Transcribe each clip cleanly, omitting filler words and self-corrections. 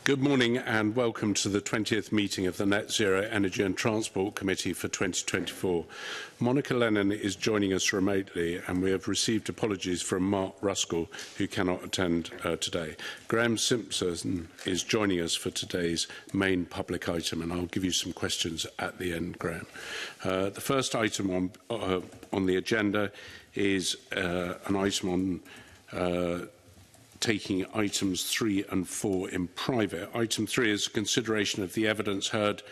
Good morning and welcome to the 20th meeting of the Net Zero Energy and Transport Committee for 2024. Monica Lennon is joining us remotely and we have received apologies from Mark Ruskell, who cannot attend today. Graham Simpson is joining us for today's main public item, and I'll give you some questions at the end, Graham. The first item on the agenda is an item on taking items 3 and 4 in private. Item 3 is consideration of the evidence heard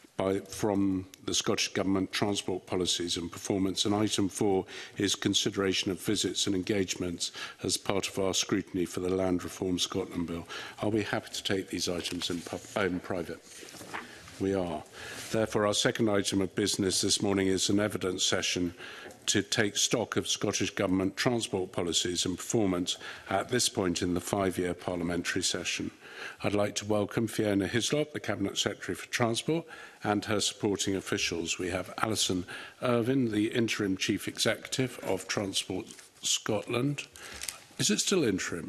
from the Scottish Government transport policies and performance, and item 4 is consideration of visits and engagements as part of our scrutiny for the Land Reform Scotland Bill. I'll be happy to take these items in private. We are. Therefore, our second item of business this morning is an evidence session to take stock of Scottish Government transport policies and performance at this point in the 5-year parliamentary session. I'd like to welcome Fiona Hislop, the Cabinet Secretary for Transport, and her supporting officials. We have Alison Irvine, the Interim Chief Executive of Transport Scotland. Is it still interim?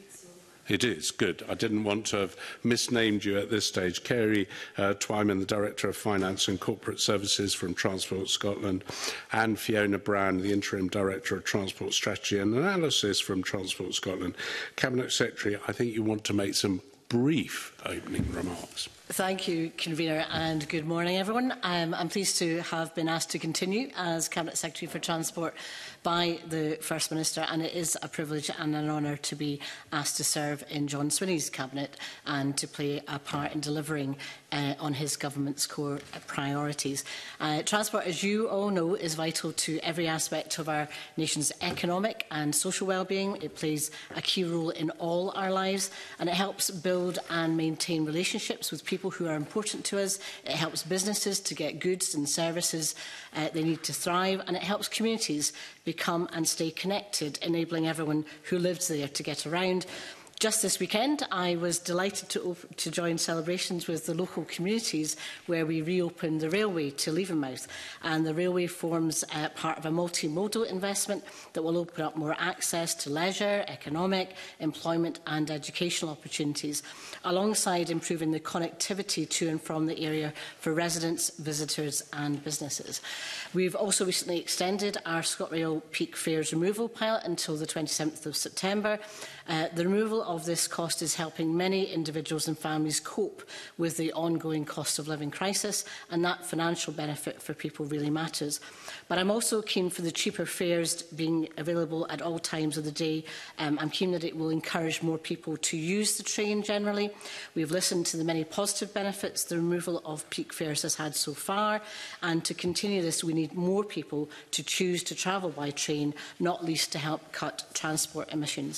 It is, good. I didn't want to have misnamed you at this stage. Kerry Twyman, the Director of Finance and Corporate Services from Transport Scotland, and Fiona Brown, the Interim Director of Transport Strategy and Analysis from Transport Scotland. Cabinet Secretary, I think you want to make some brief opening remarks. Thank you, Convener, and good morning, everyone. I'm pleased to have been asked to continue as Cabinet Secretary for Transport by the First Minister, and it is a privilege and an honour to be asked to serve in John Swinney's Cabinet and to play a part in delivering on his government's core priorities. Transport, as you all know, is vital to every aspect of our nation's economic and social well-being. It plays a key role in all our lives, and it helps build and maintain relationships with people who are important to us. It helps businesses to get goods and services they need to thrive, and it helps communities become and stay connected, enabling everyone who lives there to get around. Just this weekend, I was delighted to join celebrations with the local communities where we reopened the railway to Leavenmouth. And the railway forms part of a multimodal investment that will open up more access to leisure, economic, employment and educational opportunities, alongside improving the connectivity to and from the area for residents, visitors and businesses. We've also recently extended our ScotRail peak fares removal pilot until the 27th of September. The removal of this cost is helping many individuals and families cope with the ongoing cost of living crisis, and that financial benefit for people really matters. But I'm also keen for the cheaper fares being available at all times of the day. I'm keen that it will encourage more people to use the train generally. We've listened to the many positive benefits the removal of peak fares has had so far, and to continue this we need more people to choose to travel by train, not least to help cut transport emissions.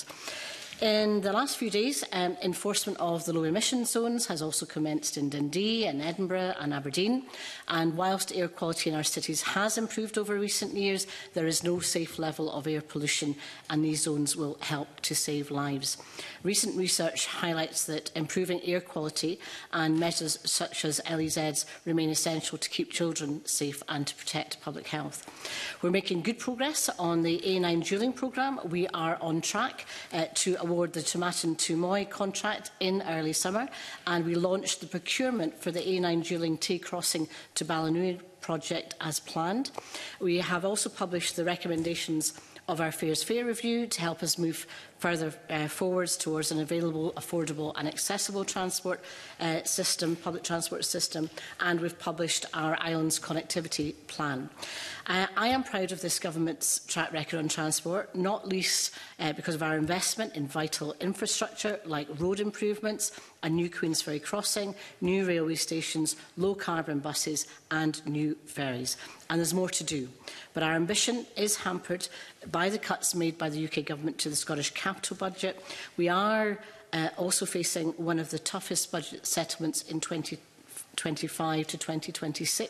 In the last few days, enforcement of the low emission zones has also commenced in Dundee and Edinburgh and Aberdeen. And whilst air quality in our cities has improved over recent years, there is no safe level of air pollution, and these zones will help to save lives. Recent research highlights that improving air quality and measures such as LEZs remain essential to keep children safe and to protect public health. We're making good progress on the A9 dualling programme. We are on track to award the Tomatin to Moy contract in early summer, and we launched the procurement for the A9 dualling Tay Crossing to Ballinure project as planned. We have also published the recommendations of our Fares Fair review to help us move further forwards towards an available, affordable and accessible transport public transport system, and we've published our Islands Connectivity Plan. I am proud of this government's track record on transport, not least because of our investment in vital infrastructure like road improvements, a new Queensferry crossing, new railway stations, low-carbon buses and new ferries. And there's more to do. But our ambition is hampered by the cuts made by the UK Government to the Scottish capital budget. We are also facing one of the toughest budget settlements in 2025 to 2026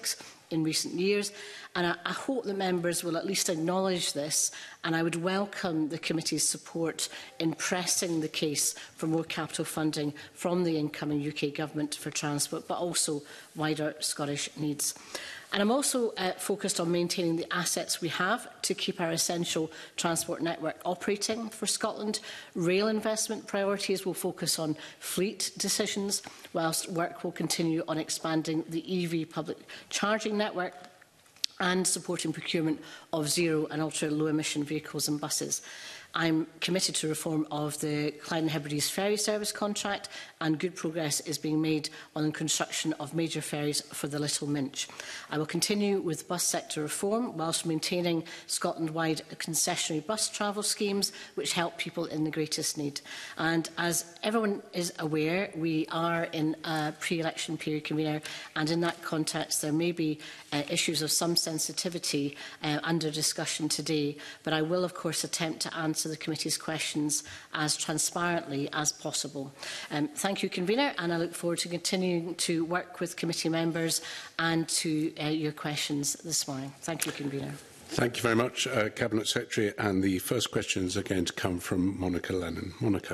in recent years, and I hope that members will at least acknowledge this, and I would welcome the committee's support in pressing the case for more capital funding from the incoming UK Government for transport, but also wider Scottish needs. And I'm also focused on maintaining the assets we have to keep our essential transport network operating for Scotland. Rail investment priorities will focus on fleet decisions, whilst work will continue on expanding the EV public charging network and supporting procurement of zero and ultra-low emission vehicles and buses. I'm committed to reform of the Clyde and Hebrides ferry service contract, and good progress is being made on the construction of major ferries for the Little Minch. I will continue with bus sector reform whilst maintaining Scotland-wide concessionary bus travel schemes which help people in the greatest need. And as everyone is aware, we are in a pre-election period, Convener, and in that context there may be issues of some sensitivity under discussion today, but I will of course attempt to answer the committee's questions as transparently as possible. Thank you, Convener, and I look forward to continuing to work with committee members and to your questions this morning. Thank you, Convener. Thank you very much, Cabinet Secretary. And the first questions are going to come from Monica Lennon. Monica.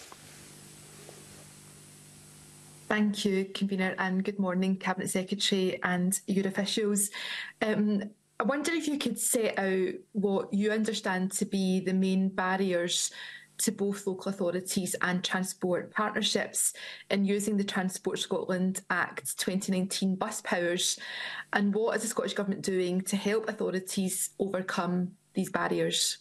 Thank you, Convener, and good morning, Cabinet Secretary and your officials. I wonder if you could set out what you understand to be the main barriers to both local authorities and transport partnerships in using the Transport Scotland Act 2019 bus powers, and what is the Scottish Government doing to help authorities overcome these barriers?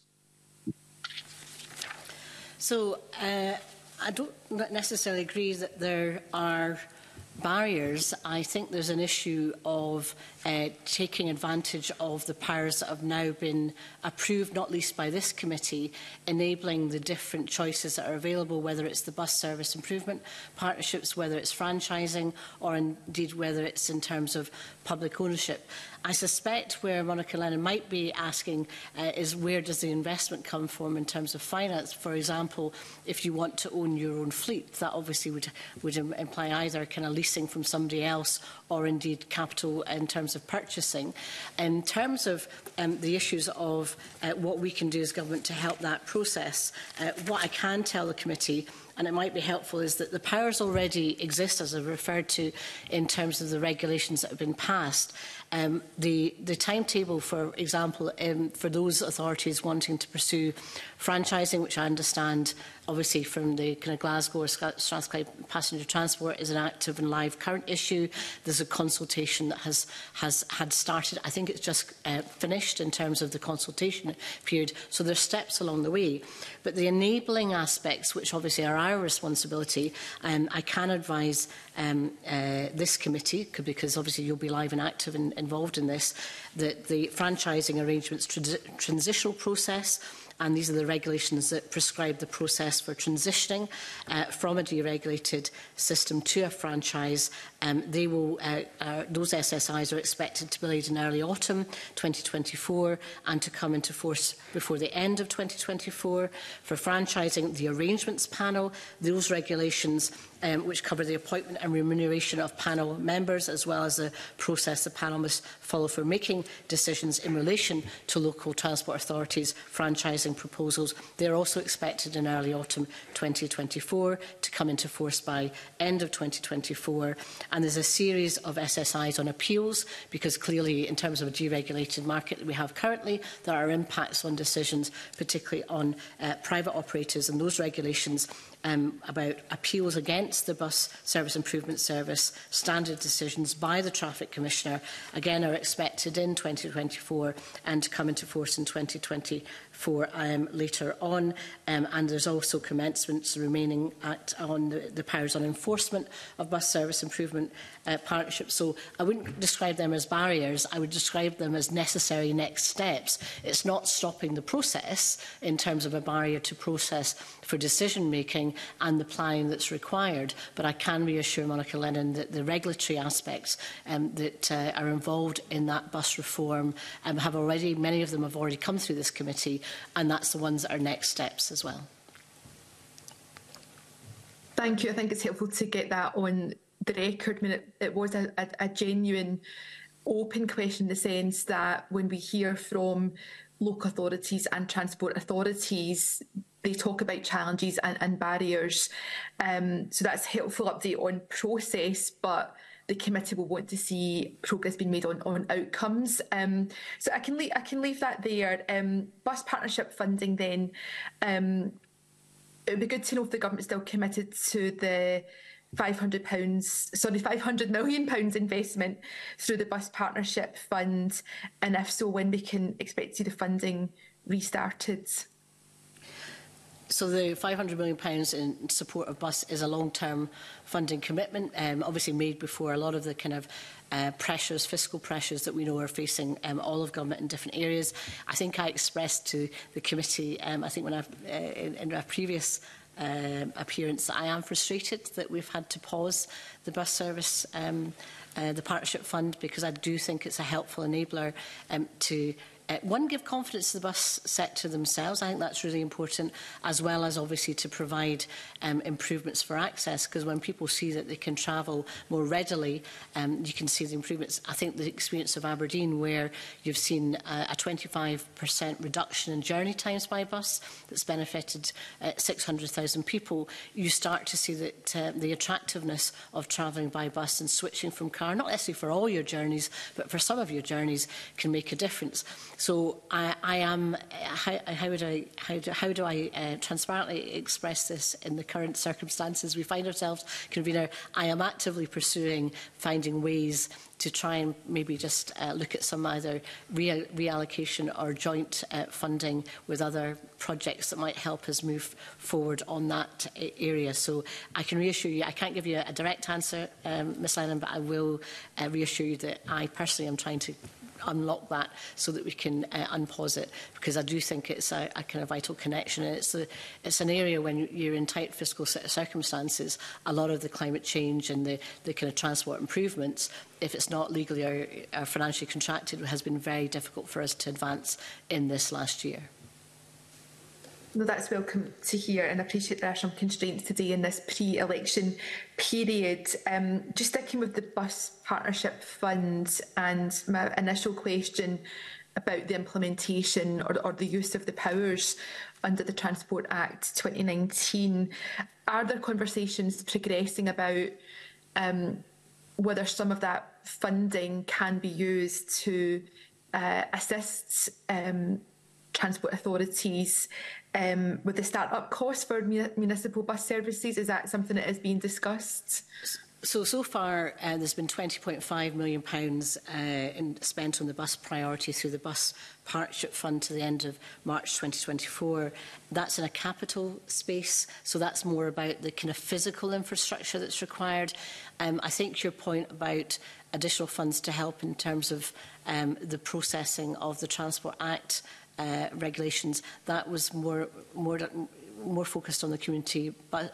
So, I don't necessarily agree that there are barriers. I think there's an issue of taking advantage of the powers that have now been approved, not least by this committee, enabling the different choices that are available, whether it's the bus service improvement partnerships, whether it's franchising, or indeed whether it's in terms of public ownership. I suspect where Monica Lennon might be asking is where does the investment come from in terms of finance? For example, if you want to own your own fleet, that obviously would imply either kind of leasing from somebody else or indeed capital in terms of purchasing. In terms of the issues of what we can do as government to help that process, what I can tell the committee, and it might be helpful, is that the powers already exist, as I've referred to, in terms of the regulations that have been passed. The timetable, for example, for those authorities wanting to pursue franchising, which I understand obviously from the kind of Glasgow or Strathclyde passenger transport, is an active and live current issue. There's a consultation that had started. I think it's just finished in terms of the consultation period. So there's steps along the way. But the enabling aspects, which obviously are our responsibility, I can advise this committee, because obviously you'll be live and active and involved in this, that the franchising arrangements transitional process, and these are the regulations that prescribe the process for transitioning from a deregulated system to a franchise. Those SSIs are expected to be laid in early autumn 2024 and to come into force before the end of 2024. For franchising, the arrangements panel, those regulations which cover the appointment and remuneration of panel members, as well as the process the panel must follow for making decisions in relation to local transport authorities' franchising proposals. They are also expected in early autumn 2024 to come into force by end of 2024. And there's a series of SSIs on appeals, because clearly in terms of a deregulated market that we have currently, there are impacts on decisions, particularly on private operators, and those regulations about appeals against the Bus Service Improvement Service standard decisions by the Traffic Commissioner, again, are expected in 2024 and to come into force in 2024 later on. And there's also commencements remaining on the powers on enforcement of bus service improvement partnerships. So I wouldn't describe them as barriers, I would describe them as necessary next steps. It's not stopping the process in terms of a barrier to process for decision making and the planning that's required, but I can reassure Monica Lennon that the regulatory aspects that are involved in that bus reform have already, many of them have already come through this committee, and that's the ones that are next steps as well. Thank you. I think it's helpful to get that on the record. I mean, it was a genuine open question in the sense that when we hear from local authorities and transport authorities, they talk about challenges and barriers. So that's a helpful update on process, but the committee will want to see progress being made on outcomes. So I can leave that there. Bus partnership funding then, it would be good to know if the government's still committed to the £500 million investment through the Bus Partnership Fund, and if so, when we can expect to see the funding restarted. So the £500 million in support of bus is a long-term funding commitment, obviously made before a lot of the kind of pressures, fiscal pressures that we know are facing all of government in different areas. I think I expressed to the committee, I think when in a previous appearance, I am frustrated that we've had to pause the bus service, the partnership fund, because I do think it's a helpful enabler to one, give confidence to the bus sector themselves. I think that's really important, as well as obviously to provide improvements for access, because when people see that they can travel more readily, you can see the improvements. I think the experience of Aberdeen, where you've seen a 25% reduction in journey times by bus that's benefited 600,000 people, you start to see that the attractiveness of travelling by bus and switching from car, not necessarily for all your journeys, but for some of your journeys, can make a difference. So I am. How do I transparently express this in the current circumstances we find ourselves, Convener? I am actively pursuing finding ways to try and maybe just look at some either reallocation or joint funding with other projects that might help us move forward on that area. So I can reassure you, I can't give you a direct answer, Ms Lennon, but I will reassure you that I personally am trying to unlock that so that we can unpause it, because I do think it's a kind of vital connection, and it's an area when you're in tight fiscal circumstances, a lot of the climate change and the kind of transport improvements, if it's not legally or financially contracted, has been very difficult for us to advance in this last year. No, that's welcome to hear, and I appreciate there are some constraints today in this pre-election period. Just sticking with the Bus Partnership Fund and my initial question about the implementation or the use of the powers under the Transport Act 2019, are there conversations progressing about whether some of that funding can be used to assist transport authorities with the start-up costs for municipal bus services? Is that something that is being discussed? So far, there's been £20.5 million spent on the bus priority through the Bus Partnership Fund to the end of March 2024. That's in a capital space, so that's more about the kind of physical infrastructure that's required. I think your point about additional funds to help in terms of the processing of the Transport Act regulations, that was more focused on the community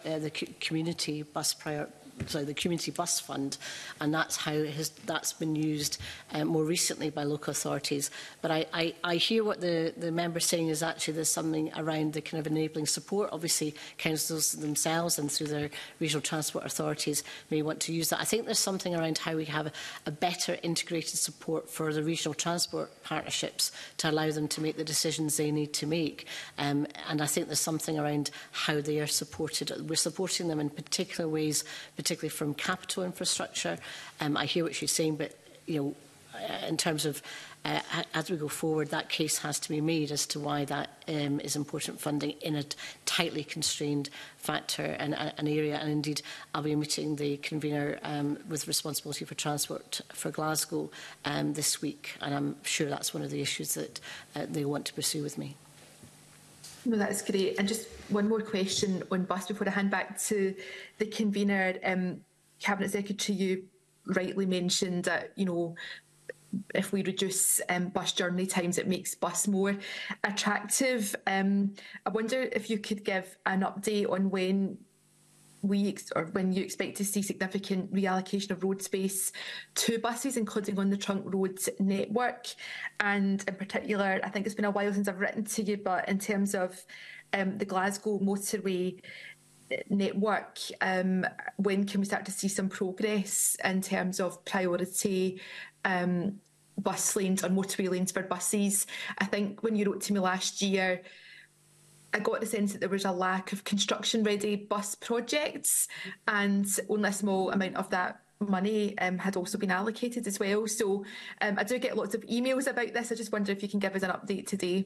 bus fund, and that's how that's been used more recently by local authorities. But I hear what the member's saying is actually there's something around the kind of enabling support. Obviously, councils themselves and through their regional transport authorities may want to use that. I think there's something around how we have a better integrated support for the regional transport partnerships to allow them to make the decisions they need to make. And I think there's something around how they are supported. We're supporting them in particular ways, particularly from capital infrastructure. I hear what she's saying, but in terms of as we go forward, that case has to be made as to why that is important funding in a tightly constrained factor and an area. And indeed, I'll be meeting the convener with responsibility for transport for Glasgow this week, and I'm sure that's one of the issues that they want to pursue with me. No, that's great. And just one more question on bus before I hand back to the convener. Cabinet Secretary, you rightly mentioned that, if we reduce bus journey times, it makes bus more attractive. I wonder if you could give an update on when you expect to see significant reallocation of road space to buses, including on the trunk road network. And in particular, I think it's been a while since I've written to you, but in terms of the Glasgow motorway, network, when can we start to see some progress in terms of priority bus lanes or motorway lanes for buses? I think when you wrote to me last year, I got the sense that there was a lack of construction-ready bus projects, and only a small amount of that money had also been allocated as well. So I do get lots of emails about this. I just wonder if you can give us an update today.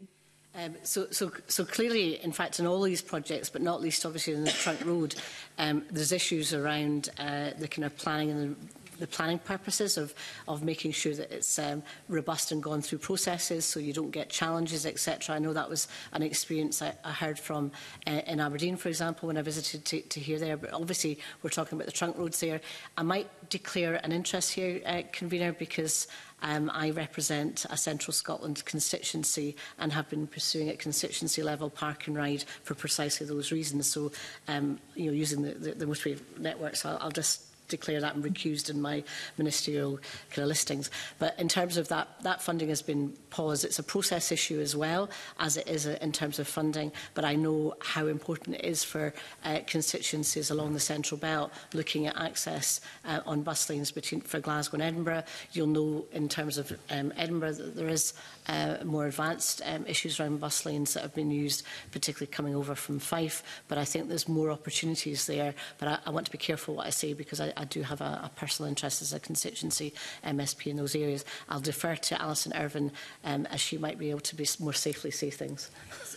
So clearly, in fact, in all these projects, but not least obviously in the trunk road, there's issues around the kind of planning and the planning purposes of making sure that it's robust and gone through processes so you don't get challenges, etc. I know that was an experience I heard from in Aberdeen, for example, when I visited to hear there. But obviously, we're talking about the trunk roads there. I might declare an interest here, Convener, because I represent a Central Scotland constituency and have been pursuing at constituency level park and ride for precisely those reasons. So, using the motorway networks, I'll just declare that I'm recused in my ministerial kind of listings. But in terms of that funding has been paused. It's a process issue as well as it is in terms of funding. But I know how important it is for constituencies along the Central Belt looking at access on bus lanes for Glasgow and Edinburgh. You'll know in terms of Edinburgh that there is more advanced issues around bus lanes that have been used, particularly coming over from Fife. But I think there's more opportunities there. But I want to be careful what I say because I do have a personal interest as a constituency MSP in those areas. I'll defer to Alison Irvine as she might be able to be more safely say things.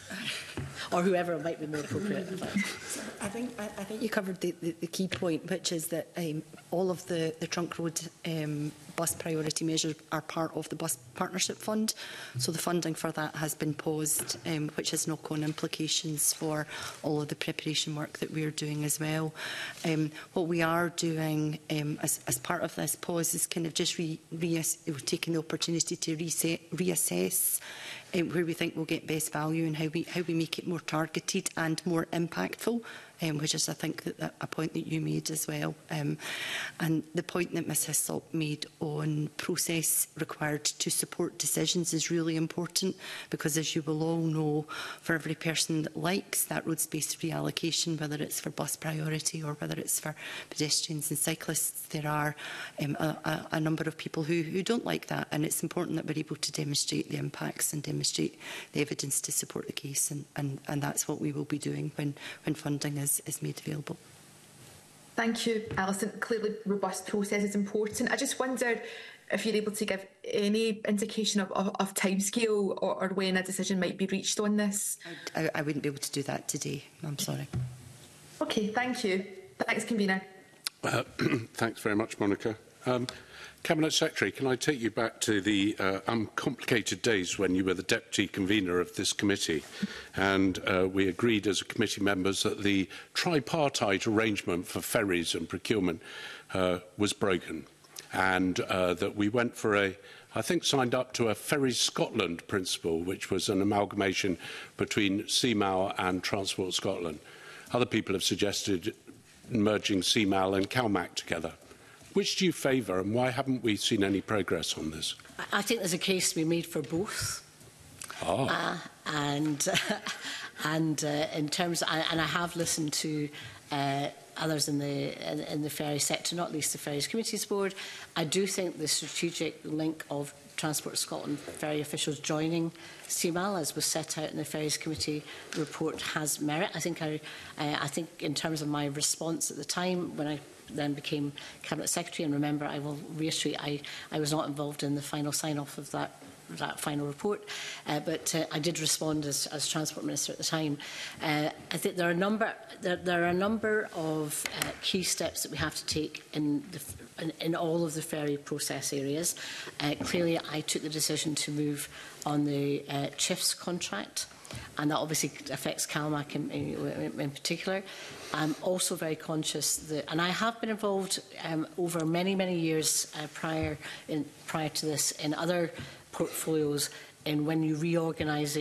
Or whoever might be more appropriate. I think you covered the key point, which is that all of the trunk road bus priority measures are part of the bus partnership fund. So the funding for that has been paused, which has knock-on implications for all of the preparation work that we're doing as well. What we are doing as part of this pause is kind of just taking the opportunity to reassess where we think we'll get best value and how we make it more targeted and more impactful, which is, I think, a point that you made as well. And the point that Ms Hyslop made on process required to support decisions is really important because, as you will all know, for every person that likes that road space reallocation, whether it's for bus priority or whether it's for pedestrians and cyclists, there are a number of people who don't like that, and it's important that we're able to demonstrate the impacts and demonstrate the evidence to support the case, and that's what we will be doing when funding is made available. Thank you, Alison. Clearly, robust process is important. I just wondered if you're able to give any indication of timescale or when a decision might be reached on this. I wouldn't be able to do that today. I'm sorry. Okay, thank you. Thanks, Convener. Thanks very much, Monica. Cabinet Secretary, can I take you back to the uncomplicated days when you were the Deputy Convener of this committee and we agreed as committee members that the tripartite arrangement for ferries and procurement was broken and that we went for I think signed up to a Ferries Scotland principle, which was an amalgamation between CMAL and Transport Scotland. Other people have suggested merging CMAL and CalMac together. Which do you favour, and why haven't we seen any progress on this? I think there's a case to be made for both. In terms, and I have listened to others in the ferry sector, not least the Ferries Committees Board. I do think the strategic link of Transport Scotland ferry officials joining CMAL, as was set out in the Ferries Committee report, has merit. I think in terms of my response at the time, when I then became Cabinet Secretary, and remember, I will reiterate, I was not involved in the final sign-off of that final report, but I did respond as Transport Minister at the time. I think there are a number of key steps that we have to take in all of the ferry process areas. Clearly, I took the decision to move on the Chiefs contract, and that obviously affects CalMac in particular. I'm also very conscious that, and I have been involved over many years prior to this in other portfolios, in when you reorganise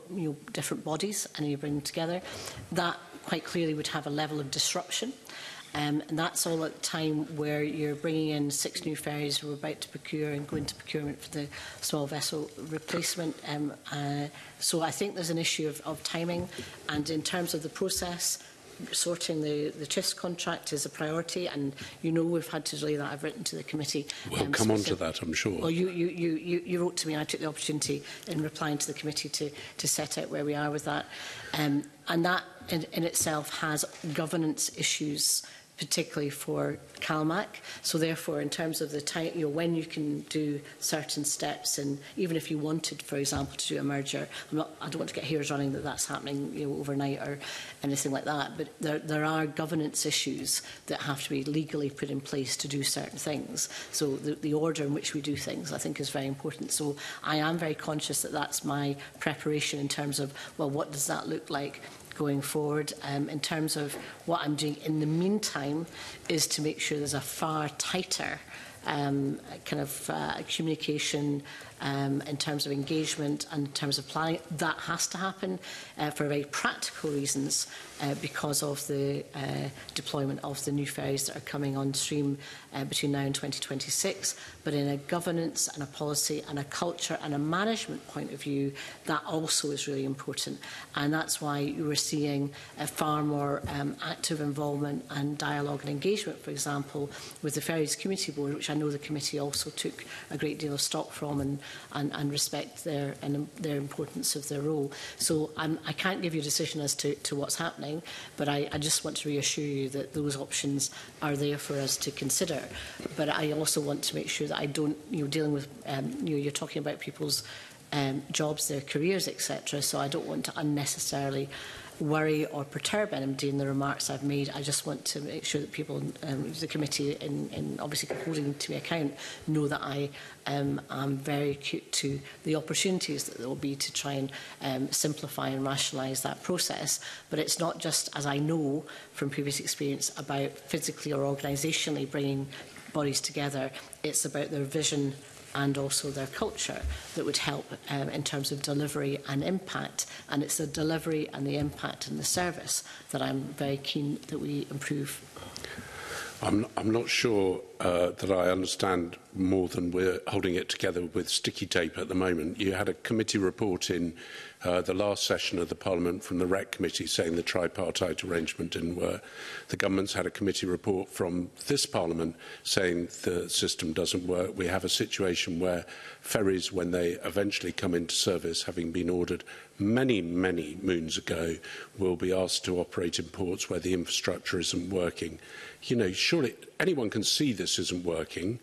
different bodies and you bring them together, that quite clearly would have a level of disruption. And that's all at the time where you're bringing in 6 new ferries. We're about to procure and go into procurement for the small vessel replacement. So I think there's an issue of timing, and in terms of the process, sorting the CHIFS contract is a priority, and you know we've had to delay that. I've written to the committee. We'll come on to that, I'm sure. Well, you wrote to me, and I took the opportunity in replying to the committee to set out where we are with that. And that in itself has governance issues, particularly for CalMac. So therefore, in terms of the time, when you can do certain steps, and even if you wanted, for example, to do a merger, I don't want to get hairs running that that's happening overnight or anything like that, but there are governance issues that have to be legally put in place to do certain things. So the order in which we do things, I think, is very important. So I am very conscious that that's my preparation in terms of, well, what does that look like going forward. In terms of what I'm doing in the meantime is to make sure there's a far tighter communication in terms of engagement and in terms of planning. That has to happen for very practical reasons because of the deployment of the new ferries that are coming on stream between now and 2026. But in a governance and a policy and a culture and a management point of view, that also is really important. And that's why you were seeing a far more active involvement and dialogue and engagement, for example, with the Ferries Community Board, which I know the committee also took a great deal of stock from and respect their importance of their role. So I can't give you a decision as to what's happening, but I just want to reassure you that those options are there for us to consider. But I also want to make sure that I don't, dealing with, you're talking about people's jobs, their careers, etc. So I don't want to unnecessarily worry or perturb anybody in the remarks I've made. I just want to make sure that people, the committee, in obviously holding to me account, know that I am very acute to the opportunities that there will be to try and simplify and rationalise that process. But it's not just, as I know from previous experience, about physically or organisationally bringing bodies together. It's about their vision and also their culture that would help in terms of delivery and impact. And it's the delivery and the impact and the service that I'm very keen that we improve. I'm not sure that I understand more than we're holding it together with sticky tape at the moment. You had a committee report in the last session of the Parliament from the REC Committee saying the tripartite arrangement didn't work. The government's had a committee report from this Parliament saying the system doesn't work. We have a situation where ferries, when they eventually come into service, having been ordered many, many moons ago, will be asked to operate in ports where the infrastructure isn't working. Surely anyone can see this isn't working.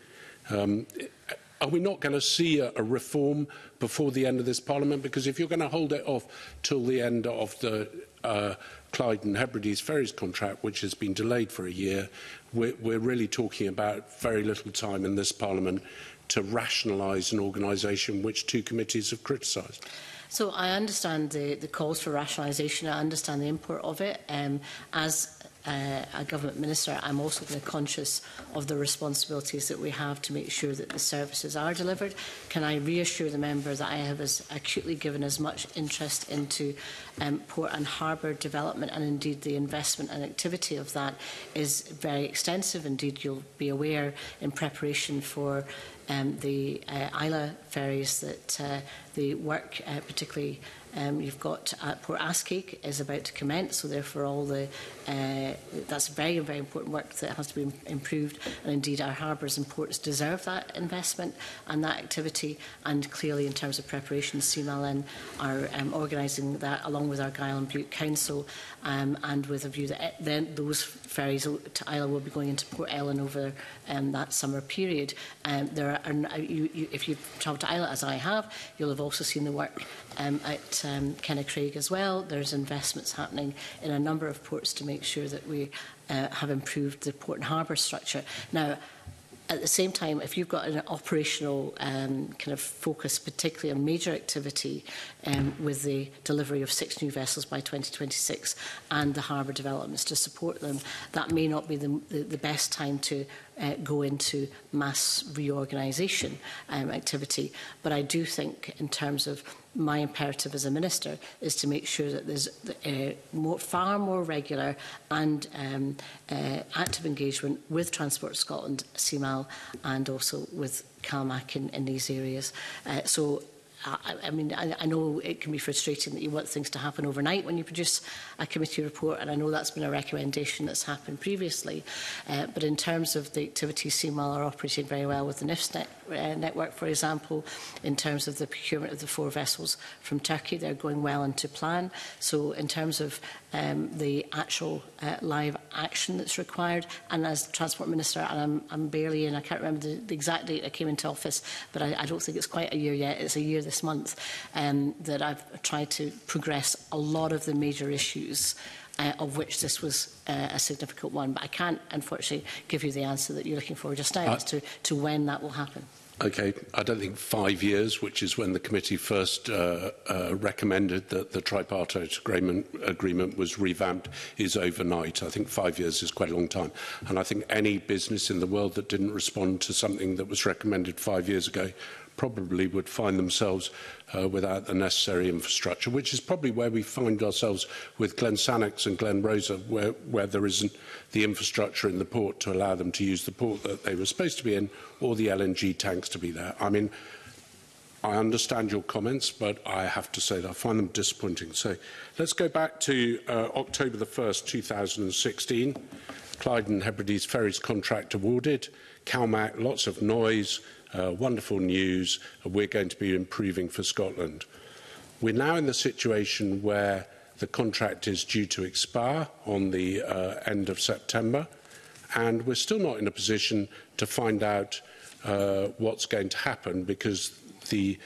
Are we not going to see a reform before the end of this Parliament? Because if you're going to hold it off till the end of the Clyde and Hebrides Ferries contract, which has been delayed for a year, we're really talking about very little time in this Parliament to rationalise an organisation which 2 committees have criticised. So I understand the calls for rationalisation. I understand the import of it. As a government minister, I'm also very conscious of the responsibilities that we have to make sure that the services are delivered. Can I reassure the member that I have acutely given as much interest into port and harbour development, and indeed the investment and activity of that is very extensive. Indeed, you'll be aware in preparation for the Isla ferries that the work, particularly you've got at Port Askig, is about to commence. So therefore, all the that's very, very important work that has to be improved. And indeed, our harbours and ports deserve that investment and that activity. And clearly, in terms of preparation, CMLN are organising that along with Argyll and Bute Council, and with a view that then those ferries to Isla will be going into Port Ellen over that summer period. If you've travelled to Isla, as I have, you'll have also seen the work at Kennecraig as well. There's investments happening in a number of ports to make sure that we have improved the port and harbour structure. Now, at the same time, if you've got an operational focus, particularly on major activity with the delivery of 6 new vessels by 2026 and the harbour developments to support them, that may not be the best time to go into mass reorganisation activity. But I do think in terms of my imperative as a minister is to make sure that there's far more regular and active engagement with Transport Scotland, CMAL, and also with CalMac in these areas. I mean, I know it can be frustrating that you want things to happen overnight when you produce a committee report, and I know that's been a recommendation that's happened previously. But in terms of the activities, CMAL are operating very well with the NIFS network, for example. In terms of the procurement of the 4 vessels from Turkey, they're going well into plan. So in terms of the actual live action that's required, and as Transport Minister, and I'm barely in, I can't remember the exact date I came into office, but I don't think it's quite a year yet, it's a year this month, that I've tried to progress a lot of the major issues, of which this was a significant one. But I can't, unfortunately, give you the answer that you're looking for just now as to when that will happen. Okay, I don't think 5 years, which is when the committee first recommended that the tripartite agreement was revamped, is overnight. I think 5 years is quite a long time. And I think any business in the world that didn't respond to something that was recommended 5 years ago probably would find themselves without the necessary infrastructure, which is probably where we find ourselves with Glen Sannox and Glen Rosa, where there isn't the infrastructure in the port to allow them to use the port that they were supposed to be in, or the LNG tanks to be there. I mean, I understand your comments, but I have to say that I find them disappointing. So let's go back to October the 1st, 2016. Clyde and Hebrides Ferries contract awarded. CalMac, lots of noise. Wonderful news, we're going to be improving for Scotland. We're now in the situation where the contract is due to expire on the end of September, and we're still not in a position to find out what's going to happen, because the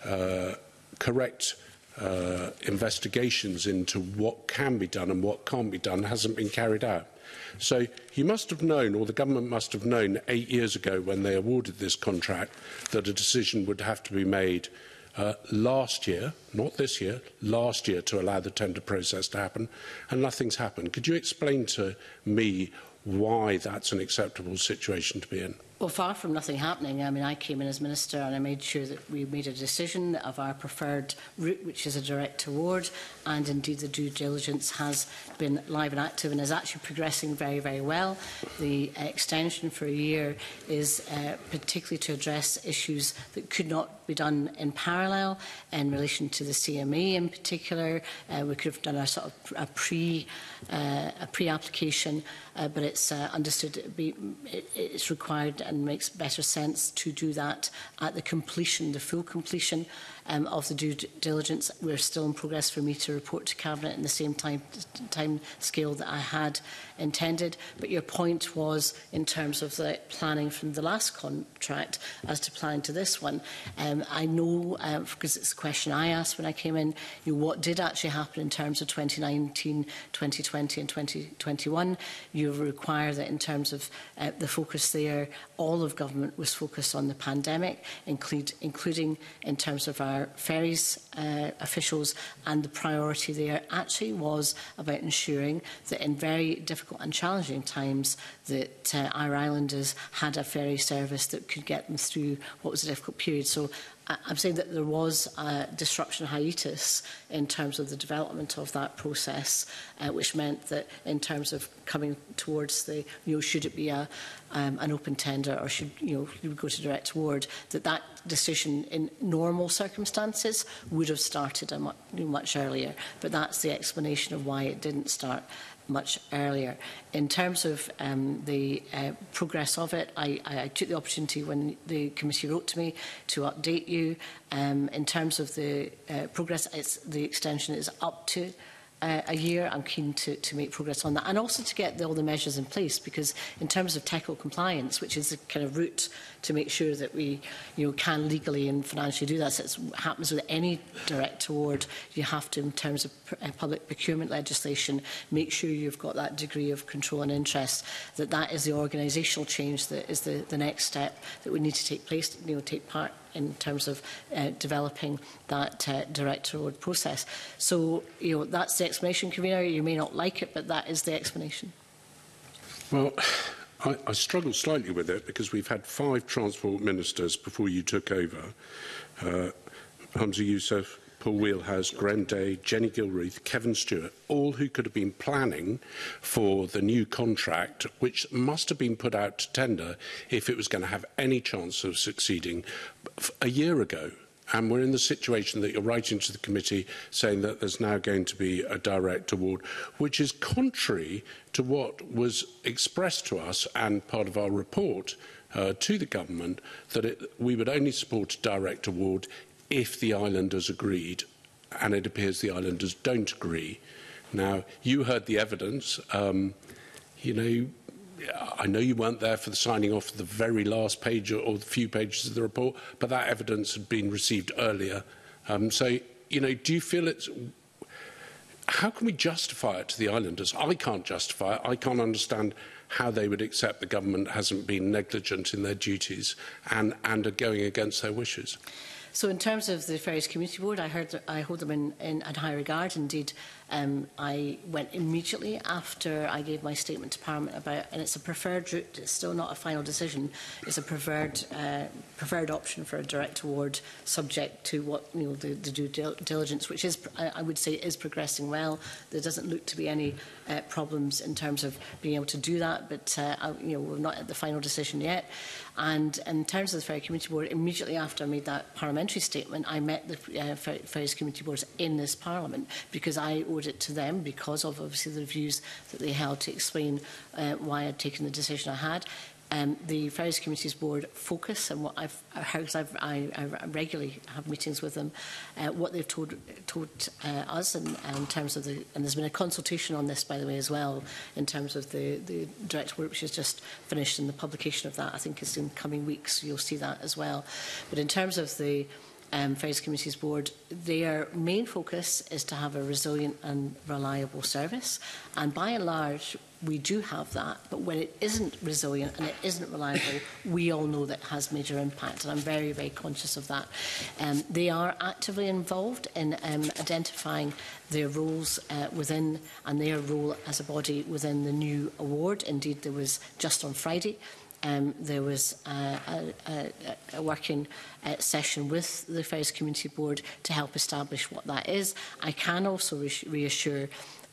correct investigations into what can be done and what can't be done hasn't been carried out. So you must have known, or the government must have known 8 years ago when they awarded this contract, that a decision would have to be made last year, not this year, last year, to allow the tender process to happen, and nothing's happened. Could you explain to me why that's an acceptable situation to be in? Well, far from nothing happening. I mean, I came in as Minister and I made sure that we made a decision of our preferred route, which is a direct award, and indeed the due diligence has been live and active and is actually progressing very, very well. The extension for a year is particularly to address issues that could not be done in parallel in relation to the CMA in particular. We could have done a sort of a pre-application, but it's understood it's required and makes better sense to do that at the completion, the full completion of the due diligence. We're still in progress for me to report to Cabinet in the same time scale that I had intended. But your point was in terms of the planning from the last contract as to planning to this one. I know, because it's a question I asked when I came in, what did actually happen in terms of 2019, 2020 and 2021. You require that in terms of the focus there, all of government was focused on the pandemic, including in terms of our ferries officials, and the priority there actually was about ensuring that in very difficult and challenging times that our islanders had a ferry service that could get them through what was a difficult period. So I'm saying that there was a disruption hiatus in terms of the development of that process, which meant that in terms of coming towards the, should it be an open tender or should, you go to direct award, that decision in normal circumstances would have started much earlier. But that's the explanation of why it didn't start much earlier. In terms of the progress of it, I took the opportunity when the committee wrote to me to update you. In terms of the progress, the extension is up to a year. I'm keen to make progress on that, and also to get all the measures in place, because in terms of technical compliance, which is the kind of route to make sure that we can legally and financially do that, so it happens with any direct award, you have to, in terms of public procurement legislation, make sure you've got that degree of control and interest, that is the organisational change that is the next step that would need to take place, take part in terms of developing that direct award process. So, that's the explanation, Convener. You may not like it, but that is the explanation. Well, I struggle slightly with it because we've had 5 transport ministers before you took over. Hamza Youssef, Paul Wheelhouse, Graham Day, Jenny Gilruth, Kevin Stewart, all who could have been planning for the new contract, which must have been put out to tender if it was going to have any chance of succeeding a year ago. And we're in the situation that you're writing to the committee saying that there's now going to be a direct award, which is contrary to what was expressed to us and part of our report to the government, that we would only support a direct award if the islanders agreed, and it appears the islanders don't agree. Now, you heard the evidence. You know, I know you weren't there for the signing off of the very last page or the few pages of the report, but that evidence had been received earlier. So, you know, do you feel it's... How can we justify it to the islanders? I can't justify it. I can't understand how they would accept the government hasn't been negligent in their duties and are going against their wishes. So in terms of the Ferries Community Board, I hold them in high regard. Indeed, I went immediately after I gave my statement to Parliament about, and it's a preferred route, it's still not a final decision, it's a preferred option for a direct award subject to what, you know, the due diligence, which is, I would say, is progressing well. There doesn't look to be any problems in terms of being able to do that, but you know, we're not at the final decision yet. And in terms of the Ferry Community Board, immediately after I made that parliamentary statement, I met the Ferries Community Boards in this Parliament because I owed it to them, because of obviously the views that they held, to explain why I'd taken the decision I had. The Ferries Communities Board focus, and what I've heard, I regularly have meetings with them, what they've told us in terms of the, and there's been a consultation on this, by the way, as well, in terms of the direct work, which has just finished, and the publication of that, I think, is in coming weeks. You'll see that as well. But in terms of the Ferries Communities Board, their main focus is to have a resilient and reliable service, and by and large we do have that, but when it isn't resilient and it isn't reliable, we all know that it has major impact, and I'm very, very conscious of that. They are actively involved in identifying their roles within, and their role as a body within the new award. Indeed, there was, just on Friday, there was a working session with the Ferries Community Board to help establish what that is. I can also reassure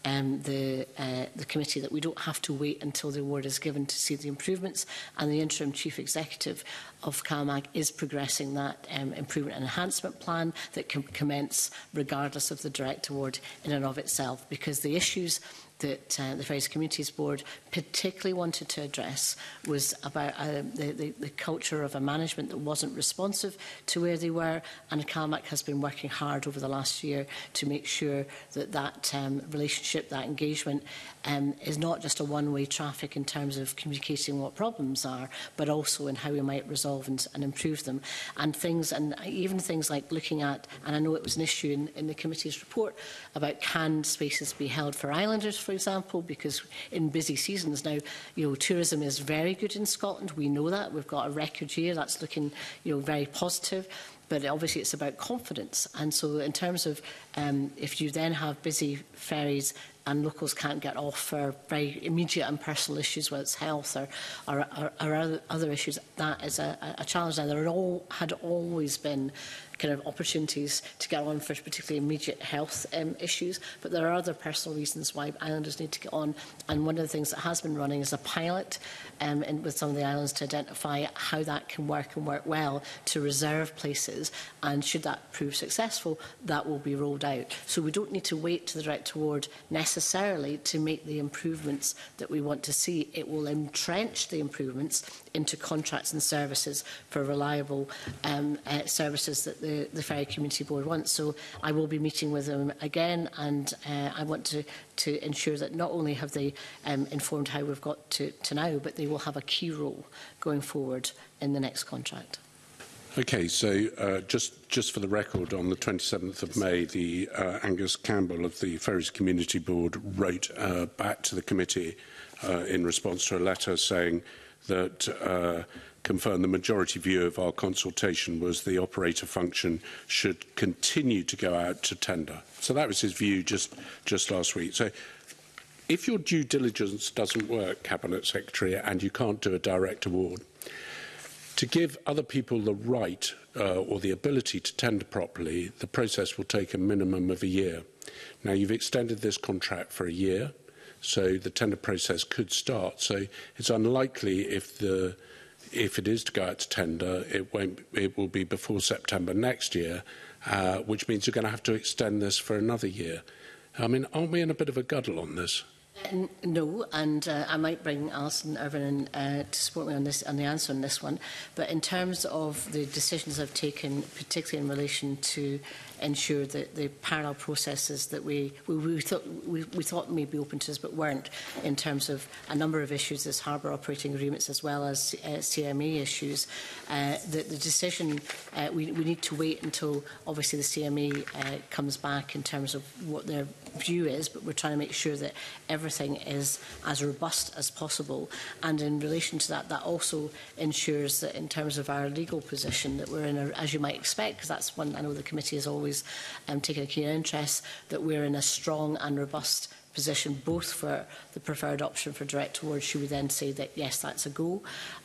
the committee that we don't have to wait until the award is given to see the improvements, and the interim chief executive of CalMag is progressing that improvement and enhancement plan that can commence regardless of the direct award in and of itself, because the issues that the Ferries Communities Board particularly wanted to address was about the culture of a management that wasn't responsive to where they were, and CalMag has been working hard over the last year to make sure that that relationship, that engagement is not just a one-way traffic in terms of communicating what problems are, but also in how we might resolve and improve them. And even things like looking at, and I know it was an issue in the committee's report, about can spaces be held for islanders, for example, because in busy seasons now, you know, tourism is very good in Scotland. We know that. We've got a record year. That's looking, you know, very positive. But obviously it's about confidence. And so in terms of if you then have busy ferries and locals can't get off for very immediate and personal issues, whether it's health or other issues, that is a challenge. Now, there had always been kind of opportunities to get on for particularly immediate health issues, but there are other personal reasons why islanders need to get on. And one of the things that has been running is a pilot with some of the islands to identify how that can work and work well to reserve places, and should that prove successful, that will be rolled out. So we don't need to wait to the direct award necessarily to make the improvements that we want to see. It will entrench the improvements into contracts and services for reliable services that the Ferry Community Board wants. So I will be meeting with them again, and I want to ensure that not only have they informed how we've got to now, but they will have a key role going forward in the next contract. Okay, so just for the record, on the 27th of May, the Angus Campbell of the Ferries Community Board wrote back to the committee in response to a letter saying that confirmed the majority view of our consultation was the operator function should continue to go out to tender. So that was his view just last week. So if your due diligence doesn't work, Cabinet Secretary, and you can't do a direct award, To give other people the right or the ability to tender properly, the process will take a minimum of a year. Now, you've extended this contract for a year, so the tender process could start. So it's unlikely if it is to go out to tender, it will be before September next year, which means you're going to have to extend this for another year. I mean, aren't we in a bit of a guddle on this? No, and I might bring Alison Irvine in to support me on this, on the answer on this one. But in terms of the decisions I've taken, particularly in relation to ensure that the parallel processes that we thought may be open to us but weren't, in terms of a number of issues as harbour operating agreements as well as CMA issues, the decision we need to wait until obviously the CMA comes back in terms of what their view is, but we're trying to make sure that everything is as robust as possible. And in relation to that, that also ensures that in terms of our legal position that we're in, as you might expect, because that's one I know the committee has always taken a keen interest, that we're in a strong and robust position both for the preferred option for direct awards, should we then say that yes, that's a go,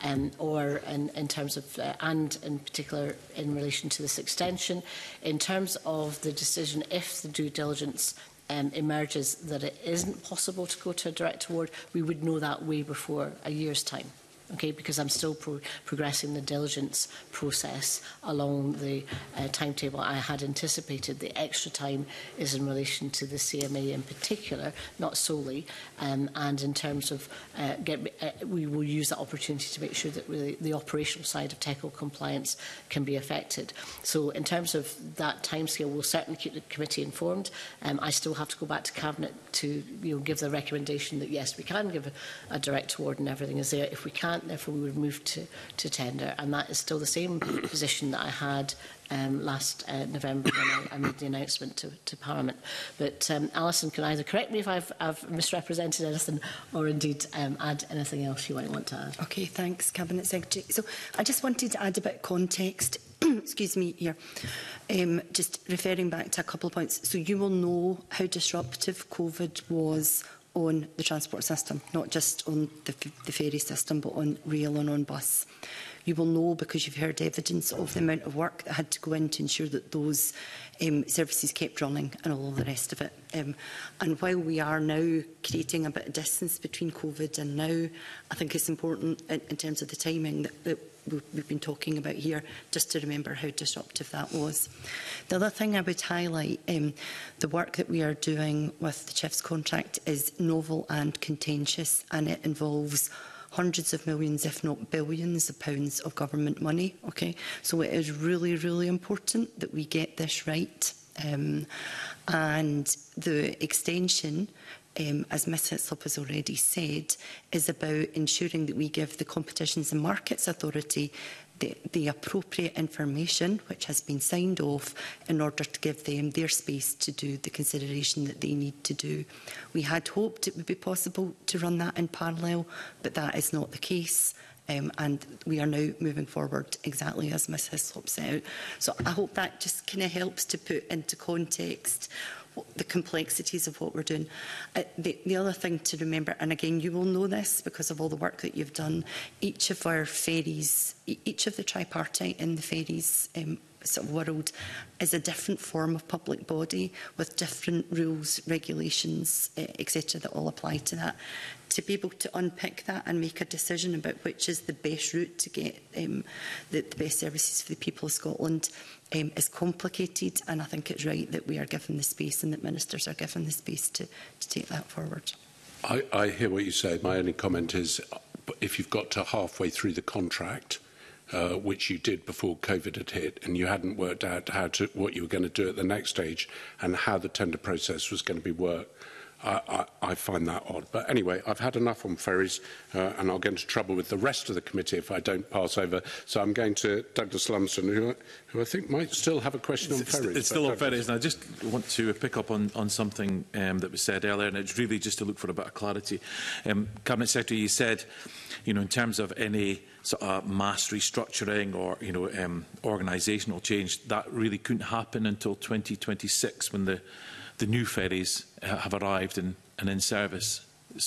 or in terms of and in particular in relation to this extension. In terms of the decision, if the due diligence emerges that it isn't possible to go to a direct award, we would know that way before a year's time. Okay, because I'm still progressing the diligence process along the timetable I had anticipated. The extra time is in relation to the CMA in particular, not solely. And in terms of, we will use that opportunity to make sure that really the operational side of technical compliance can be affected. So in terms of that timescale, we'll certainly keep the committee informed. I still have to go back to Cabinet to give the recommendation that yes, we can give a direct award and everything is there. If we can't, therefore we would move to tender, and that is still the same position that I had last November when I made the announcement to Parliament. But Alison can either correct me if I've misrepresented anything, or indeed add anything else you might want to add. Okay, thanks, Cabinet Secretary. So I just wanted to add a bit of context. Excuse me here. Just referring back to a couple of points. So you will know how disruptive COVID was on the transport system, not just on the ferry system, but on rail and on bus. You will know because you've heard evidence of the amount of work that had to go in to ensure that those services kept running and all of the rest of it. And while we are now creating a bit of distance between COVID and now, I think it's important in terms of the timing that we've been talking about here, just to remember how disruptive that was. The other thing I would highlight, the work that we are doing with the Chief's contract is novel and contentious, and it involves hundreds of millions, if not billions of pounds of government money. Okay, so it is really, really important that we get this right. And the extension, as Ms Hislop has already said, is about ensuring that we give the Competitions and Markets Authority the appropriate information which has been signed off in order to give them their space to do the consideration that they need to do. We had hoped it would be possible to run that in parallel, but that is not the case. And we are now moving forward exactly as Ms Hislop set out. So I hope that just kind of helps to put into context the complexities of what we're doing. The other thing to remember, and again you will know this because of all the work that you've done, each of our ferries, each of the tripartite in the ferries sort of world is a different form of public body with different rules, regulations, etc. that all apply to that. To be able to unpick that and make a decision about which is the best route to get the best services for the people of Scotland is complicated, and I think it's right that we are given the space and that ministers are given the space to take that forward. I hear what you say. My only comment is if you've got to halfway through the contract, which you did before COVID had hit, and you hadn't worked out what you were going to do at the next stage and how the tender process was going to be worked, I find that odd. But anyway, I've had enough on ferries, and I'll get into trouble with the rest of the committee if I don't pass over. So I'm going to Douglas Lumsden, who I think might still have a question on ferries. It's still on ferries, and I just want to pick up on something that was said earlier, and it's really just to look for a bit of clarity. Cabinet Secretary, you said, in terms of any sort of mass restructuring or, organisational change, that really couldn't happen until 2026 when the new ferries have arrived and in service. So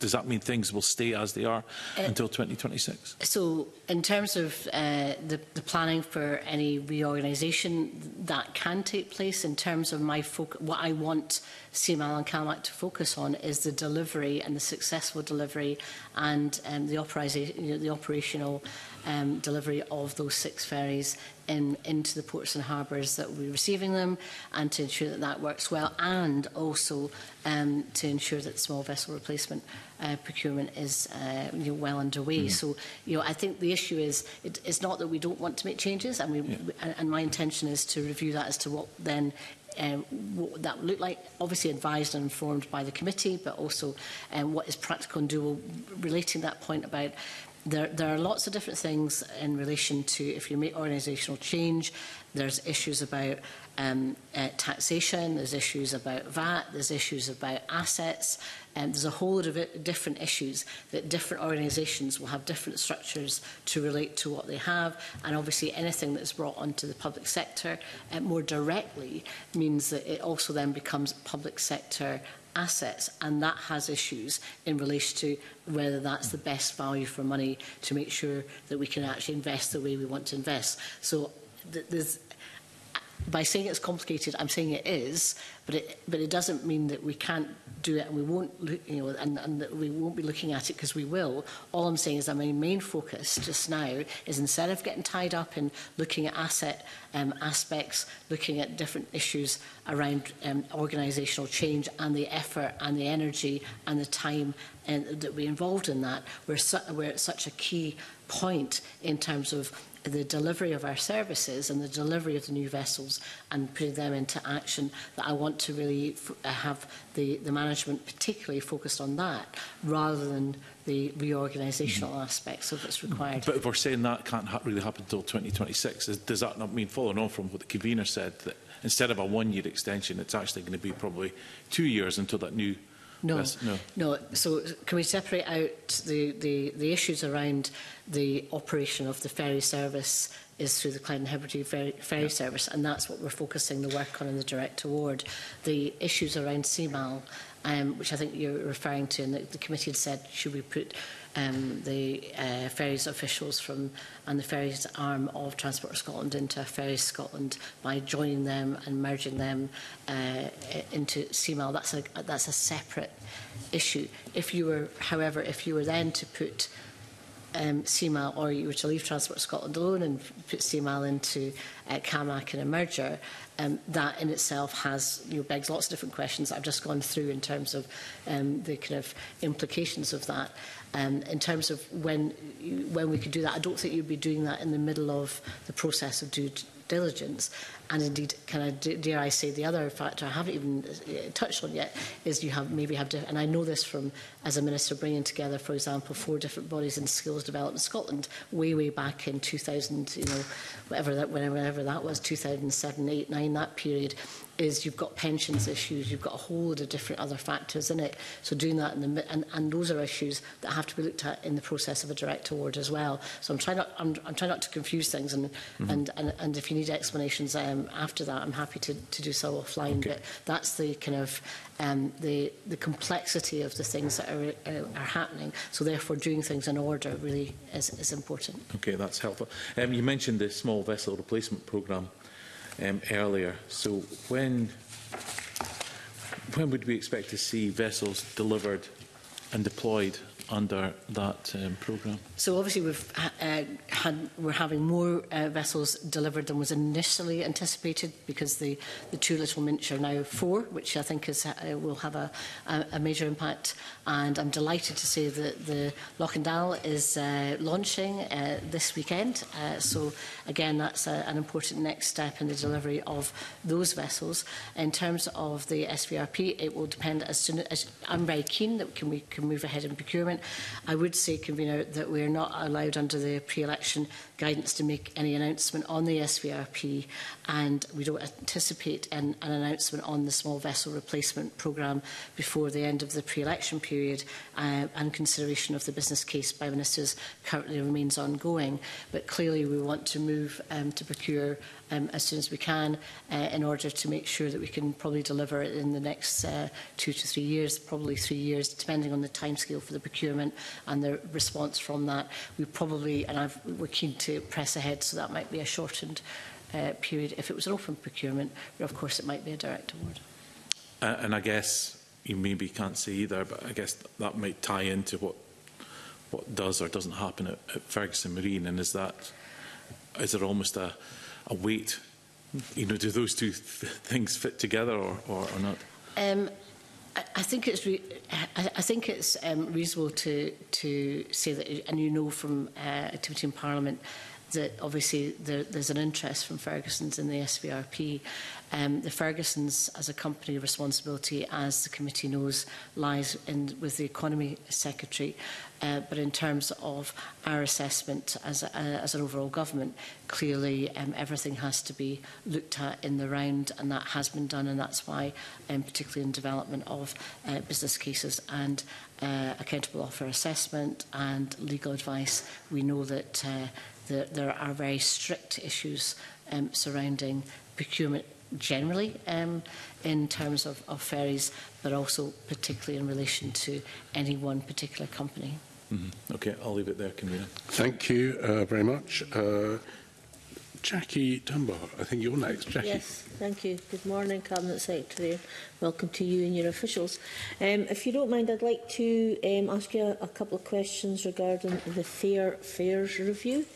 does that mean things will stay as they are until 2026? So in terms of the planning for any reorganisation, that can take place. In terms of my what I want CMAL and CalMac to focus on is the delivery and the successful delivery and the operational delivery of those 6 ferries into the ports and harbours that we're receiving them, and to ensure that that works well, and also to ensure that small vessel replacement procurement is well underway. So I think the issue is it's not that we don't want to make changes, and and my intention is to review that as to what then what that would look like, obviously advised and informed by the committee, but also what is practical and doable. Relating that point about there are lots of different things in relation to if you make organisational change. There's issues about taxation, there's issues about VAT, there's issues about assets, and there's a whole lot of different issues that different organisations will have different structures to relate to what they have, and obviously anything that's brought onto the public sector more directly means that it also then becomes public sector assets, and that has issues in relation to whether that's the best value for money to make sure that we can actually invest the way we want to invest. So there's, by saying it's complicated, I'm saying it is, but it doesn't mean that we can't do it and we won't, and that we won't be looking at it, because we will. All I'm saying is that my main focus just now is, instead of getting tied up in looking at asset aspects, looking at different issues around organisational change and the effort and the energy and the time that we involved in that, we're at such a key point in terms of the delivery of our services and the delivery of the new vessels and putting them into action, that I want to really have the management particularly focused on that, rather than the reorganisational aspects of what's required. But if we're saying that can't really happen until 2026, does that not mean, following on from what the convener said, that instead of a 1-year extension, it's actually going to be probably 2 years until that new... No. So can we separate out the issues around the operation of the ferry service is through the Clyde and Hebridean ferry service, and that's what we're focusing the work on in the direct award. The issues around CMAL, which I think you're referring to, and the committee had said, should we put the ferries officials and the ferries arm of Transport Scotland into Ferries Scotland by joining them and merging them into CMAL. That's a separate issue. However, if you were then to put CMAL, or you were to leave Transport Scotland alone and put CMAL into CalMac in a merger, that in itself has begs lots of different questions that I've just gone through in terms of the kind of implications of that. In terms of when we could do that, I don't think you'd be doing that in the middle of the process of due diligence. And indeed, dare I say, the other factor I haven't even touched on yet is and I know this from, as a minister, bringing together, for example, 4 different bodies in Skills Development Scotland way back in 2000, whenever that was, 2007, 8, 9, that period. Is you've got pensions issues, you've got a whole load of different other factors in it. So doing that and those are issues that have to be looked at in the process of a direct award as well. So I'm trying not to confuse things, and if you need explanations after that, I'm happy to do so offline. Okay. But that's the kind of the complexity of the things that are happening. So therefore, doing things in order really is important. Okay, that's helpful. You mentioned the small vessel replacement programme earlier. So when would we expect to see vessels delivered and deployed under that programme? So obviously we're having more vessels delivered than was initially anticipated, because the 2 Little Minch are now 4, which I think will have a major impact. And I'm delighted to say that the Lochendal is launching this weekend. So again, that's an important next step in the delivery of those vessels. In terms of the SVRP, it will depend as soon as I'm very keen that we can move ahead in procurement. I would say, convener, that we are not allowed under the pre-election guidance to make any announcement on the SVRP, and we don't anticipate an announcement on the small vessel replacement programme before the end of the pre-election period, and consideration of the business case by ministers currently remains ongoing. But clearly we want to move to procure as soon as we can in order to make sure that we can probably deliver it in the next 2 to 3 years, probably 3 years, depending on the timescale for the procurement and the response from that. We probably, and we're keen to press ahead, so that might be a shortened period if it was an open procurement, but of course it might be a direct award. And I guess you maybe can't say either, but I guess that might tie into what does or doesn't happen at Ferguson Marine, and is there almost a weight? You know, do those two things fit together or not? I think it's reasonable to say that, and you know from activity in Parliament, that obviously there's an interest from Ferguson's in the SVRP. The Ferguson's as a company responsibility, as the committee knows, lies with the Economy Secretary. But in terms of our assessment as an overall government, clearly everything has to be looked at in the round, and that has been done, and that's why, particularly in development of business cases and accountable offer assessment and legal advice, we know that there are very strict issues surrounding procurement generally in terms of ferries, but also particularly in relation to any one particular company. Mm-hmm. Okay, I'll leave it there, Convener. Thank you very much. Jackie Dunbar, I think you're next. Jackie. Yes, thank you. Good morning, Cabinet Secretary. Welcome to you and your officials. If you don't mind, I'd like to ask you a couple of questions regarding the fares review.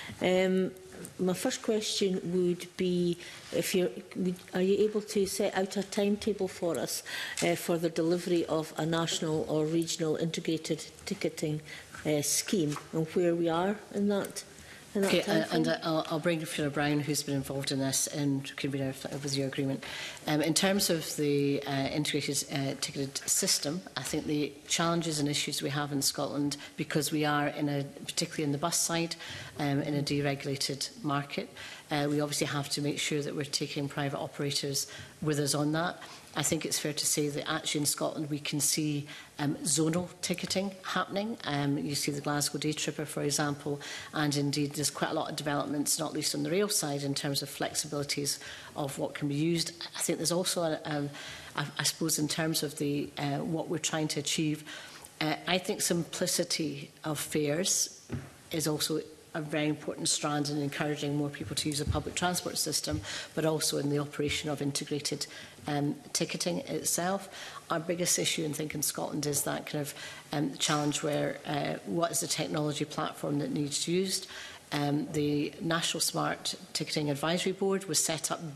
My first question would be, are you able to set out a timetable for us for the delivery of a national or regional integrated ticketing scheme, and where we are in that? Okay, and I'll bring Fiona Brown, who's been involved in this, and convener with your agreement. In terms of the integrated ticketed system, I think the challenges and issues we have in Scotland, because we are particularly in the bus side, in a deregulated market, we obviously have to make sure that we're taking private operators with us on that. I think it's fair to say that actually in Scotland we can see zonal ticketing happening. You see the Glasgow Day Tripper, for example, and indeed there's quite a lot of developments, not least on the rail side, in terms of flexibilities of what can be used. I think there's also, I suppose, in terms of the what we're trying to achieve, I think simplicity of fares is also a very important strand in encouraging more people to use a public transport system, but also in the operation of integrated ticketing itself. Our biggest issue, I think, in Scotland is that kind of challenge where what is the technology platform that needs used. The National Smart Ticketing Advisory Board was set up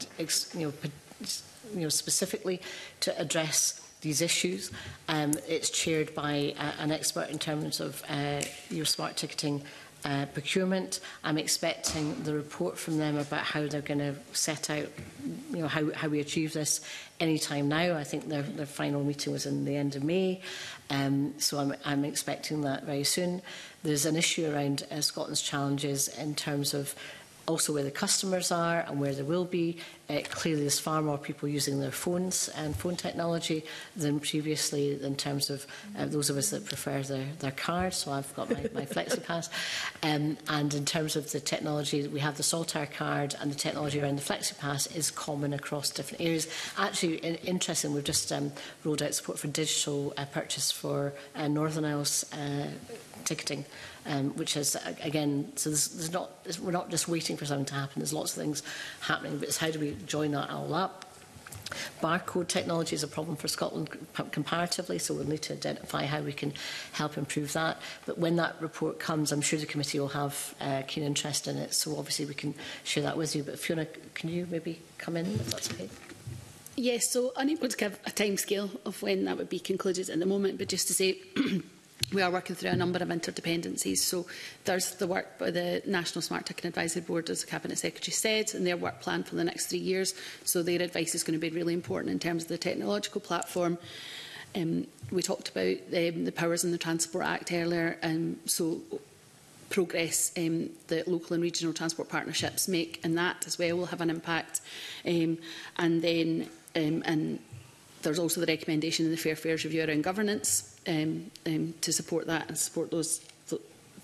specifically to address these issues. It's chaired by an expert in terms of smart ticketing procurement. I'm expecting the report from them about how they're going to set out, how we achieve this any time now. I think their final meeting was in the end of May, so I'm expecting that very soon. There's an issue around Scotland's challenges in terms of also where the customers are and where there will be. Clearly there's far more people using their phones and phone technology than previously in terms of those of us that prefer their cards. So I've got my FlexiPass. And in terms of the technology, we have the Saltire card, and the technology around the FlexiPass is common across different areas. Actually, interesting, we've just rolled out support for digital purchase for Northern Isles ticketing, which is, again, so we're not just waiting for something to happen. There's lots of things happening, but it's how do we join that all up? Barcode technology is a problem for Scotland comparatively, so we'll need to identify how we can help improve that. But when that report comes, I'm sure the committee will have keen interest in it, so obviously we can share that with you. But Fiona, can you maybe come in, if that's okay? Yes, so unable to give a timescale of when that would be concluded at the moment, but just to say we are working through a number of interdependencies. So there's the work by the National Smart Ticketing Advisory Board, as the Cabinet Secretary said, and their work plan for the next 3 years. So their advice is going to be really important in terms of the technological platform. We talked about the Powers in the Transport Act earlier, so progress the local and regional transport partnerships make, and that as well will have an impact. And then and there's also the recommendation in the Fair Fares Review around governance to support that and support those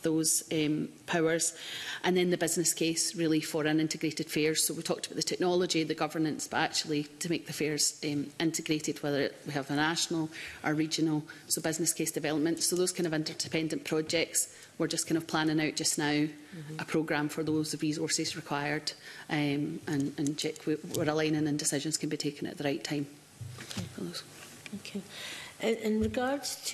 those powers. And then the business case really for an integrated fares. So we talked about the technology, the governance, but actually to make the fares integrated, whether we have a national or regional, so business case development. So those kind of interdependent projects, we're just kind of planning out just now a programme for those resources required, and check we're aligning and decisions can be taken at the right time. Okay. In regards to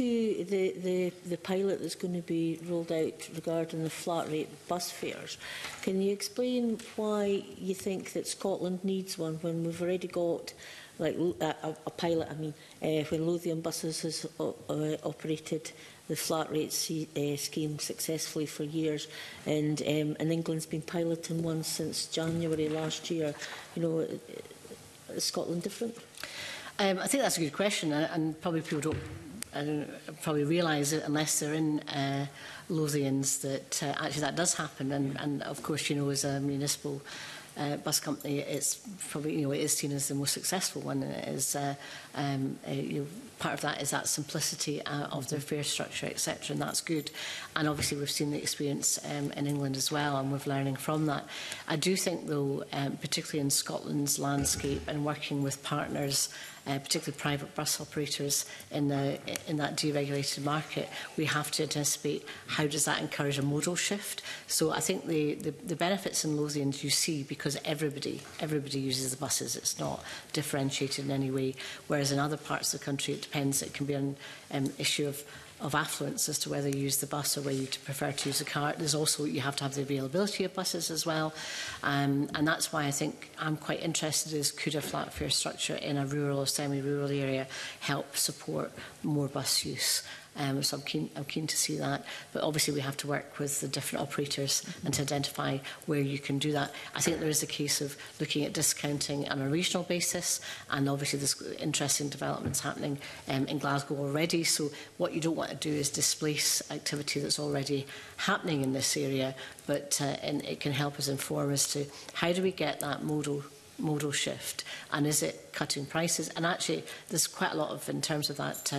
the pilot that's going to be rolled out regarding the flat rate bus fares, can you explain why you think that Scotland needs one when we've already got like a pilot? I mean, when Lothian Buses has operated the flat rate scheme successfully for years, and England's been piloting one since January last year. You know, is Scotland different? I think that's a good question, and probably people don't probably realise it unless they're in Lothians that actually that does happen. And of course, you know, as a municipal bus company, it's probably, you know, it is seen as the most successful one. And it is you know, part of that is that simplicity of their fare structure, etc., and that's good. And obviously, we've seen the experience in England as well, and we're learning from that. I do think, though, particularly in Scotland's landscape and working with partners, particularly private bus operators in that deregulated market, we have to anticipate how does that encourage a modal shift. So I think the benefits in Lothians you see because everybody uses the buses. It's not differentiated in any way. Whereas in other parts of the country, it depends. It can be an issue of affluence as to whether you use the bus or whether you prefer to use a car. There's also, you have to have the availability of buses as well. And that's why I think I'm quite interested is could a flat fare structure in a rural or semi-rural area help support more bus use? So I'm keen to see that. But obviously we have to work with the different operators and to identify where you can do that. I think there is a case of looking at discounting on a regional basis, and obviously there's interesting developments happening in Glasgow already. So what you don't want to do is displace activity that's already happening in this area, but and it can help us inform as to how do we get that modal shift, and is it cutting prices? And actually there's quite a lot of, in terms of that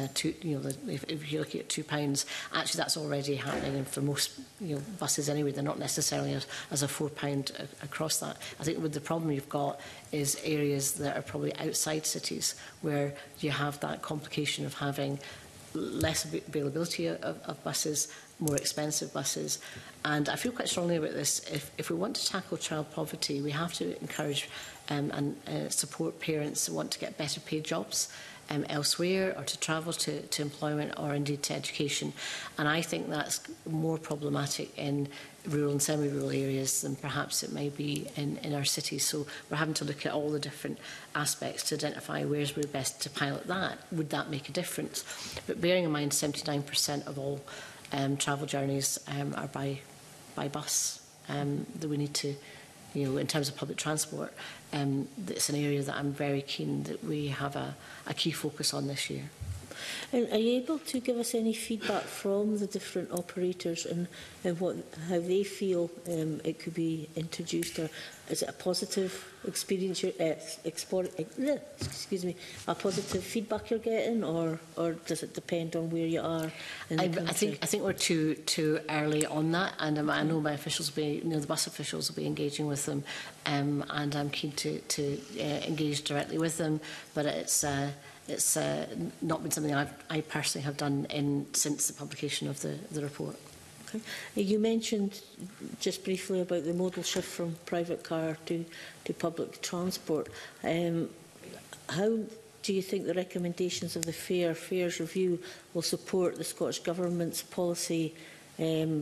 if you're looking at £2, actually that's already happening, and for most buses anyway, they're not necessarily as a £4 across that. I think with the problem you've got is areas that are probably outside cities where you have that complication of having less availability of buses, more expensive buses. And I feel quite strongly about this. If we want to tackle child poverty, we have to encourage and support parents who want to get better paid jobs elsewhere, or to travel to employment, or indeed to education. And I think that's more problematic in rural and semi-rural areas than perhaps it may be in our cities. So we're having to look at all the different aspects to identify where's we're best to pilot that. Would that make a difference? But bearing in mind 79% of all travel journeys are by bus, that we need to, in terms of public transport, it's an area that I'm very keen that we have a key focus on this year. And are you able to give us any feedback from the different operators and how they feel it could be introduced? Or is it a positive experience, a positive feedback you're getting, or does it depend on where you are in the country? I think we're too early on that, and I know my officials will be, the bus officials will be engaging with them, and I'm keen to engage directly with them, but it's not been something I personally have done since the publication of the report. Okay. You mentioned just briefly about the modal shift from private car to public transport. How do you think the recommendations of the Fares Review will support the Scottish Government's policy? How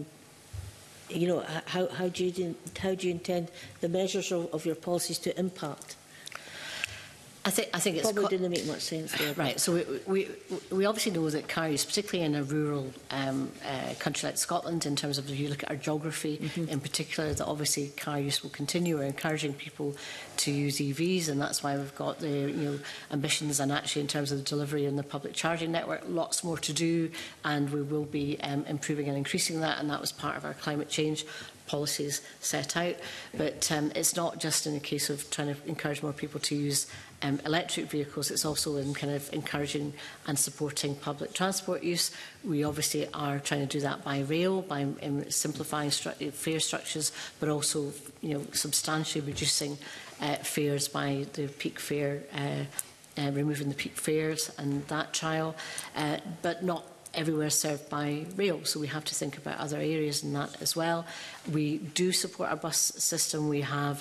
do you intend the measures of your policies to impact? I think it's probably didn't make much sense there. Right. So we obviously know that car use, particularly in a rural country like Scotland, in terms of if you look at our geography in particular, that obviously car use will continue. We're encouraging people to use EVs, and that's why we've got the ambitions, and actually in terms of the delivery in the public charging network, lots more to do, and we will be improving and increasing that, and that was part of our climate change policies set out. But it's not just in a case of trying to encourage more people to use electric vehicles, it's also in kind of encouraging and supporting public transport use. We obviously are trying to do that by rail, by simplifying fare structures, but also, you know, substantially reducing fares by the peak fare, removing the peak fares and that trial, but not everywhere served by rail, so we have to think about other areas in that as well. We do support our bus system. We have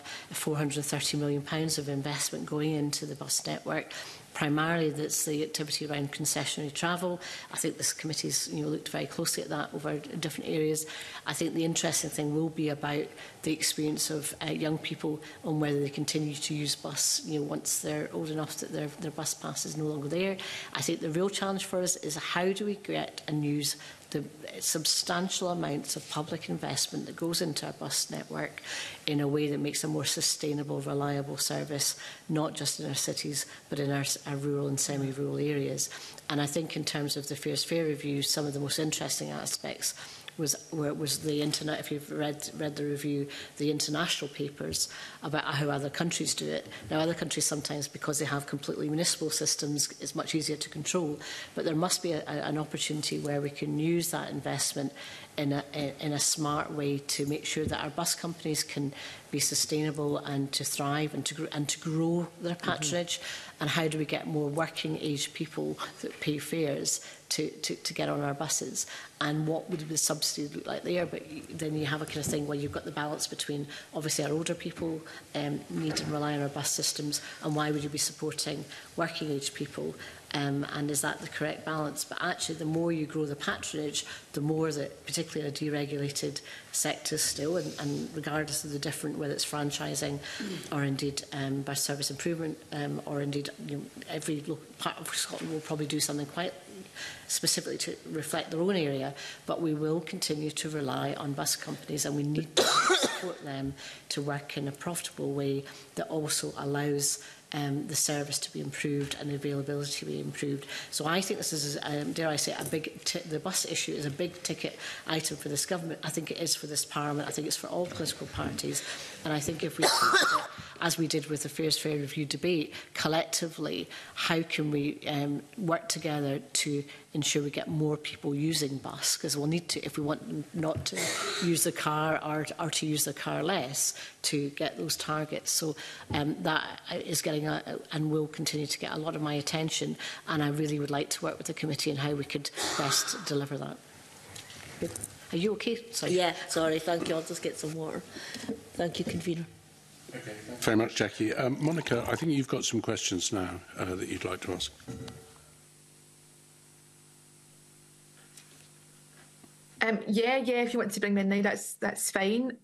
£430 million of investment going into the bus network. Primarily, that's the activity around concessionary travel. I think this committee's looked very closely at that over different areas. I think the interesting thing will be about the experience of young people on whether they continue to use bus once they're old enough that their bus pass is no longer there. I think the real challenge for us is how do we get and use the substantial amounts of public investment that goes into our bus network in a way that makes a more sustainable, reliable service, not just in our cities, but in our rural and semi-rural areas. And I think in terms of the Fares Fair Review, some of the most interesting aspects was the internet. If you've read the review, the international papers about how other countries do it. Now, other countries sometimes, because they have completely municipal systems, it's much easier to control. But there must be an opportunity where we can use that investment in a smart way to make sure that our bus companies can be sustainable and to thrive and to grow their patronage. And how do we get more working age people that pay fares to get on our buses, and what would the subsidy look like there? But then you have a kind of thing where you've got the balance between obviously our older people need and rely on our bus systems, and why would you be supporting working age people? And is that the correct balance? But actually, the more you grow the patronage, the more that, particularly in a deregulated sector still, and regardless of the different, whether it's franchising or indeed by service improvement, or indeed every part of Scotland will probably do something quite specifically to reflect their own area, but we will continue to rely on bus companies, and we need to support them to work in a profitable way that also allows the service to be improved and the availability to be improved. So I think this is, dare I say, the bus issue is a big ticket item for this government. I think it is for this Parliament. I think it's for all political parties. And I think if we, as we did with the Fares Fair Review debate, collectively, how can we work together to ensure we get more people using bus? Because we'll need to, if we want not to use the car or to use the car less, to get those targets. So that is getting and will continue to get a lot of my attention, and I really would like to work with the committee on how we could best deliver that. Good. Are you okay? Sorry. Yeah, sorry, thank you. I'll just get some water. Thank you, Convener. Okay, thanks very much, Jackie. Monica, I think you've got some questions now that you'd like to ask. Yeah, if you want to bring me in now, that's fine.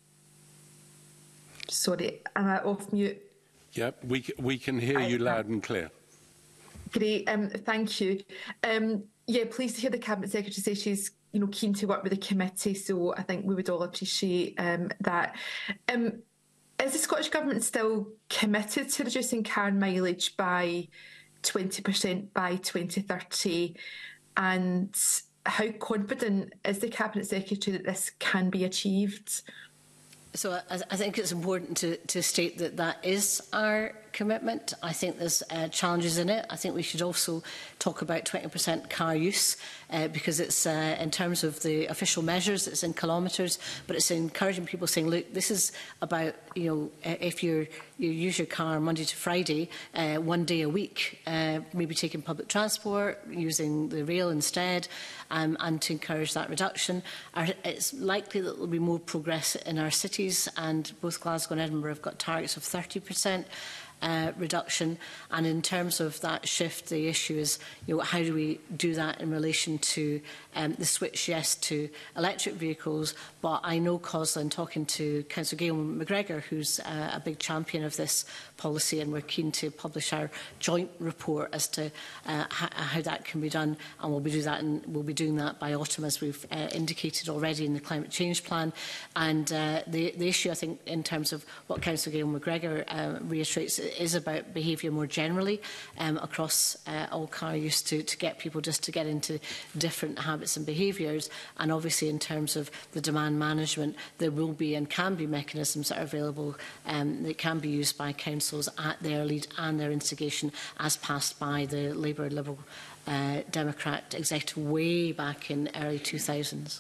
Sorry, am I off mute? Yep, we can hear you loud and clear. Great, thank you. Yeah, pleased to hear the Cabinet Secretary say she's keen to work with the committee, so I think we would all appreciate that. Is the Scottish Government still committed to reducing car mileage by 20% by 2030? And how confident is the Cabinet Secretary that this can be achieved? So I think it's important to state that is our commitment. I think there's challenges in it. I think we should also talk about 20% car use because it's in terms of the official measures, it's in kilometres, but it's encouraging people saying, look, this is about, if you use your car Monday to Friday, 1 day a week, maybe taking public transport, using the rail instead, and to encourage that reduction. It's likely that there will be more progress in our cities, and both Glasgow and Edinburgh have got targets of 30%. Reduction, and in terms of that shift, the issue is, how do we do that in relation to the switch, yes, to electric vehicles? But I know, Coslin, talking to Councillor Gail McGregor, who's a big champion of this policy, and we're keen to publish our joint report as to how that can be done, and we'll be doing that by autumn, as we've indicated already in the climate change plan. And the issue, I think, in terms of what Councillor Gail McGregor reiterates, is about behaviour more generally across all car use to get people just to get into different habits and behaviours. And obviously in terms of the demand management, there will be and can be mechanisms that are available that can be used by councils at their lead and their instigation, as passed by the Labour Liberal Democrat executive way back in early 2000s.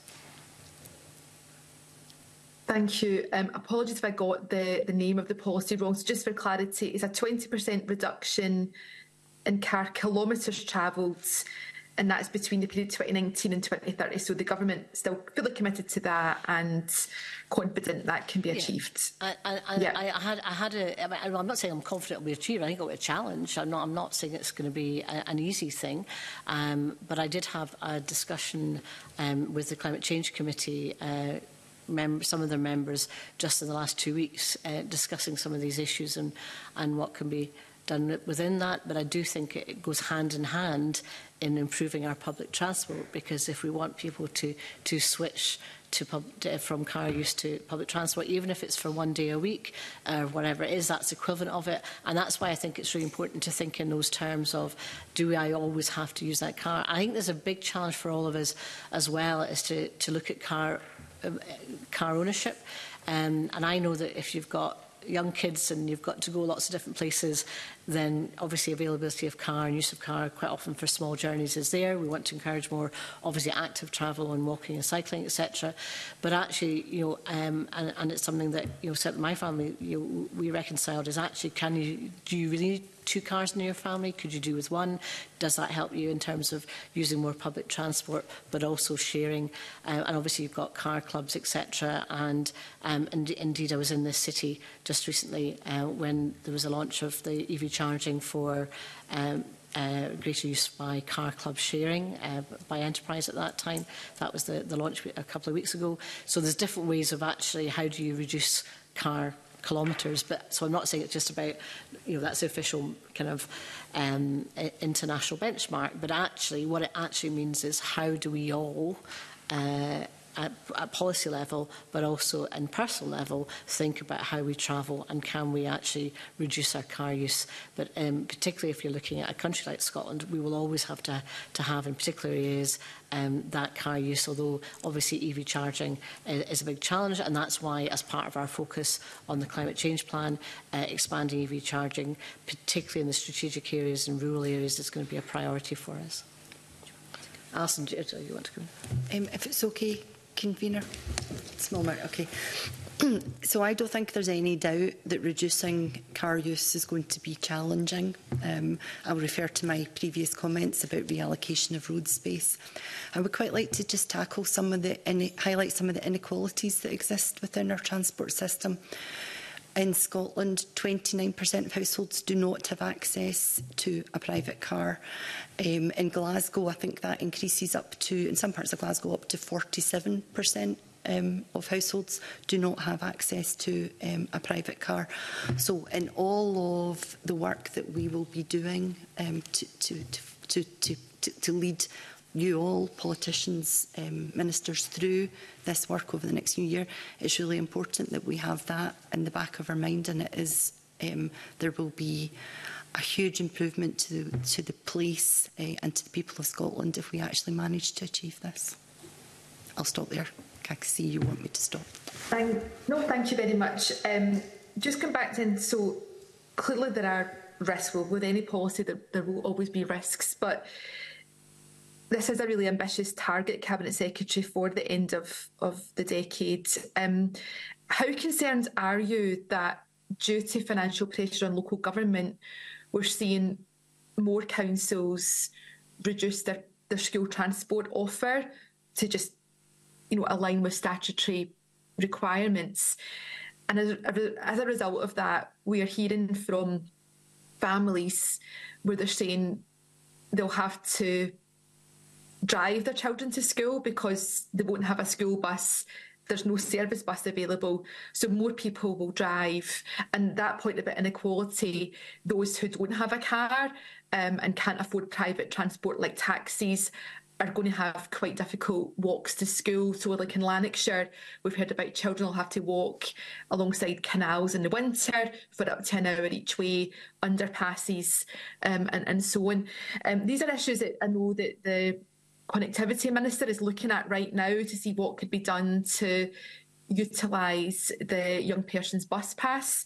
Thank you. Apologies if I got the name of the policy wrong. So just for clarity, it's a 20% reduction in car kilometres travelled, and that's between the period 2019 and 2030. So the government is still fully committed to that and confident that can be achieved. I'm not saying I'm confident it'll be achieved. I think it'll be a challenge. I'm not saying it's going to be an easy thing. But I did have a discussion with the Climate Change Committee, some of their members, just in the last 2 weeks, discussing some of these issues and what can be done within that. But I do think it goes hand in hand in improving our public transport, because if we want people to switch from car use to public transport, even if it's for 1 day a week or whatever it is, that's equivalent of it. And that's why I think it's really important to think in those terms of, do I always have to use that car? I think there's a big challenge for all of us as well, is to look at car ownership. And I know that if you've got young kids and you've got to go lots of different places, then obviously availability of car and use of car quite often for small journeys is there. We want to encourage more, obviously, active travel and walking and cycling, etc. But actually, and it's something that, certainly my family, we reconciled, is actually, do you really need 2 cars in your family? Could you do with 1? Does that help you in terms of using more public transport, but also sharing? And obviously you've got car clubs, etc. And indeed, I was in this city just recently when there was a launch of the EV charging for greater use by car club sharing by Enterprise at that time. That was the launch a couple of weeks ago. So there's different ways of actually, how do you reduce car kilometres? But so I'm not saying it's just about, that's the official kind of international benchmark, but actually what it actually means is, how do we all at policy level, but also in personal level, think about how we travel and can we actually reduce our car use. But particularly if you're looking at a country like Scotland, we will always have to have in particular areas that car use, although obviously EV charging is a big challenge, and that's why, as part of our focus on the climate change plan, expanding EV charging, particularly in the strategic areas and rural areas, is going to be a priority for us. Alison, do you want to come in? If it's okay, Convener. Small amount, okay. So I don't think there's any doubt that reducing car use is going to be challenging. I'll refer to my previous comments about reallocation of road space. I would quite like to just tackle highlight some of the inequalities that exist within our transport system. In Scotland, 29% of households do not have access to a private car. In Glasgow, I think that increases up to, in some parts of Glasgow, up to 47% of households do not have access to a private car. So in all of the work that we will be doing to lead you all, politicians, ministers, through this work over the next few years, it's really important that we have that in the back of our mind, and it is, there will be a huge improvement to the place and to the people of Scotland if we actually manage to achieve this. I'll stop there. I can see you want me to stop. No, thank you very much. Just come back to, so clearly there are risks. Well, with any policy there will always be risks, but this is a really ambitious target, Cabinet Secretary, for the end of the decade. How concerned are you that, due to financial pressure on local government, we're seeing more councils reduce their school transport offer to just, align with statutory requirements? And as a result of that, we are hearing from families where they're saying they'll have to drive their children to school because they won't have a school bus. There's no service bus available, so more people will drive. And that point about inequality, those who don't have a car and can't afford private transport like taxis are going to have quite difficult walks to school. So like in Lanarkshire, we've heard about children will have to walk alongside canals in the winter for up to an hour each way, underpasses and so on. These are issues that I know that the Connectivity Minister is looking at right now to see what could be done to utilise the young person's bus pass.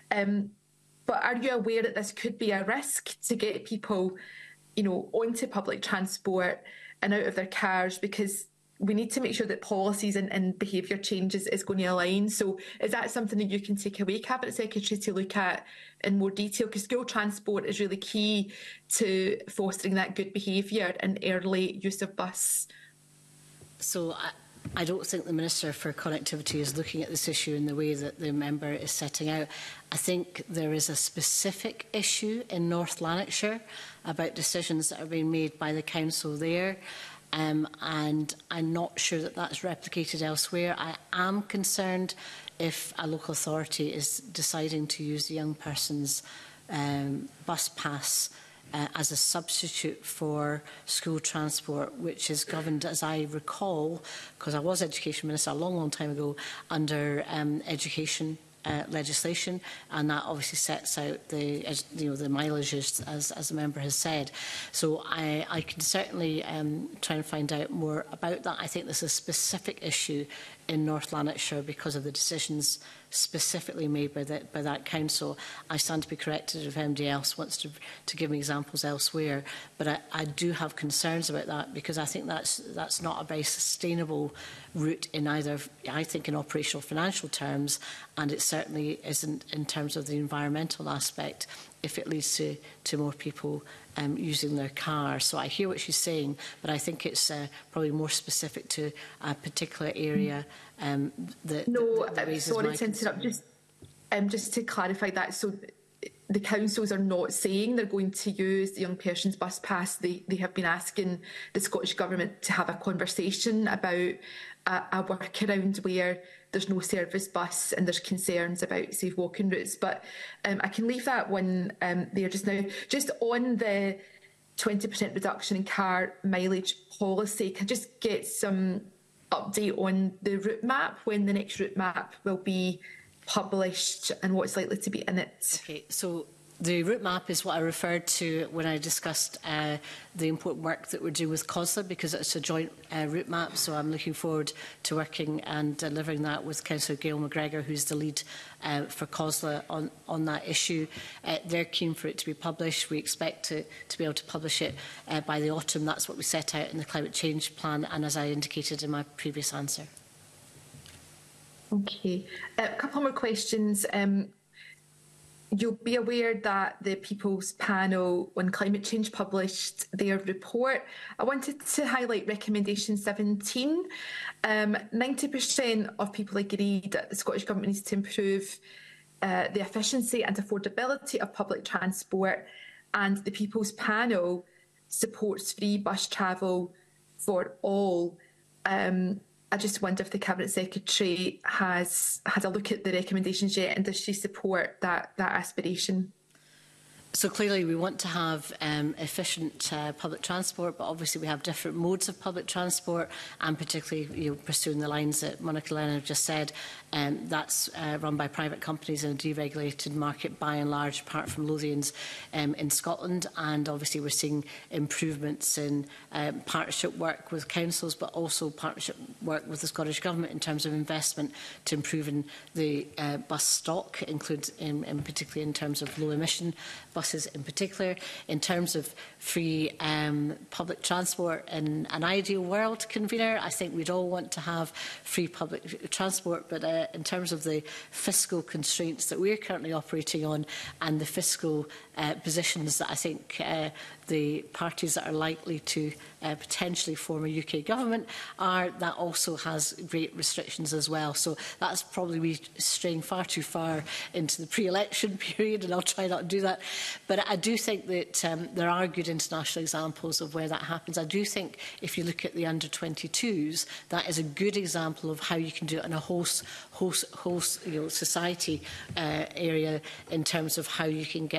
But are you aware that this could be a risk to get people, you know, onto public transport and out of their cars, because we need to make sure that policies and behaviour changes is going to align. So is that something that you can take away, Cabinet Secretary, to look at in more detail? Because school transport is really key to fostering that good behaviour and early use of bus. So I don't think the Minister for Connectivity is looking at this issue in the way that the member is setting out. I think there is a specific issue in North Lanarkshire about decisions that are being made by the council there, and I'm not sure that that's replicated elsewhere. I am concerned if a local authority is deciding to use the young person's bus pass as a substitute for school transport, which is governed, as I recall, because I was Education Minister a long, long time ago, under education legislation, and that obviously sets out the the mileages, as the member has said. So I can certainly try and find out more about that. I think there's a specific issue in North Lanarkshire because of the decisions specifically made by that council. I stand to be corrected if anybody else wants to give me examples elsewhere, but I do have concerns about that, because I think that's not a very sustainable route in either, I think, in operational financial terms, and it certainly isn't in terms of the environmental aspect if it leads to more people using their car. So I hear what she's saying, but I think it's probably more specific to a particular area that raises sorry my to interrupt. Just to clarify that, so the councils are not saying they're going to use the young person's bus pass. They have been asking the Scottish Government to have a conversation about a workaround where there's no service bus and there's concerns about safe walking routes. But I can leave that one there just now. Just on the 20% reduction in car mileage policy, can I just get some update on the route map, when the next route map will be published and what's likely to be in it? Okay, so the route map is what I referred to when I discussed the important work that we're doing with COSLA, because it's a joint route map. So I'm looking forward to working and delivering that with Councillor Gail McGregor, who's the lead for COSLA on that issue. They're keen for it to be published. We expect to be able to publish it by the autumn. That's what we set out in the climate change plan, and as I indicated in my previous answer. Okay, a couple more questions. You'll be aware that the People's Panel on Climate Change published their report. I wanted to highlight recommendation 17. 90% of people agreed that the Scottish Government needs to improve the efficiency and affordability of public transport, and the People's Panel supports free bus travel for all. I just wonder if the Cabinet Secretary has had a look at the recommendations yet, and does she support that aspiration? So clearly we want to have efficient public transport, but obviously we have different modes of public transport, and particularly pursuing the lines that Monica Lennon have just said. That's run by private companies in a deregulated market by and large, apart from Lothians in Scotland. And obviously we're seeing improvements in partnership work with councils, but also partnership work with the Scottish Government in terms of investment to improving the bus stock, particularly in terms of low emission buses in particular. In terms of free public transport in an ideal world, convener, I think we'd all want to have free public transport, but in terms of the fiscal constraints that we're currently operating on and the fiscal positions that I think the parties that are likely to potentially form a UK government that also has great restrictions as well. So that's probably straying far too far into the pre-election period, and I'll try not to do that. But I do think that there are good international examples of where that happens. I do think if you look at the under-22s, that is a good example of how you can do it in a whole society area in terms of how you can get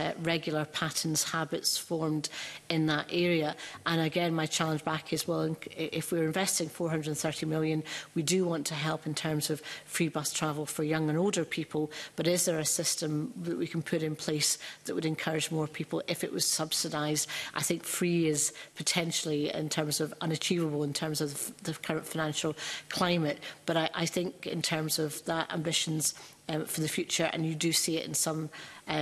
regular patterns, habits formed in that area. And again, my challenge back is, well, if we're investing 430 million, we do want to help in terms of free bus travel for young and older people, but is there a system that we can put in place that would encourage more people if it was subsidised? I think free is potentially, in terms of unachievable in terms of the current financial climate, but I think in terms of that ambitions for the future, and you do see it in some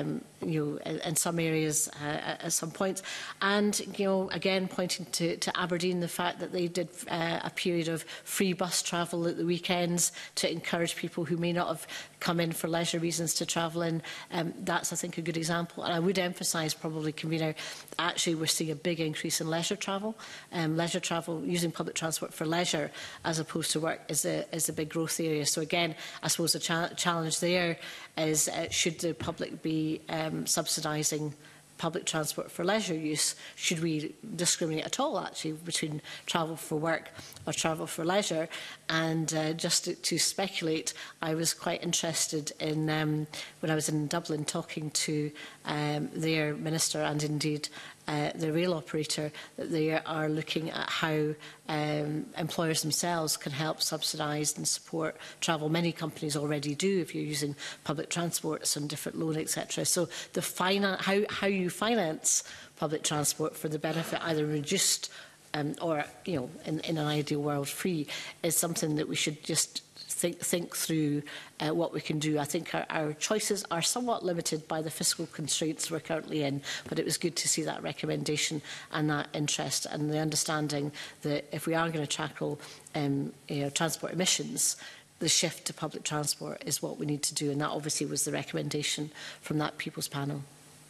in some areas at some points. And, again, pointing to Aberdeen, the fact that they did a period of free bus travel at the weekends to encourage people who may not have come in for leisure reasons to travel in. That's, I think, a good example. And I would emphasise, probably, Convener, actually we're seeing a big increase in leisure travel. Leisure travel, using public transport for leisure as opposed to work, is a big growth area. So, again, I suppose the challenge there is, should the public be subsidising public transport for leisure use? Should we discriminate at all, actually, between travel for work or travel for leisure? And just to speculate, I was quite interested in, when I was in Dublin talking to their minister and indeed the rail operator, that they are looking at how employers themselves can help subsidise and support travel. Many companies already do, if you're using public transports and different loan, etc. So the how you finance public transport for the benefit, either reduced or, in an ideal world, free, is something that we should just think through what we can do. I think our choices are somewhat limited by the fiscal constraints we're currently in, but it was good to see that recommendation and that interest and the understanding that if we are going to tackle transport emissions, the shift to public transport is what we need to do, and that obviously was the recommendation from that People's Panel.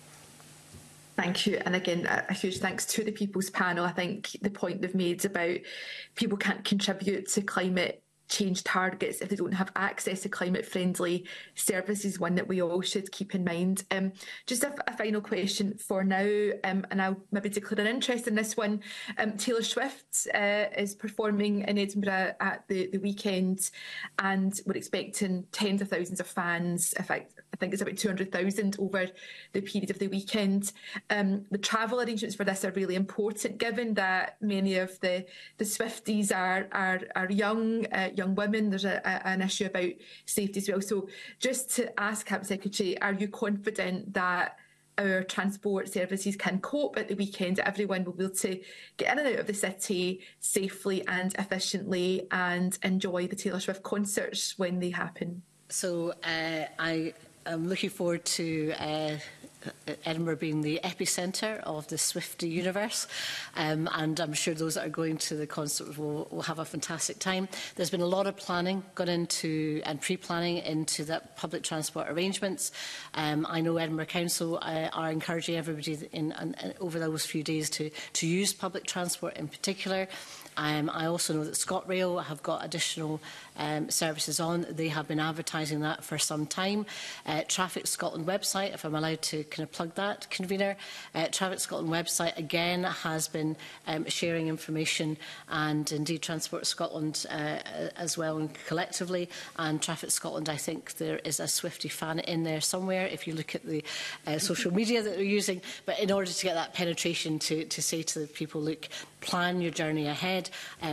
Thank you. And again, a huge thanks to the People's Panel. I think the point they've made about people can't contribute to climate change targets if they don't have access to climate-friendly services, one that we all should keep in mind. Just a final question for now, and I'll maybe declare an interest in this one. Taylor Swift is performing in Edinburgh at the weekend, and we're expecting tens of thousands of fans. In fact, I think it's about 200,000 over the period of the weekend. The travel arrangements for this are really important, given that many of the Swifties are young women. There's an issue about safety as well. So just to ask, Cabinet Secretary, are you confident that our transport services can cope at the weekend? Everyone will be able to get in and out of the city safely and efficiently and enjoy the Taylor Swift concerts when they happen? So I am looking forward to Edinburgh being the epicentre of the Swiftie universe, and I'm sure those that are going to the concert will have a fantastic time. There's been a lot of planning gone into and pre-planning into the public transport arrangements. I know Edinburgh Council are encouraging everybody over those few days to use public transport in particular. I also know that ScotRail have got additional services on. They have been advertising that for some time. Traffic Scotland website, if I'm allowed to kind of plug that, Convener. Traffic Scotland website, again, has been sharing information, and indeed Transport Scotland as well, and collectively. And Traffic Scotland, I think there is a Swiftie fan in there somewhere, if you look at the social media that they're using. But in order to get that penetration to say to the people, look, plan your journey ahead.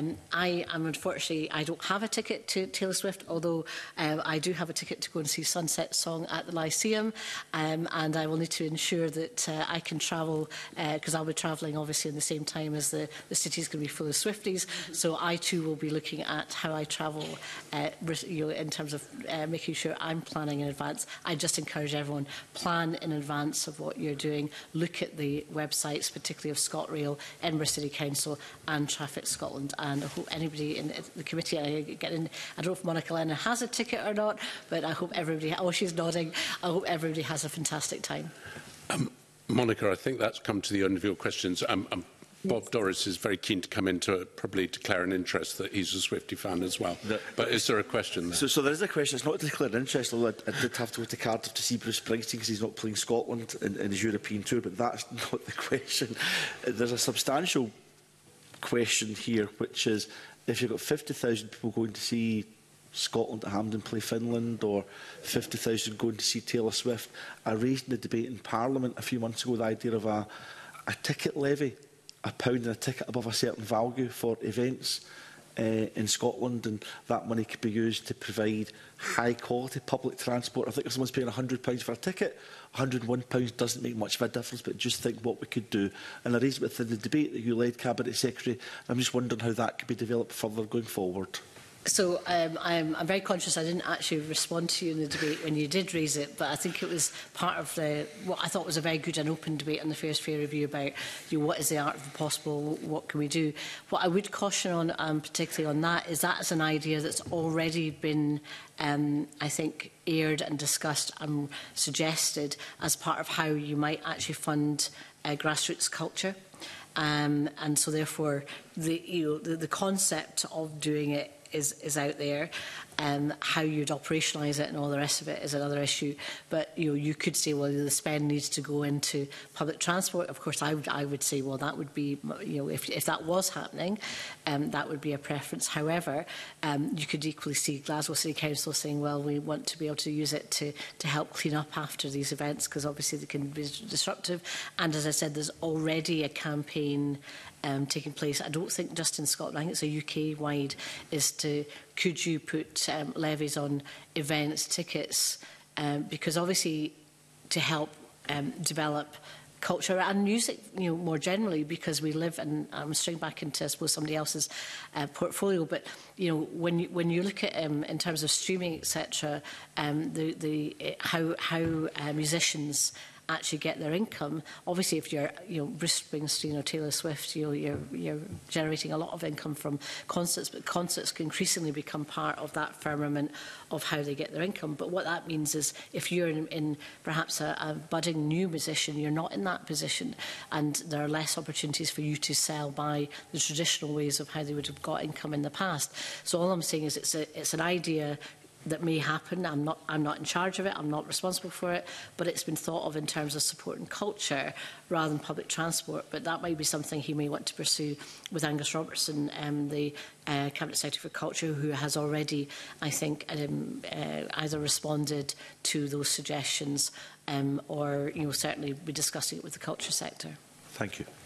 I am unfortunately, I don't have a ticket to Taylor Swift, although I do have a ticket to go and see Sunset Song at the Lyceum, and I will need to ensure that I can travel, because I'll be travelling obviously in the same time as the city is going to be full of Swifties. So I too will be looking at how I travel in terms of making sure I'm planning in advance. I just encourage everyone, plan in advance of what you're doing. Look at the websites, particularly of ScotRail, Edinburgh City Council and Traffic Scotland, and I hope anybody in the committee, I don't know if Monica Lennon has a ticket or not, but I hope everybody, oh, she's nodding, I hope everybody has a fantastic time. Monica, I think that's come to the end of your questions. Bob Doris is very keen to come in to probably declare an interest that he's a Swiftie fan as well. But is there a question there? So there is a question. It's not to declare an interest, although I did have to go to Cardiff to see Bruce Springsteen because he's not playing Scotland in his European tour, but that's not the question. There's a substantial question here, which is, if you've got 50,000 people going to see Scotland at Hampden play Finland, or 50,000 going to see Taylor Swift. I raised in the debate in Parliament a few months ago the idea of a ticket levy, £1 and a ticket above a certain value for events in Scotland, and that money could be used to provide high-quality public transport. I think if someone's paying £100 for a ticket, £101 doesn't make much of a difference, but just think what we could do. And I raised it within the debate that you led, Cabinet Secretary. I'm just wondering how that could be developed further going forward. So I'm very conscious I didn't actually respond to you in the debate when you did raise it, but I think it was part of what I thought was a very good and open debate on the Fair's Fair review about what is the art of the possible, what can we do. What I would caution on, particularly on that, is that's an idea that's already been, I think, aired and discussed and suggested as part of how you might actually fund grassroots culture. And so therefore the concept of doing it is out there. How you'd operationalise it and all the rest of it is another issue. But you could say, well, the spend needs to go into public transport. Of course, I would say, well, that would be, if that was happening, that would be a preference. However, you could equally see Glasgow City Council saying, well, we want to be able to use it to help clean up after these events, because obviously they can be disruptive. And as I said, there's already a campaign taking place. I don't think just in Scotland, I think it's a UK-wide, is to, could you put levies on events, tickets, because obviously to help develop culture and music, more generally, because we live, and I'm straying back into, I suppose, somebody else's portfolio, but when you look at in terms of streaming, etc., how musicians actually get their income. Obviously, if you're, Bruce Springsteen or Taylor Swift, you're generating a lot of income from concerts, but concerts can increasingly become part of that firmament of how they get their income. But what that means is, if you're in perhaps a budding new musician, you're not in that position, and there are less opportunities for you to sell by the traditional ways of how they would have got income in the past. So all I'm saying is, it's an idea that may happen. I'm not in charge of it, I'm not responsible for it, but it's been thought of in terms of supporting culture rather than public transport. But that might be something he may want to pursue with Angus Robertson, the Cabinet Secretary for Culture, who has already, I think, either responded to those suggestions or certainly be discussing it with the culture sector. Thank you.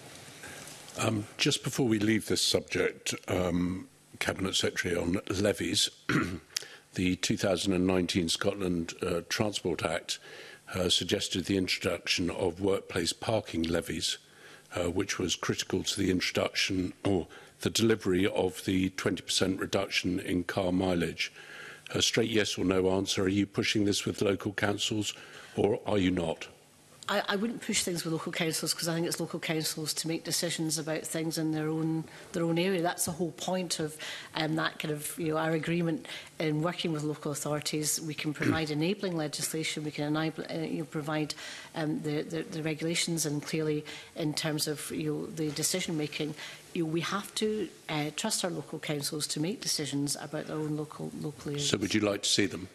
Just before we leave this subject, Cabinet Secretary, on levies, the 2019 Scotland Transport Act suggested the introduction of workplace parking levies, which was critical to the introduction or the delivery of the 20% reduction in car mileage. A straight yes or no answer. Are you pushing this with local councils, or are you not? I wouldn't push things with local councils, because I think it's local councils to make decisions about things in their own area. That's the whole point of that kind of, our agreement in working with local authorities. We can provide enabling legislation, we can enable, provide the regulations, and clearly in terms of the decision making, we have to trust our local councils to make decisions about their own local areas. So would you like to see them?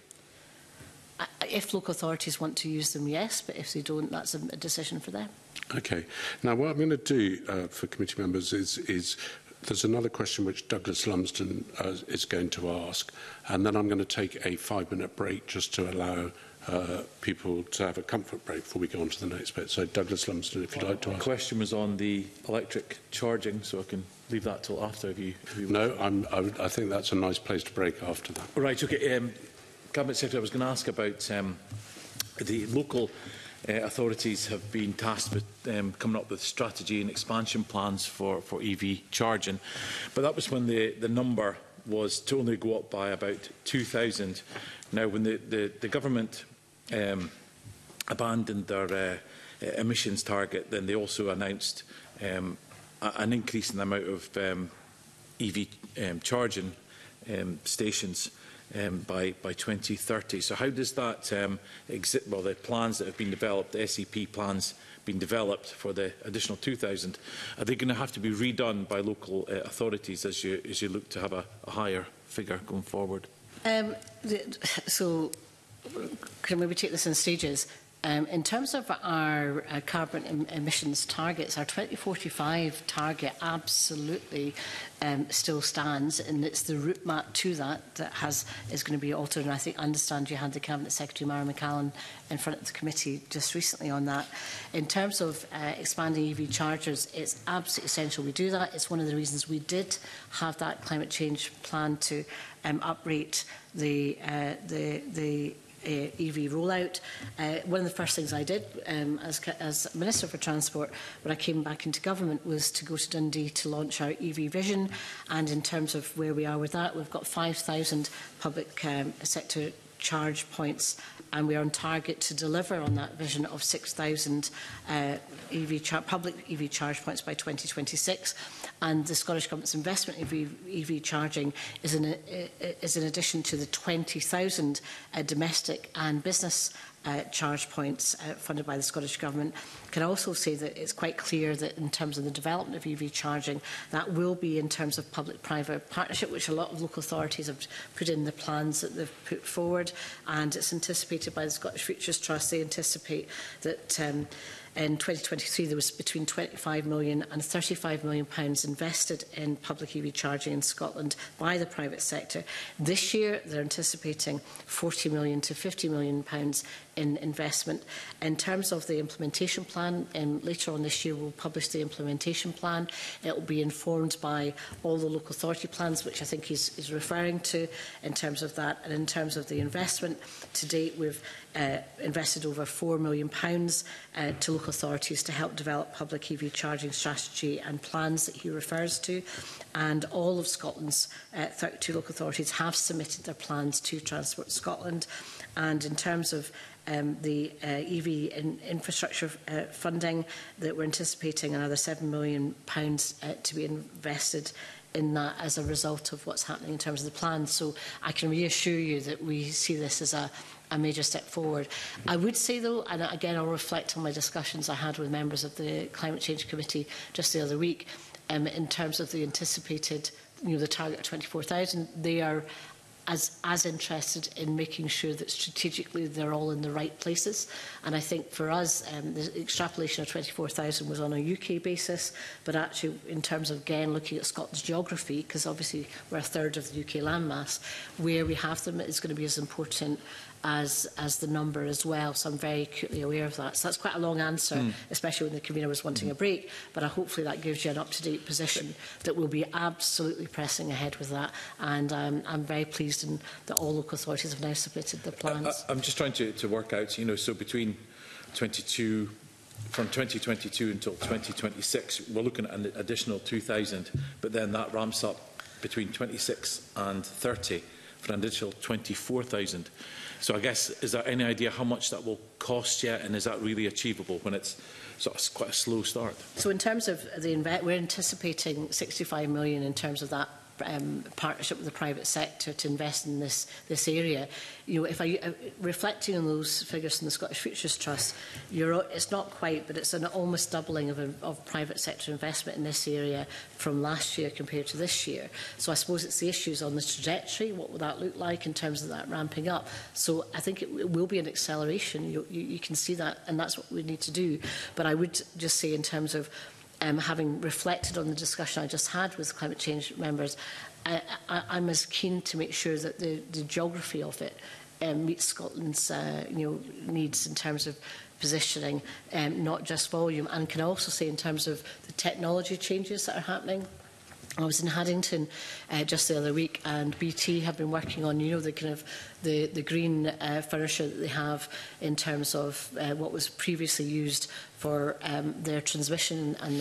If local authorities want to use them, yes, but if they don't, that's a decision for them. Okay. Now, what I'm going to do for committee members is there's another question which Douglas Lumsden is going to ask, and then I'm going to take a 5-minute break just to allow people to have a comfort break before we go on to the next bit. So, Douglas Lumsden, if you'd like to ask. The question was on the electric charging, so I can leave that till after if you No, I think that's a nice place to break after that. Right, okay. Cabinet Secretary, I was going to ask about the local authorities have been tasked with coming up with strategy and expansion plans for EV charging, but that was when the number was to only go up by about 2,000. Now, when the government abandoned their emissions target, then they also announced an increase in the amount of EV charging stations by 2030. So how does that the plans that have been developed, the SEP plans being developed for the additional 2,000, are they going to have to be redone by local authorities as you look to have a higher figure going forward? So can maybe take this in stages. In terms of our carbon emissions targets, our 2045 target absolutely still stands, and it's the route map to that is going to be altered. And I understand you had the Cabinet Secretary, Mara McCallan, in front of the committee just recently on that. In terms of expanding EV chargers, it's absolutely essential we do that. It's one of the reasons we did have that climate change plan to uprate the EV rollout. One of the first things I did as Minister for Transport when I came back into government was to go to Dundee to launch our EV vision, and in terms of where we are with that, we've got 5,000 public sector charge points, and we are on target to deliver on that vision of 6,000 public EV charge points by 2026. And the Scottish Government's investment in EV charging is in addition to the 20,000 domestic and business charge points funded by the Scottish Government. Can I also say that it's quite clear that in terms of the development of EV charging, that will be in terms of public-private partnership, which a lot of local authorities have put in the plans that they've put forward, and it's anticipated by the Scottish Futures Trust. They anticipate that in 2023, there was between £25 million and £35 million invested in public EV charging in Scotland by the private sector. This year, they're anticipating £40 million to £50 million in investment. In terms of the implementation plan, later on this year, we'll publish the implementation plan. It will be informed by all the local authority plans, which I think he's referring to in terms of that. And in terms of the investment, to date, we've invested over £4 million to local authorities to help develop public EV charging strategy and plans that he refers to. And all of Scotland's 32 local authorities have submitted their plans to Transport Scotland. And in terms of the EV infrastructure funding, that we're anticipating another £7 million to be invested in that as a result of what's happening in terms of the plans. So I can reassure you that we see this as a major step forward. I would say, though, and again I'll reflect on my discussions I had with members of the Climate Change Committee just the other week, in terms of the anticipated, the target of 24,000, they are as interested in making sure that strategically they're all in the right places. And I think for us, the extrapolation of 24,000 was on a UK basis, but actually in terms of, again, looking at Scotland's geography, because obviously we're a third of the UK landmass, where we have them is going to be as important as the number as well. So I'm very acutely aware of that. So that's quite a long answer, especially when the convener was wanting a break. But hopefully that gives you an up-to-date position that we'll be absolutely pressing ahead with that. And I'm very pleased that all local authorities have now submitted their plans. I'm just trying to work out, so between from 2022 until 2026, we're looking at an additional 2,000, but then that ramps up between 26 and 30 for an additional 24,000. So I guess, is there any idea how much that will cost yet, and is that really achievable when it's sort of quite a slow start? So in terms of we're anticipating 65 million in terms of that partnership with the private sector to invest in this area. If reflecting on those figures from the Scottish Futures Trust, it's not quite, but it's an almost doubling of private sector investment in this area from last year compared to this year. So I suppose it's the issues on the trajectory. What will that look like in terms of that ramping up? So I think it will be an acceleration. You can see that, and that's what we need to do. But I would just say, in terms of having reflected on the discussion I just had with climate change members, I'm as keen to make sure that the geography of it meets Scotland's needs in terms of positioning, not just volume. And can I also say, in terms of the technology changes that are happening, I was in Haddington just the other week, and BT have been working on, the kind of the green furniture that they have in terms of what was previously used for their transmission and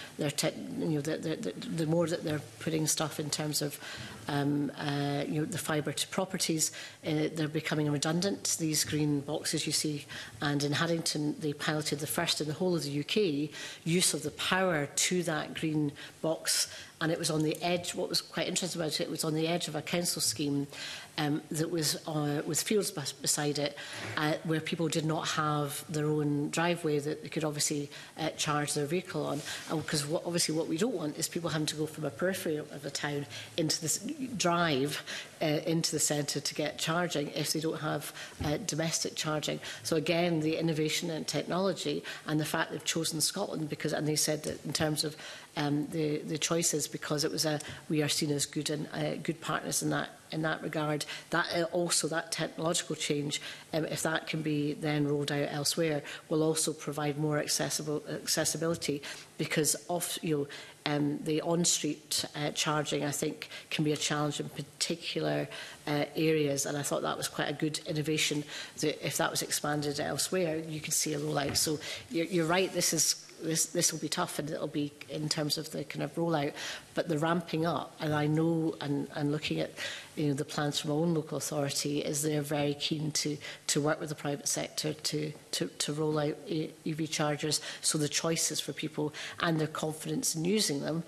the more that they're putting stuff in terms of the fibre to properties, they're becoming redundant, these green boxes you see. And in Haddington, they piloted the first in the whole of the UK use of the power to that green box. And it was on the edge. What was quite interesting about it was on the edge of a council scheme that was with fields beside it, where people did not have their own driveway that they could obviously charge their vehicle on. Because obviously what we don't want is people having to go from a periphery of the town into this drive into the centre to get charging if they don't have domestic charging. So again, the innovation and technology and the fact they've chosen Scotland because, and they said that in terms of the choices, because it was we are seen as good and good partners in that regard. That also that technological change, if that can be then rolled out elsewhere, will also provide more accessibility, because of the on-street charging, I think, can be a challenge in particular areas, and I thought that was quite a good innovation. That if that was expanded elsewhere, you could see a rollout. So you're right. This will be tough, and it'll be in terms of the kind of rollout, but the ramping up, and I know, and looking at the plans from our own local authority, is they're very keen to work with the private sector to roll out EV chargers, so the choices for people and their confidence in using them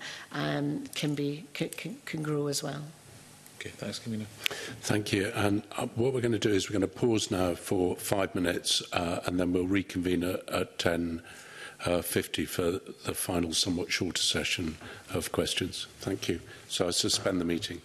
can grow as well. Okay, thanks, Camilla. Thank you. And what we're going to do is we're going to pause now for 5 minutes, and then we'll reconvene at 10:50 for the final, somewhat shorter session of questions. Thank you. So I suspend the meeting.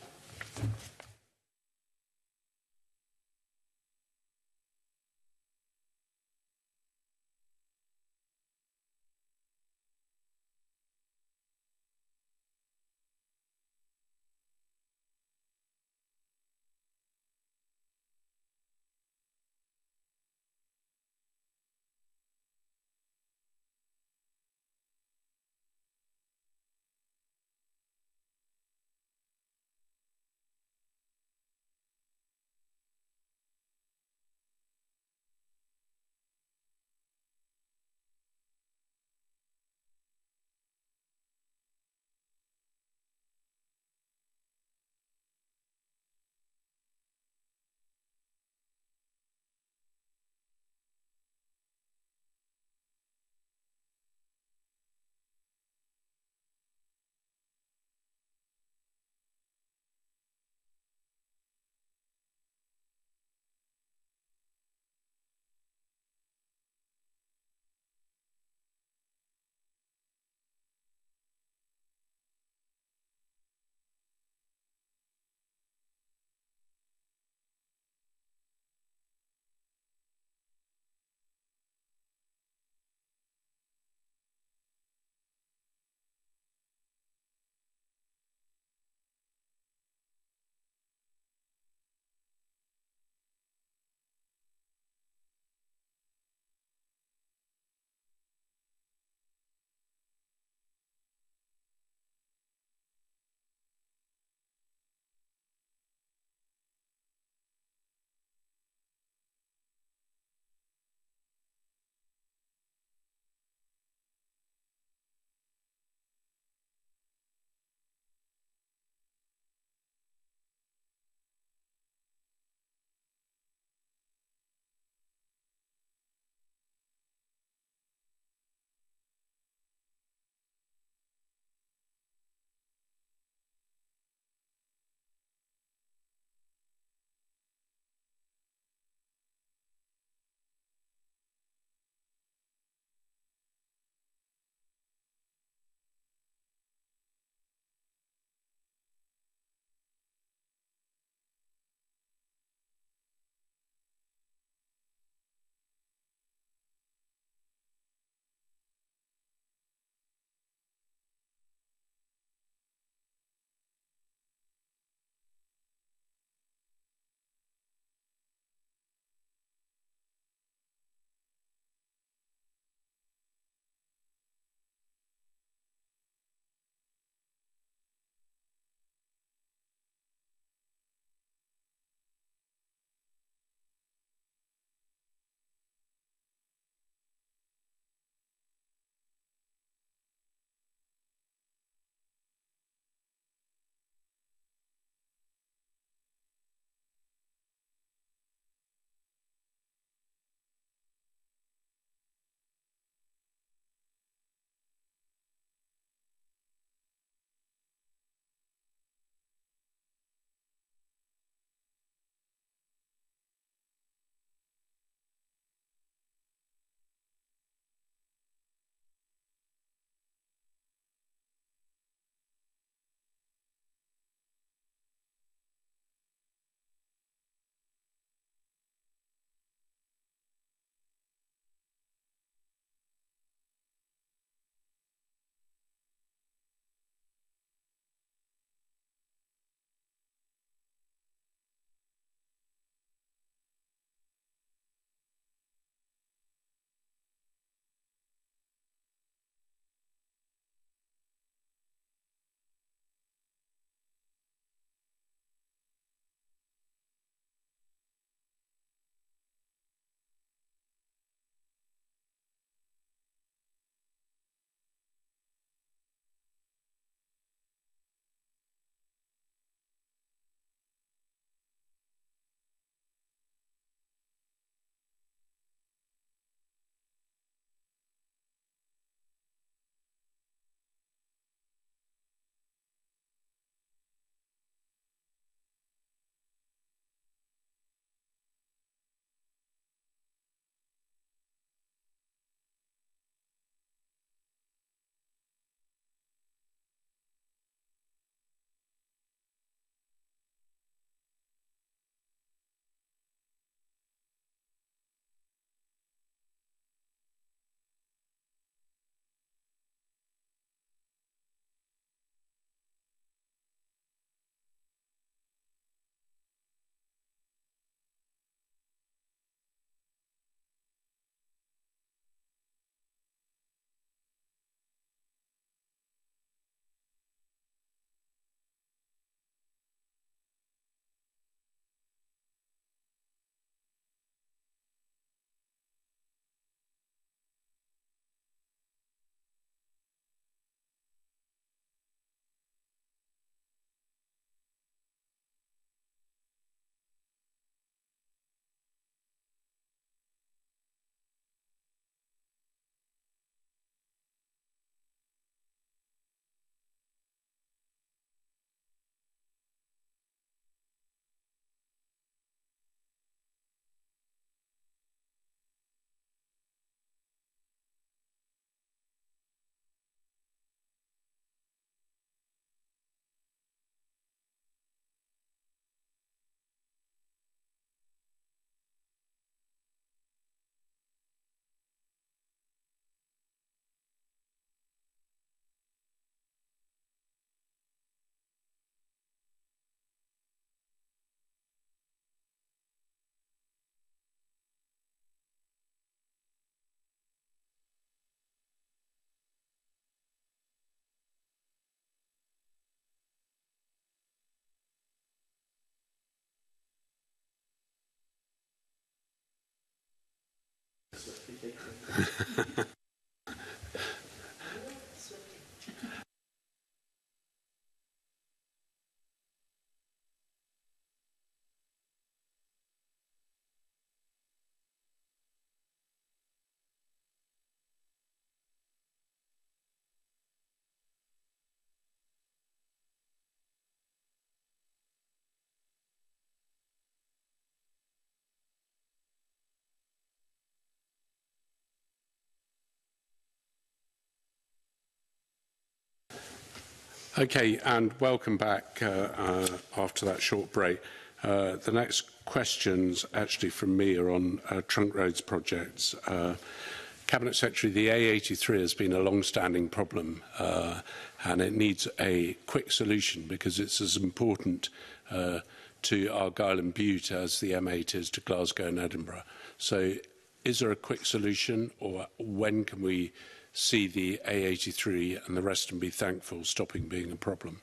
Okay, and welcome back after that short break. The next questions actually from me are on trunk roads projects. Cabinet Secretary, the A83 has been a long-standing problem and it needs a quick solution because it's as important to Argyll and Bute as the M8 is to Glasgow and Edinburgh. So is there a quick solution, or when can we see the A83 and the rest and be thankful stopping being a problem?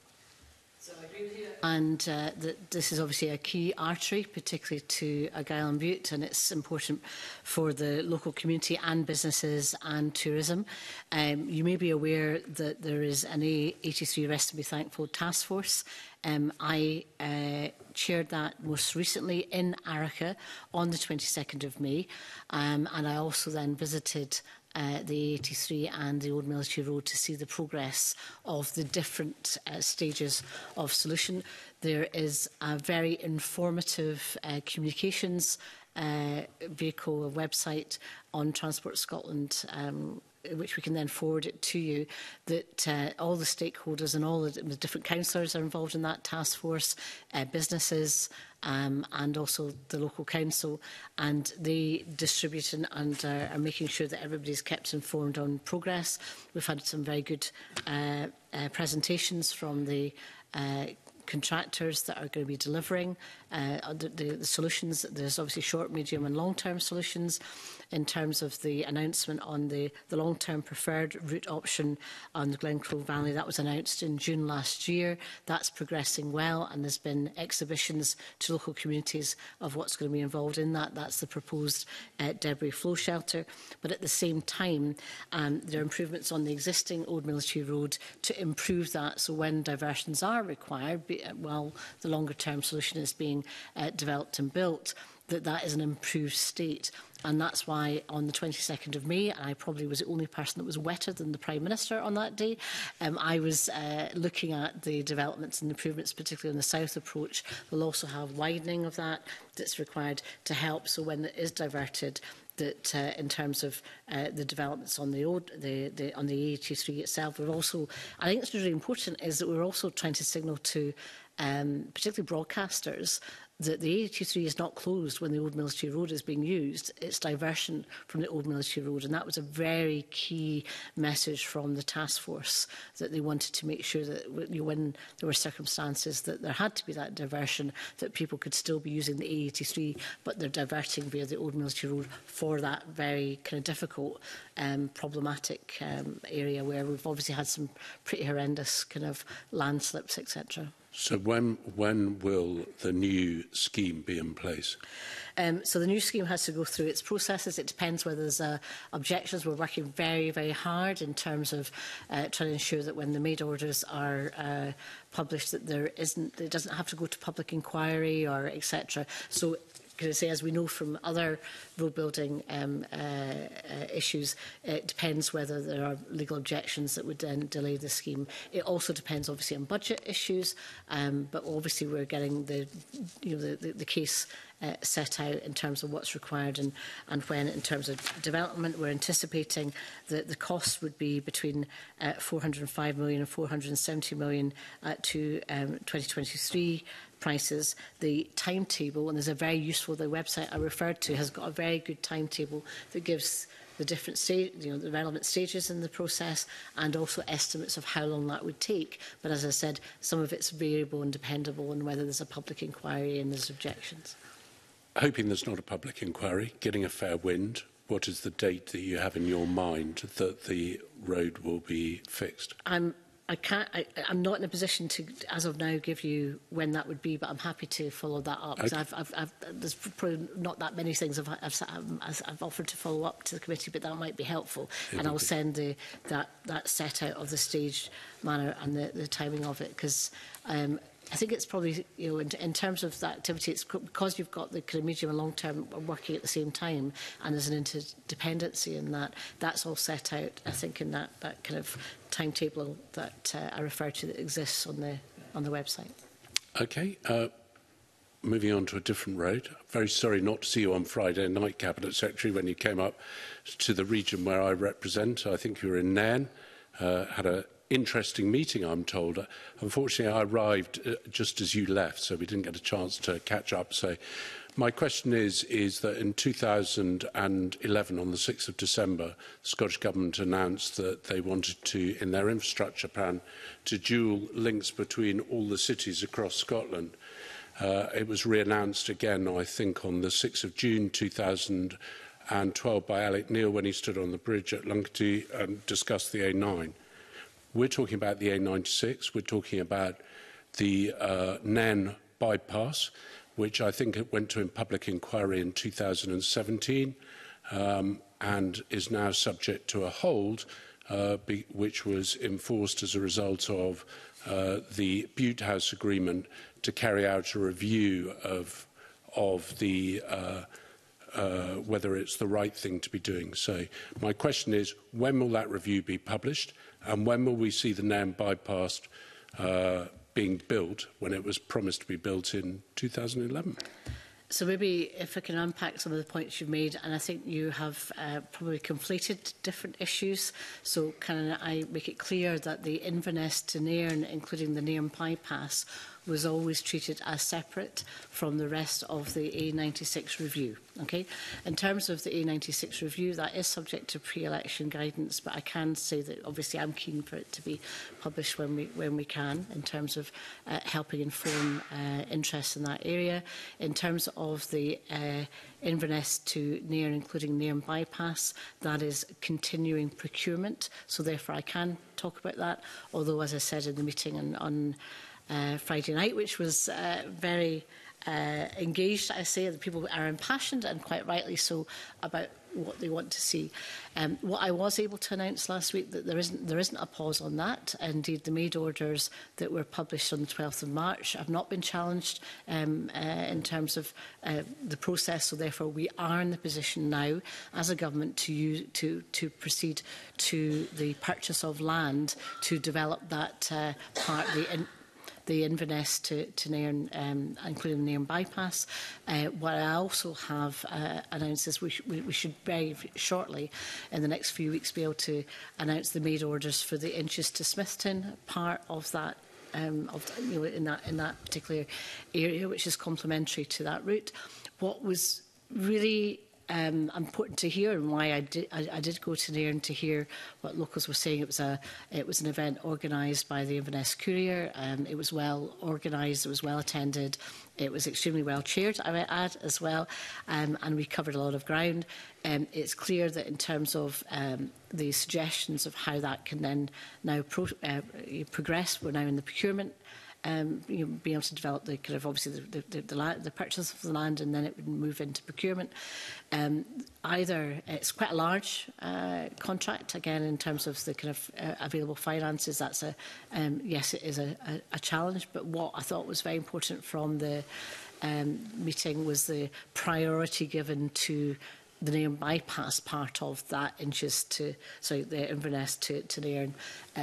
And this is obviously a key artery, particularly to Argyll and Bute, and it's important for the local community and businesses and tourism. You may be aware that there is an A83 Rest and Be Thankful task force. I chaired that most recently in Arica on the 22nd of May, and I also then visited the A83 and the Old Military Road to see the progress of the different stages of solution. There is a very informative communications vehicle, a website on Transport Scotland, which we can then forward it to you, that all the stakeholders and all the different councillors are involved in that task force, businesses, and also the local council, and they distribute and are making sure that everybody's kept informed on progress. We've had some very good presentations from the contractors that are going to be delivering the solutions. There's obviously short, medium and long-term solutions. In terms of the announcement on the long-term preferred route option on the Glencroe Valley, that was announced in June last year. That's progressing well, and there's been exhibitions to local communities of what's going to be involved in that. That's the proposed debris flow shelter. But at the same time, there are improvements on the existing Old Military Road to improve that. So when diversions are required, while the longer-term solution is being developed and built, that is an improved state. And that's why on the 22nd of May, I probably was the only person that was wetter than the Prime Minister on that day, I was looking at the developments and improvements, particularly on the south approach. We'll also have widening of that's required to help. So when it is diverted, that in terms of the developments on the A83 itself, we're also, I think it's really important, is that we're also trying to signal to particularly broadcasters that the A83 is not closed when the Old Military Road is being used. It's diversion from the Old Military Road, and that was a very key message from the task force, that they wanted to make sure that when there were circumstances that there had to be that diversion, that people could still be using the A83, but they're diverting via the Old Military Road for that very kind of difficult, problematic area where we've obviously had some pretty horrendous kind of landslips, etc. So when will the new scheme be in place? So the new scheme has to go through its processes. It depends whether there's objections. We're working very, very hard in terms of trying to ensure that when the made orders are published, that it doesn't have to go to public inquiry or etc. So, can I say, as we know from other road building issues, it depends whether there are legal objections that would then delay the scheme. It also depends, obviously, on budget issues, but obviously we're getting the case set out in terms of what's required and when. In terms of development, we're anticipating that the cost would be between 405 million and 470 million to 2023 prices. The timetable, and there's a very useful, the website I referred to has got a very good timetable that gives the different the relevant stages in the process, and also estimates of how long that would take. But as I said, some of it's variable and dependable on whether there's a public inquiry and there's objections. Hoping there's not a public inquiry, getting a fair wind, what is the date that you have in your mind that the road will be fixed? I'm I'm not in a position to, as of now, give you when that would be, but I'm happy to follow that up. Okay. There's probably not that many things I've offered to follow up to the committee, but that might be helpful. And I'll send that set out of the staged manner and the timing of it, because I think it's probably, in terms of that activity, it's because you've got the kind of medium and long term working at the same time, and there's an interdependency in that. That's all set out, I think, in that kind of timetable that I referred to that exists on the website. Okay. Moving on to a different road. Very sorry not to see you on Friday night, Cabinet Secretary, when you came up to the region where I represent. I think you were in Nairn. Had a interesting meeting, I'm told. Unfortunately, I arrived just as you left, so we didn't get a chance to catch up. So my question is that in 2011, on the 6th of December, the Scottish Government announced that they wanted to, in their infrastructure plan, to dual links between all the cities across Scotland. It was re-announced again, I think, on the 6th of June 2012 by Alec Neil when he stood on the bridge at Lunkerty and discussed the A9. We're talking about the A96. We're talking about the Nairn bypass, which I think it went to in public inquiry in 2017 and is now subject to a hold, which was enforced as a result of the Butte House Agreement to carry out a review of the whether it's the right thing to be doing. So my question is, when will that review be published? And when will we see the Nairn bypass being built, when it was promised to be built in 2011? So maybe if I can unpack some of the points you've made, and I think you have probably conflated different issues. So can I make it clear that the Inverness to Nairn, including the Nairn bypass, was always treated as separate from the rest of the A96 review. Okay? In terms of the A96 review, that is subject to pre-election guidance, but I can say that obviously I'm keen for it to be published when we can, in terms of helping inform interest in that area. In terms of the Inverness to Nairn, including Nairn bypass, that is continuing procurement, so therefore I can talk about that, although, as I said in the meeting on Friday night, which was very engaged, I say, the people are impassioned, and quite rightly so, about what they want to see. What I was able to announce last week, that there isn't a pause on that. Indeed, the made orders that were published on the 12th of March have not been challenged in terms of the process, so therefore we are in the position now as a government to proceed to the purchase of land to develop that part, the Inverness to Nairn, including the Nairn bypass. What I also have announced is we should very shortly, in the next few weeks, be able to announce the made orders for the Inches to Smithton part of that, in that particular area, which is complementary to that route. What was really important to hear, and why I did go to Nairn to hear what locals were saying. It was an event organised by the Inverness Courier. It was well organised. It was well attended. It was extremely well chaired, I might add, as well, and we covered a lot of ground. It's clear that in terms of the suggestions of how that can then now progress, we're now in the procurement. Being able to develop the kind of obviously the purchase of the land, and then it would move into procurement. Either it's quite a large contract, again, in terms of the kind of available finances. That's yes, it is a challenge. But what I thought was very important from the meeting was the priority given to the Nairn bypass part of that the Inverness to Nairn.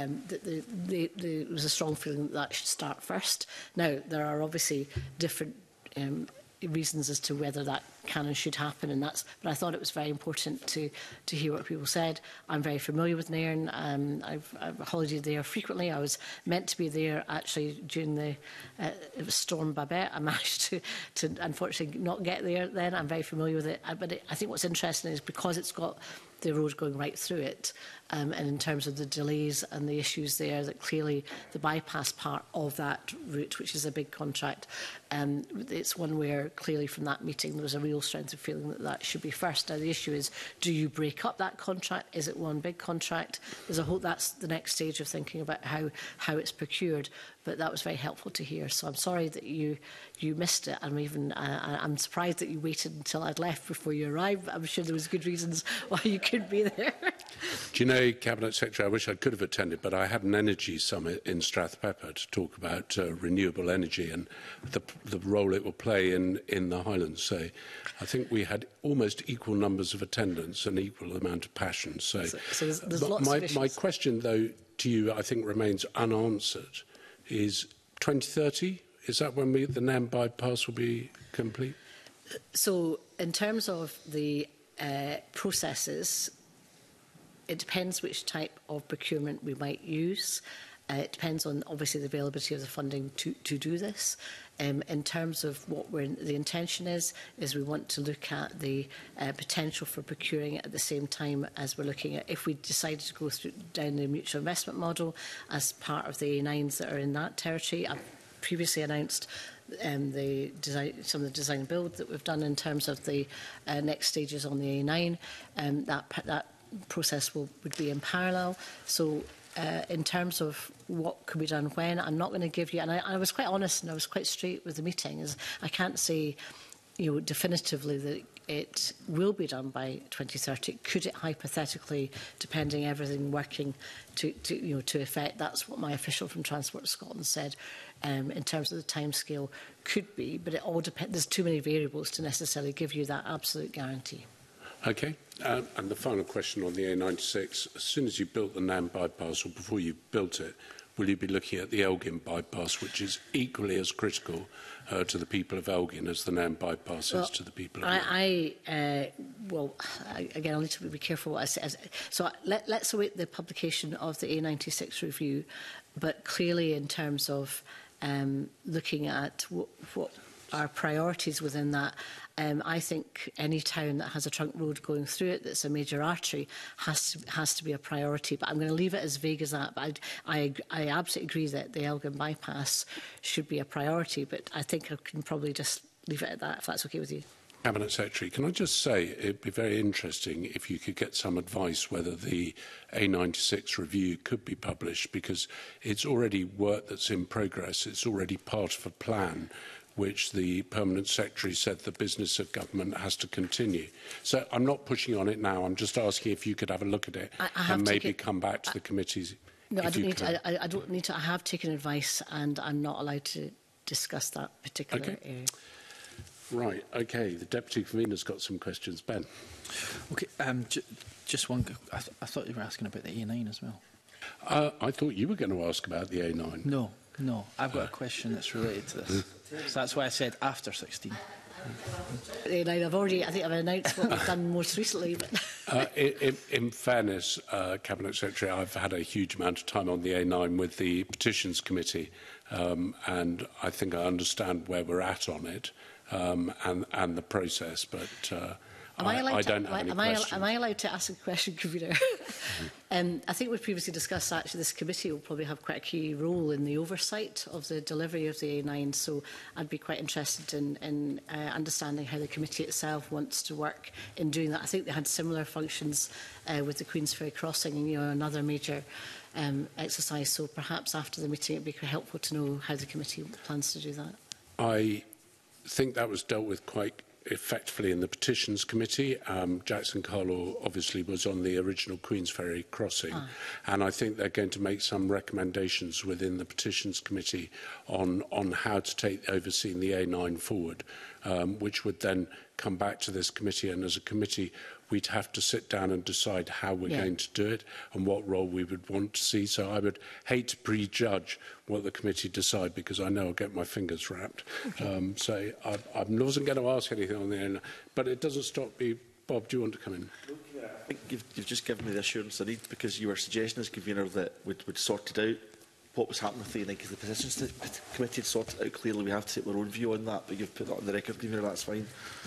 There was a strong feeling that should start first. Now, there are obviously different reasons as to whether that can and should happen, but I thought it was very important to hear what people said. I'm very familiar with Nairn. I've holidayed there frequently. I was meant to be there actually during the it was Storm Babette. I managed to unfortunately not get there then. I'm very familiar with it, but I think what's interesting is because it's got the road going right through it, and in terms of the delays and the issues there, that clearly the bypass part of that route, which is a big contract, it's one where clearly from that meeting there was a real real strength of feeling that that should be first. Now, the issue is, do you break up that contract? Is it one big contract? There's a whole, that's the next stage of thinking about how it's procured. But that was very helpful to hear. So I'm sorry that you missed it. I'm surprised that you waited until I'd left before you arrived. But I'm sure there was good reasons why you couldn't be there. Do you know, Cabinet Secretary, I wish I could have attended, but I had an energy summit in Strathpepper to talk about renewable energy and the role it will play in the Highlands. So I think we had almost equal numbers of attendance and equal amount of passion. So there's lots of issues. My question, though, to you, I think remains unanswered. Is 2030, is that when the NAM bypass will be complete? So in terms of the processes, it depends which type of procurement we might use. It depends on, obviously, the availability of the funding to do this. In terms of what the intention is we want to look at the potential for procuring it at the same time as we're looking at, if we decided to go down the mutual investment model as part of the A9s that are in that territory. I've previously announced some of the design and build that we've done in terms of the next stages on the A9. That process would be in parallel. So in terms of what could be done when, I'm not going to give you, and I was quite honest and I was quite straight with the meeting, is I can't say definitively that it will be done by 2030. Could it hypothetically, depending everything working to effect? That's what my official from Transport Scotland said in terms of the timescale could be, but it all depends. There's too many variables to necessarily give you that absolute guarantee. Okay. And the final question on the A96, as soon as you built the NAM bypass, or before you built it, will you be looking at the Elgin bypass, which is equally as critical to the people of Elgin as the NAM bypass is to the people of Elgin? Again, I'll need to be careful what I say. So let's await the publication of the A96 review, but clearly in terms of looking at what our priorities within that, I think any town that has a trunk road going through it that's a major artery has to be a priority. But I'm going to leave it as vague as that. But I absolutely agree that the Elgin bypass should be a priority. But I think I can probably just leave it at that, if that's okay with you. Cabinet Secretary, can I just say it'd be very interesting if you could get some advice whether the A96 review could be published, because it's already work that's in progress. It's already part of a plan which the Permanent Secretary said the business of government has to continue. So I'm not pushing on it now. I'm just asking if you could have a look at it and maybe come back to the committees. No, I don't need to. I have taken advice and I'm not allowed to discuss that particular area. Right, okay. The Deputy Convener's got some questions. Ben. Okay, just one. I thought you were asking about the A9 as well. I thought you were going to ask about the A9. No, I've got a question that's related to this. So that's why I said after 16. I think I've announced what we've done most recently. But in fairness, Cabinet Secretary, I've had a huge amount of time on the A9 with the Petitions Committee, and I think I understand where we're at on it and the process, but I don't have any questions. Am I allowed to ask a question, Convener? I think we've previously discussed actually this committee will probably have quite a key role in the oversight of the delivery of the A9, so I'd be quite interested in understanding how the committee itself wants to work in doing that. I think they had similar functions with the Queensferry crossing, another major exercise, so perhaps after the meeting it'd be quite helpful to know how the committee plans to do that. I think that was dealt with quite effectively in the Petitions Committee. Jackson Carlaw obviously was on the original Queensferry crossing, and I think they're going to make some recommendations within the Petitions Committee on how to oversee the A9 forward, which would then come back to this committee, and as a committee we'd have to sit down and decide how we're going to do it and what role we would want to see. So I would hate to prejudge what the committee decide, because I know I'll get my fingers wrapped. Okay. So I wasn't going to ask anything on the end, but it doesn't stop me. Bob, do you want to come in? I think you've just given me the assurance I need, because you were suggesting as convener that we'd sorted out what was happening with the because the Petitions Committee had sorted out clearly. We have to take our own view on that, but you've put that on the record, convener, that's fine.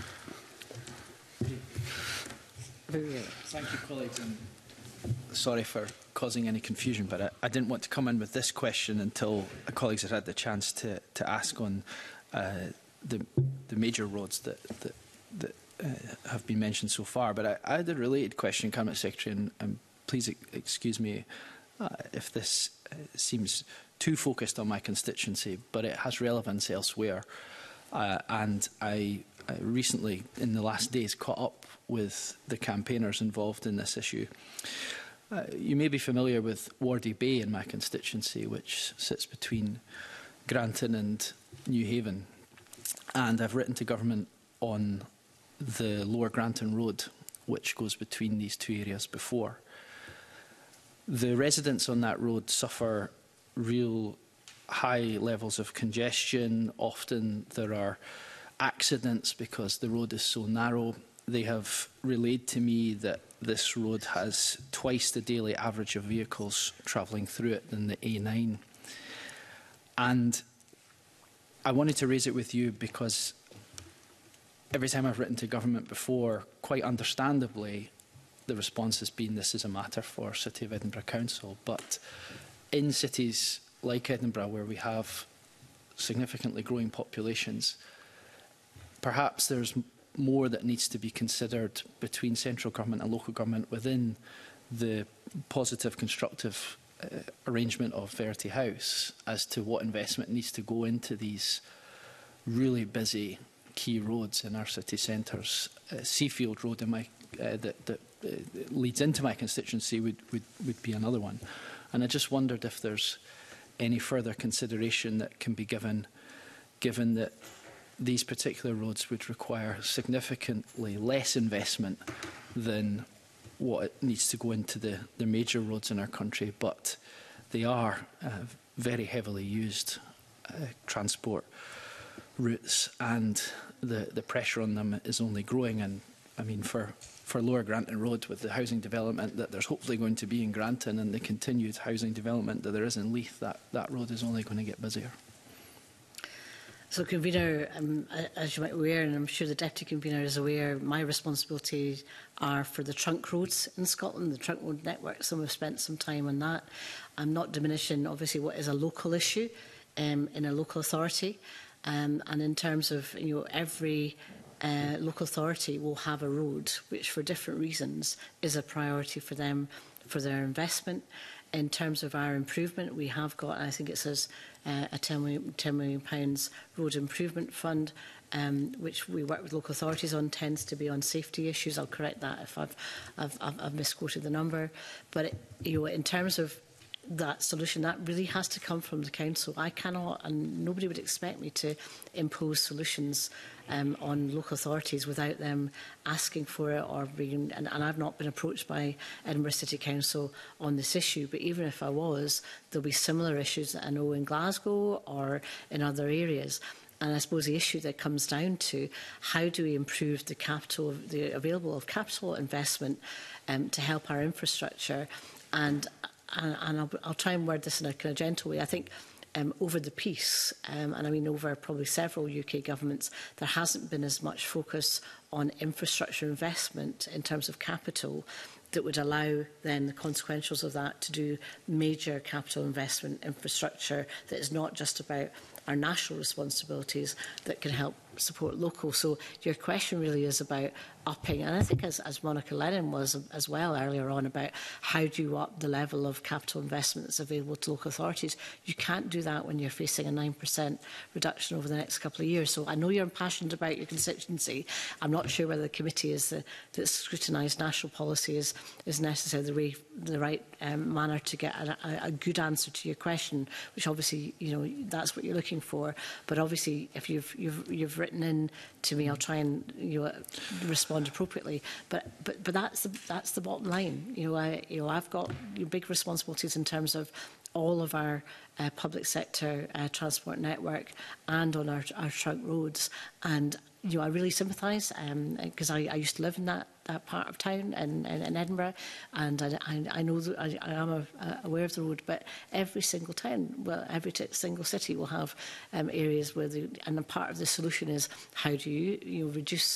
Thank you, colleagues. And sorry for causing any confusion, but I didn't want to come in with this question until colleagues had had the chance to ask on the major roads that have been mentioned so far, but I had a related question, Cabinet Secretary, and please excuse me if this seems too focused on my constituency, but it has relevance elsewhere. And I recently, in the last days, caught up with the campaigners involved in this issue. You may be familiar with Wardie Bay in my constituency, which sits between Granton and New Haven. And I've written to government on the Lower Granton Road, which goes between these two areas before. The residents on that road suffer real high levels of congestion. Often there are accidents because the road is so narrow. They have relayed to me that this road has twice the daily average of vehicles travelling through it than the A9. And I wanted to raise it with you because every time I've written to government before, quite understandably, the response has been this is a matter for City of Edinburgh Council. But in cities like Edinburgh, where we have significantly growing populations, perhaps there's more that needs to be considered between central government and local government within the positive, constructive arrangement of Verity House as to what investment needs to go into these really busy key roads in our city centres. Seafield Road in my, that leads into my constituency would be another one. And I just wondered if there's any further consideration that can be given that these particular roads would require significantly less investment than what needs to go into the major roads in our country, but they are very heavily used transport routes, and the pressure on them is only growing. And I mean, for Lower Granton Road, with the housing development that there's hopefully going to be in Granton and the continued housing development that there is in Leith, that road is only going to get busier. So, Convener, as you might be aware, and I'm sure the Deputy Convener is aware, my responsibilities are for the trunk roads in Scotland, the trunk road network, so we've spent some time on that. I'm not diminishing, obviously, what is a local issue in a local authority. And in terms of, every local authority will have a road which, for different reasons, is a priority for them, for their investment. In terms of our improvement, we have got, I think it says, a £10 million road improvement fund, which we work with local authorities on, tends to be on safety issues. I'll correct that if I've misquoted the number. But in terms of that solution, that really has to come from the council. I cannot, and nobody would expect me to impose solutions on local authorities without them asking for it or being. And I've not been approached by Edinburgh City Council on this issue. But even if I was, there'll be similar issues that I know in Glasgow or in other areas. And I suppose the issue that comes down to how do we improve the capital, the available of capital investment to help our infrastructure. And I'll try and word this in a kind of gentle way. I think over the peace, and I mean over probably several UK governments, there hasn't been as much focus on infrastructure investment in terms of capital that would allow then the consequentials of that to do major capital investment infrastructure that is not just about our national responsibilities that can help support local. So your question really is about upping, and I think as Monica Lennon was as well earlier on, about how do you up the level of capital investment that's available to local authorities. You can't do that when you're facing a 9% reduction over the next couple of years. So I know you're impassioned about your constituency. I'm not sure whether the committee that scrutinised national policy is necessarily the right manner to get a good answer to your question, which obviously, that's what you're looking for. But obviously, if you've written in to me, I'll try and respond appropriately. But that's the bottom line. I've got big responsibilities in terms of all of our public sector transport network and on our trunk roads. And I really sympathise because I used to live in that part of town in Edinburgh, and I know that I am aware of the road. But every single town, well, every single city will have areas where and a part of the solution is how do you reduce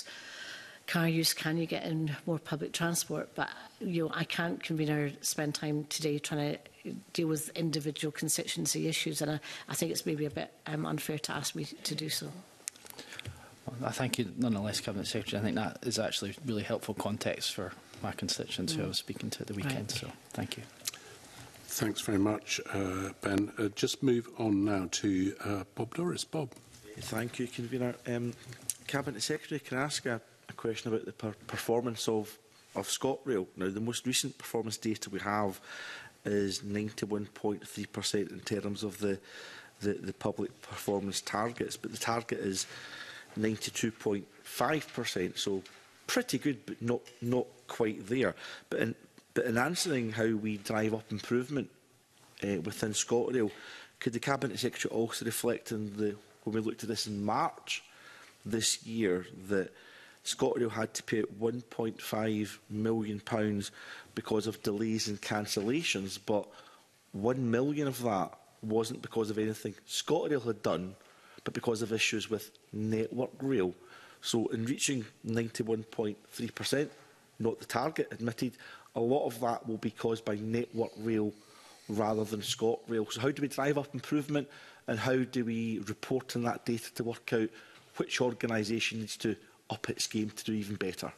car use? Can you get in more public transport? But I can't, Convener, spend time today trying to deal with individual constituency issues, and I think it's maybe a bit unfair to ask me to do so. Well, I thank you nonetheless, Cabinet Secretary. I think that is actually really helpful context for my constituents who I was speaking to at the weekend. So thank you. Thanks very much, Ben. Just move on now to Bob Doris. Bob. Thank you, Convener. Cabinet Secretary, can I ask a question about the performance of ScotRail? Now, the most recent performance data we have is 91.3% in terms of the public performance targets, but the target is 92.5%, so pretty good, but not quite there. But in answering how we drive up improvement within ScotRail, could the Cabinet Secretary also reflect on when we looked at this in March this year, that ScotRail had to pay out £1.5 million because of delays and cancellations, but £1 million of that wasn't because of anything ScotRail had done, but because of issues with Network Rail. So in reaching 91.3%, not the target admitted, a lot of that will be caused by Network Rail rather than ScotRail. So how do we drive up improvement, and how do we report on that data to work out which organisation needs to up its game to do even better?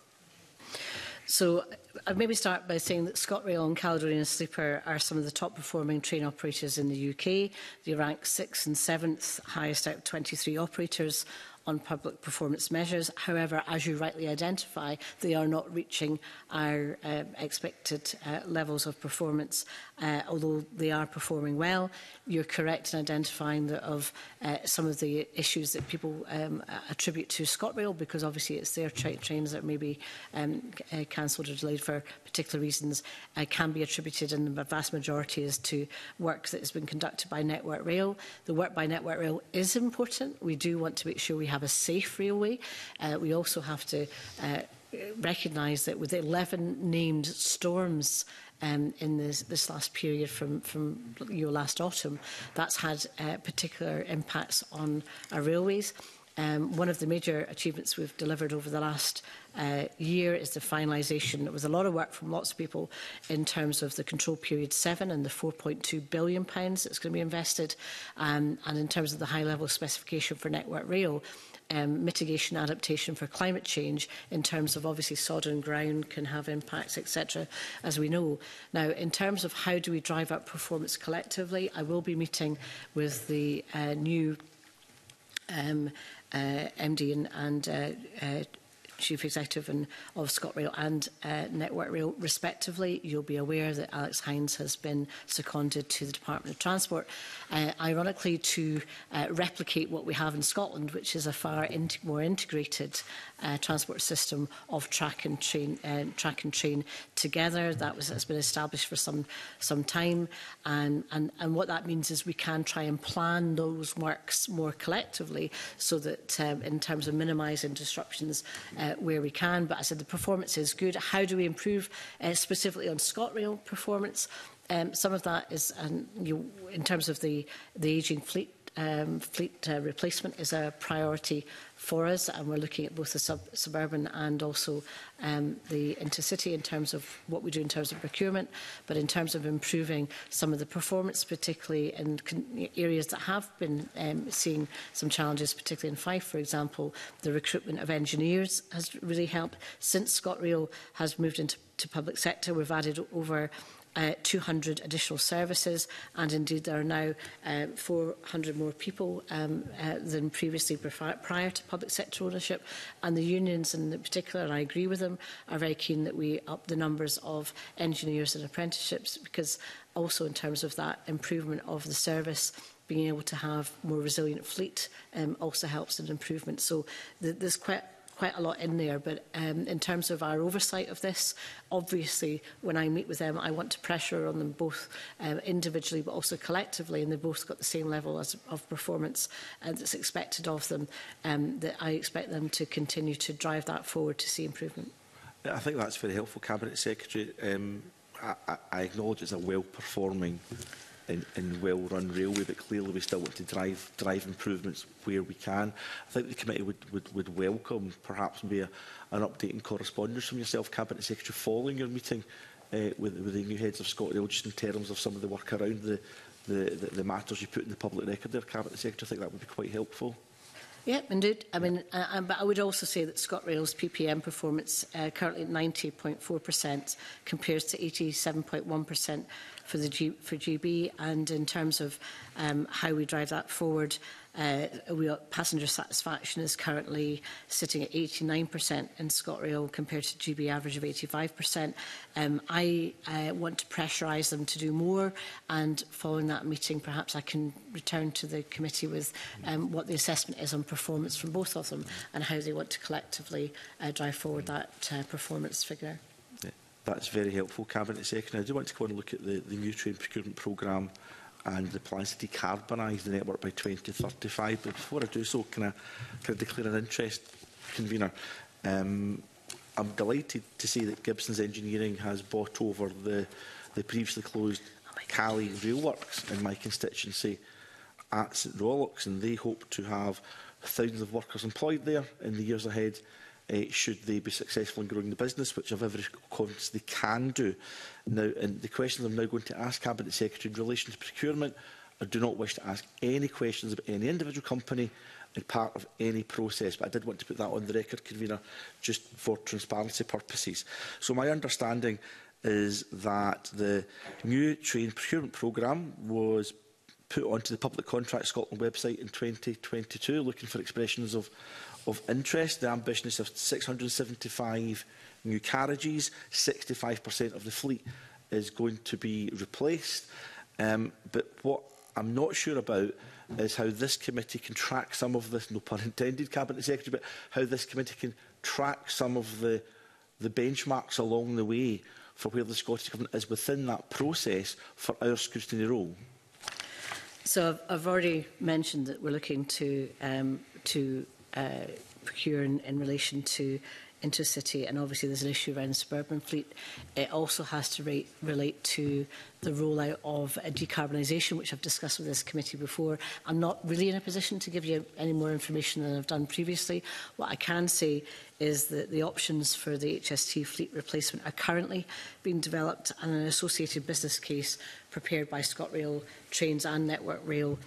So I'd maybe start by saying that ScotRail and Caledonian Sleeper are some of the top performing train operators in the UK. They rank 6th and 7th highest out of 23 operators on public performance measures. However, as you rightly identify, they are not reaching our expected levels of performance, although they are performing well. You're correct in identifying that of some of the issues that people attribute to ScotRail, because obviously it's their trains that may be cancelled or delayed for particular reasons, can be attributed, and the vast majority is to work that has been conducted by Network Rail. The work by Network Rail is important. We do want to make sure we have a safe railway. We also have to recognise that with 11 named storms in this last period from last autumn, that's had particular impacts on our railways. One of the major achievements we've delivered over the last year is the finalisation. It was a lot of work from lots of people in terms of the Control Period 7 and the £4.2 billion that's going to be invested, and in terms of the high-level specification for Network Rail, mitigation adaptation for climate change in terms of obviously sodden ground can have impacts, etc., as we know. Now, in terms of how do we drive up performance collectively, I will be meeting with the new MD and Chief Executive of ScotRail and Network Rail, respectively. You'll be aware that Alex Hines has been seconded to the Department of Transport, ironically to replicate what we have in Scotland, which is a far more integrated transport system of track and train together. That's been established for some time, and what that means is we can try and plan those works more collectively, so that in terms of minimising disruptions where we can. But I said the performance is good. How do we improve specifically on ScotRail performance? Some of that is, in terms of the ageing fleet replacement is a priority for us, and we're looking at both the suburban and also the intercity in terms of what we do in terms of procurement. But in terms of improving some of the performance, particularly in areas that have been seeing some challenges, particularly in Fife, for example, the recruitment of engineers has really helped. Since ScotRail has moved into public sector, we've added over 200 additional services, and indeed there are now 400 more people than previously prior to public sector ownership. And the unions in particular, and I agree with them, are very keen that we up the numbers of engineers and apprenticeships, because also in terms of that improvement of the service, being able to have more resilient fleet also helps in improvement. So there's quite a lot in there, but in terms of our oversight of this, obviously when I meet with them, I want to pressure on them both individually but also collectively, and they've both got the same level of performance that's expected of them, that I expect them to continue to drive that forward to see improvement. I think that's very helpful, Cabinet Secretary. I acknowledge it's a well-performing and well-run railway, but clearly we still want to drive improvements where we can. I think the committee would welcome perhaps maybe an update in correspondence from yourself, Cabinet Secretary, following your meeting with the new heads of ScotRail, just in terms of some of the work around the matters you put in the public record there, Cabinet Secretary. I think that would be quite helpful. Yeah, indeed. I mean, but I would also say that ScotRail's PPM performance currently at 90.4% compares to 87.1% for GB. And in terms of how we drive that forward, passenger satisfaction is currently sitting at 89% in ScotRail compared to GB average of 85%. I want to pressurise them to do more, and following that meeting perhaps I can return to the committee with what the assessment is on performance from both of them and how they want to collectively drive forward that performance figure. Yeah, that's very helpful, Cabinet Secretary. I do want to go and look at the new train procurement programme and the plans to decarbonise the network by 2035. But before I do so, can I declare an interest, Convener? I'm delighted to see that Gibson's Engineering has bought over the previously closed Cali Railworks in my constituency at St Rollox, and they hope to have thousands of workers employed there in the years ahead, should they be successful in growing the business, which I've every confidence they can do. Now, and the questions I'm now going to ask Cabinet Secretary in relation to procurement, I do not wish to ask any questions about any individual company as part of any process, but I did want to put that on the record, Convener, just for transparency purposes. So my understanding is that the new train procurement programme was put onto the Public Contract Scotland website in 2022, looking for expressions of interest. The ambition is of 675 new carriages, 65% of the fleet is going to be replaced. But what I'm not sure about is how this committee can track some of this, no pun intended, Cabinet Secretary, but how this committee can track some of the benchmarks along the way for where the Scottish Government is within that process for our scrutiny role. So I've already mentioned that we're looking to procure in relation to intercity, and obviously there's an issue around the suburban fleet. It also has to relate to the rollout of decarbonisation, which I've discussed with this committee before. I'm not really in a position to give you any more information than I've done previously. What I can say is that the options for the HST fleet replacement are currently being developed, and an associated business case prepared by ScotRail Trains and Network Rail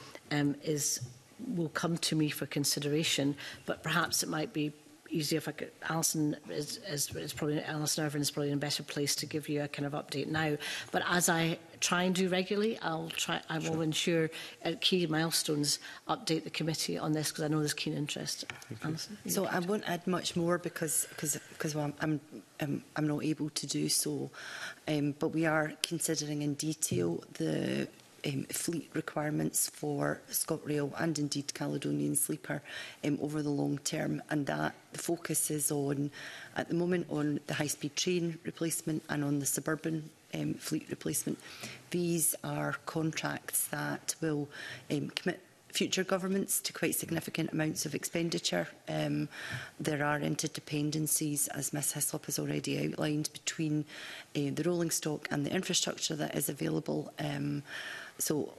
will come to me for consideration, but perhaps it might be easier if I could. Alison Alison Irvine is probably in a better place to give you a kind of update now. But as I try and do regularly, I will ensure at key milestones update the committee on this, because I know there's keen interest. Alison, so I won't add much more because I'm not able to do so. But we are considering in detail the fleet requirements for ScotRail and indeed Caledonian Sleeper over the long term, and that the focus is on, at the moment, on the high-speed train replacement and on the suburban fleet replacement. These are contracts that will commit future governments to quite significant amounts of expenditure. There are interdependencies, as Ms Hislop has already outlined, between the rolling stock and the infrastructure that is available. So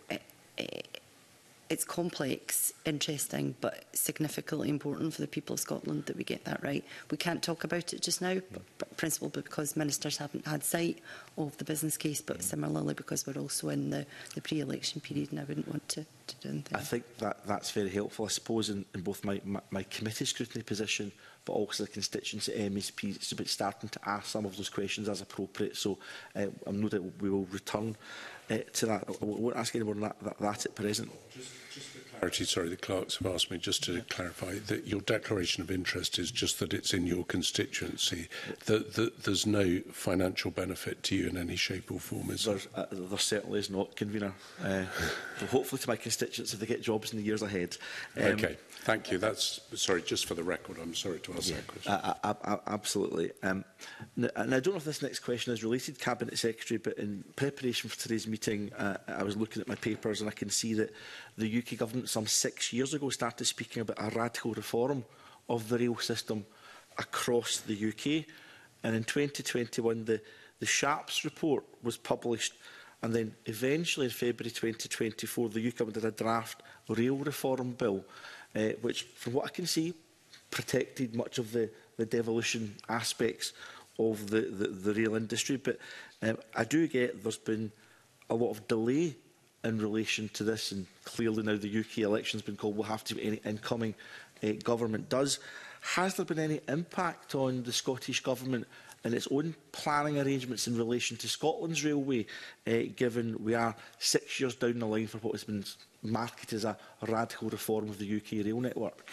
it's complex, interesting, but significantly important for the people of Scotland that we get that right. We can't talk about it just now, principally because ministers haven't had sight of the business case, but similarly because we're also in the pre-election period, and I wouldn't want to do anything. I think that's very helpful, I suppose, in both my committee scrutiny position, but also the constituency MEPs. It's about starting to ask some of those questions as appropriate. So I'm no doubt we will return to that. I won't ask any more than that at present. Just for clarity, sorry, the clerks have asked me just to clarify that your declaration of interest is just that it's in your constituency, that there's no financial benefit to you in any shape or form, is there? There certainly is not, Convener. So hopefully to my constituents if they get jobs in the years ahead. Okay, thank you. That's, sorry, just for the record, I'm sorry to ask that question. Absolutely. And I don't know if this next question is related, Cabinet Secretary, but in preparation for today's meeting, I was looking at my papers and I can see that the UK Government some 6 years ago started speaking about a radical reform of the rail system across the UK. And in 2021, the Sharps report was published, and then eventually in February 2024, the UK Government did a draft rail reform bill, which, from what I can see, protected much of the devolution aspects of the rail industry. But I do get there's been a lot of delay in relation to this, and clearly now the UK election has been called. We'll have to be any incoming Government does. Has there been any impact on the Scottish Government in its own planning arrangements in relation to Scotland's railway, given we are 6 years down the line for what has been marketed as a radical reform of the UK rail network?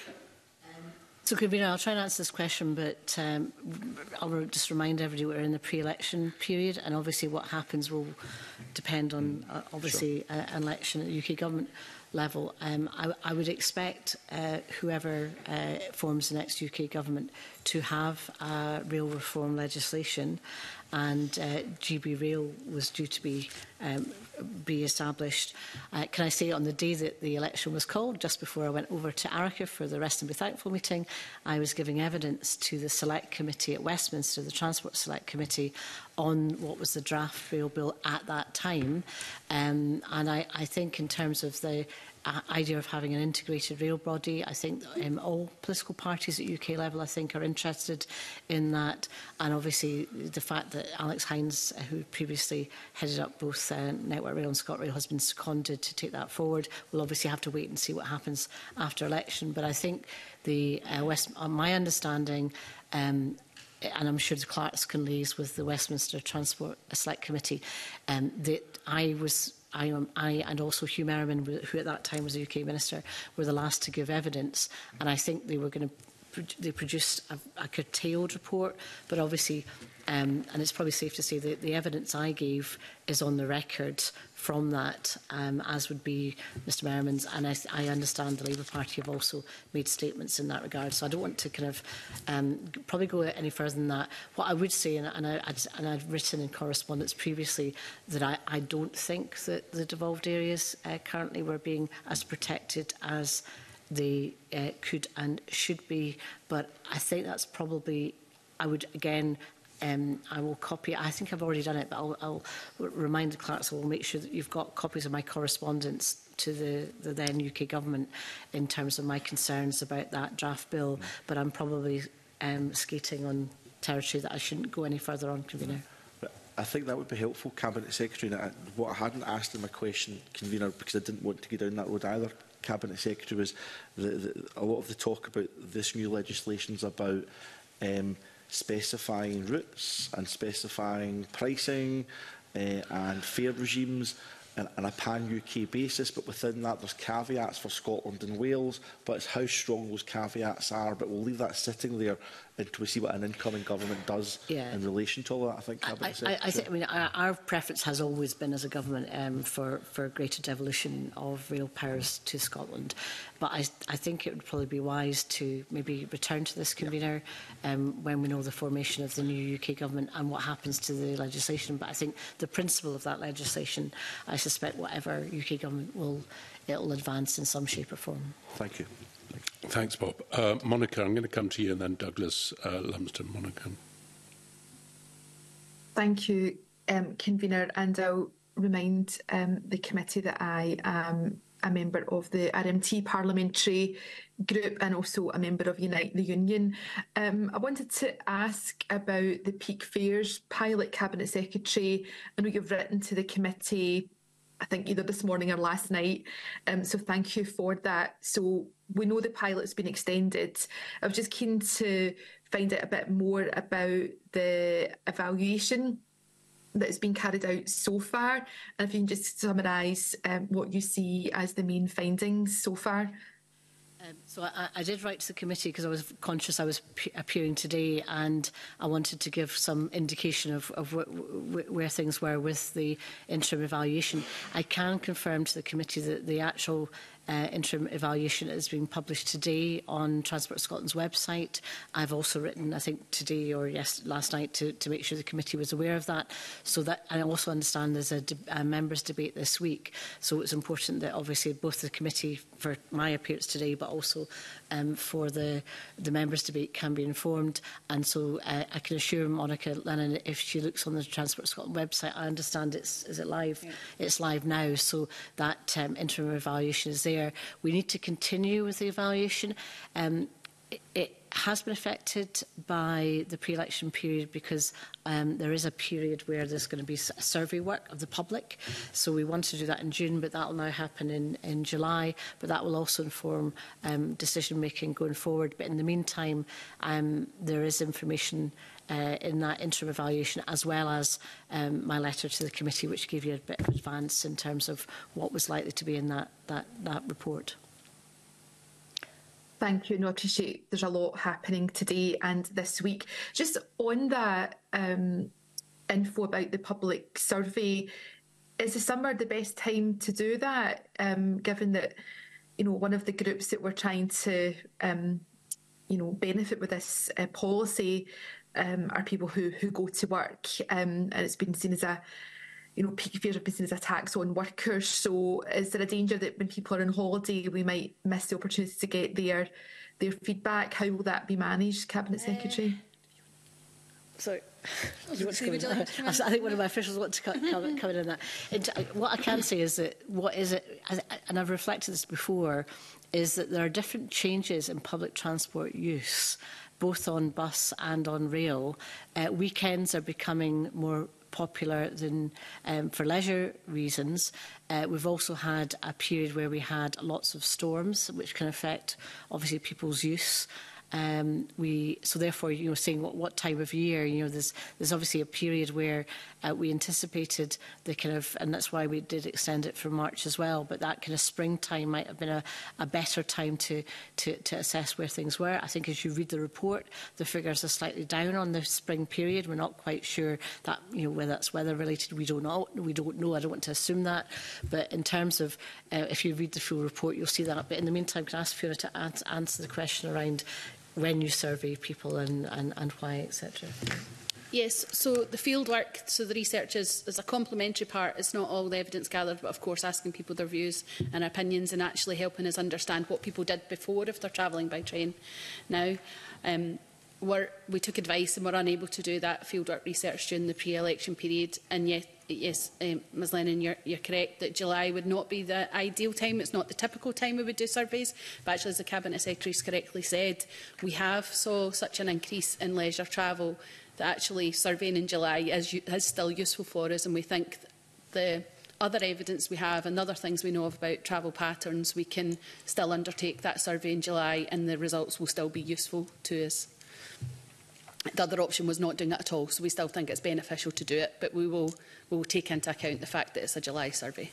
So, Convener, I'll try and answer this question, but I'll just remind everybody we're in the pre-election period, and obviously what happens will depend on, obviously, an election at the UK Government level. I would expect whoever forms the next UK Government to have rail reform legislation, and GB Rail was due to be established. Can I say on the day that the election was called, just before I went over to Arica for the Rest and Be Thankful meeting, I was giving evidence to the Select Committee at Westminster, the Transport Select Committee, on what was the draft rail bill at that time. And I think in terms of the idea of having an integrated rail body, I think all political parties at UK level, I think, are interested in that. And obviously the fact that Alex Hines, who previously headed up both Network Rail and ScotRail, has been seconded to take that forward. We'll obviously have to wait and see what happens after election. But I think the my understanding, and I'm sure the clerks can liaise with the Westminster Transport Select Committee, that I and also Hugh Merriman, who at that time was a UK Minister, were the last to give evidence. And I think they were going to they produced a curtailed report, but obviously, and it's probably safe to say that the evidence I gave is on the record from that, as would be Mr Merriman's, and I understand the Labour Party have also made statements in that regard. So I don't want to kind of probably go any further than that. What I would say, and I've written in correspondence previously, that I don't think that the devolved areas currently were being as protected as they could and should be. But I think that's probably, I would again, I will copy, I think I've already done it, but I'll remind the clerks, we'll make sure that you've got copies of my correspondence to the then UK Government in terms of my concerns about that draft bill. But I'm probably skating on territory that I shouldn't go any further on, Convener. I think that would be helpful, Cabinet Secretary. And what I hadn't asked in my question, Convener, because I didn't want to go down that road either, Cabinet Secretary, was a lot of the talk about this new legislation is about specifying routes and specifying pricing and fare regimes on a pan-UK basis, but within that there's caveats for Scotland and Wales, but it's how strong those caveats are. But we'll leave that sitting there until we see what an incoming government does in relation to all that, I think. I mean, our preference has always been as a government for greater devolution of rail powers to Scotland. But I think it would probably be wise to maybe return to this, Convener, when we know the formation of the new UK government and what happens to the legislation. But I think the principle of that legislation, I suspect whatever UK government it'll advance in some shape or form. Thank you. Thanks, Bob. Monica, I'm going to come to you, and then Douglas Lumsden. Monica. Thank you, Convener, and I'll remind the committee that I am a member of the RMT parliamentary group and also a member of Unite the Union. I wanted to ask about the peak fares pilot, Cabinet Secretary. I know you've written to the committee, I think either this morning or last night, so thank you for that. So we know the pilot's been extended. I was just keen to find out a bit more about the evaluation that has been carried out so far, and if you can just summarise what you see as the main findings so far. So I did write to the committee because I was conscious I was appearing today, and I wanted to give some indication of where things were with the interim evaluation. I can confirm to the committee that the actual interim evaluation is being published today on Transport Scotland's website. I've also written, I think, today or last night to make sure the committee was aware of that. So that, I also understand there's a members' debate this week. So it's important that obviously both the committee, for my appearance today, but also for the members' debate, can be informed. And so I can assure Monica Lennon, if she looks on the Transport Scotland website, I understand is it live? Yeah. It's live now. So that interim evaluation is there. We need to continue with the evaluation. It has been affected by the pre-election period because there is a period where there's going to be survey work of the public. So we want to do that in June, but that will now happen in July. But that will also inform decision-making going forward. But in the meantime, there is information in that interim evaluation, as well as my letter to the committee, which gave you a bit of advance in terms of what was likely to be in that report. Thank you. No, I appreciate there's a lot happening today and this week. Just on that info about the public survey, is the summer the best time to do that, given that, you know, one of the groups that we're trying to, you know, benefit with this policy are people who go to work, and it's been seen as a, you know, peak fears have been seen as a tax on workers. So is there a danger that when people are on holiday, we might miss the opportunity to get their feedback? How will that be managed, Cabinet Secretary? Sorry. I think one of my officials wants to come in on that. What I can say is that what is it, and I've reflected this before, is that there are different changes in public transport use, both on bus and on rail. Weekends are becoming more popular than for leisure reasons. We've also had a period where we had lots of storms, which can affect obviously people's use. So therefore, you know, saying what time of year, you know, there's obviously a period where we anticipated the kind of, and that's why we did extend it for March as well, but that kind of springtime might have been a better time to assess where things were. I think as you read the report, the figures are slightly down on the spring period. We're not quite sure that, you know, whether that's weather related. We don't know. I don't want to assume that. But in terms of, if you read the full report, you'll see that. But in the meantime, can I ask Fiona to answer the question around when you survey people and why, etc. Yes, so the field work, so the research is a complementary part. It's not all the evidence gathered, but of course asking people their views and opinions and actually helping us understand what people did before if they're travelling by train now. We took advice and were unable to do that fieldwork research during the pre-election period. And yes, Ms Lennon, you're correct that July would not be the ideal time. It's not the typical time we would do surveys. But actually, as the Cabinet Secretary has correctly said, we have saw such an increase in leisure travel that actually surveying in July is still useful for us. And we think the other evidence we have and other things we know about travel patterns, we can still undertake that survey in July and the results will still be useful to us. The other option was not doing it at all, so we still think it's beneficial to do it, but we will take into account the fact that it's a July survey.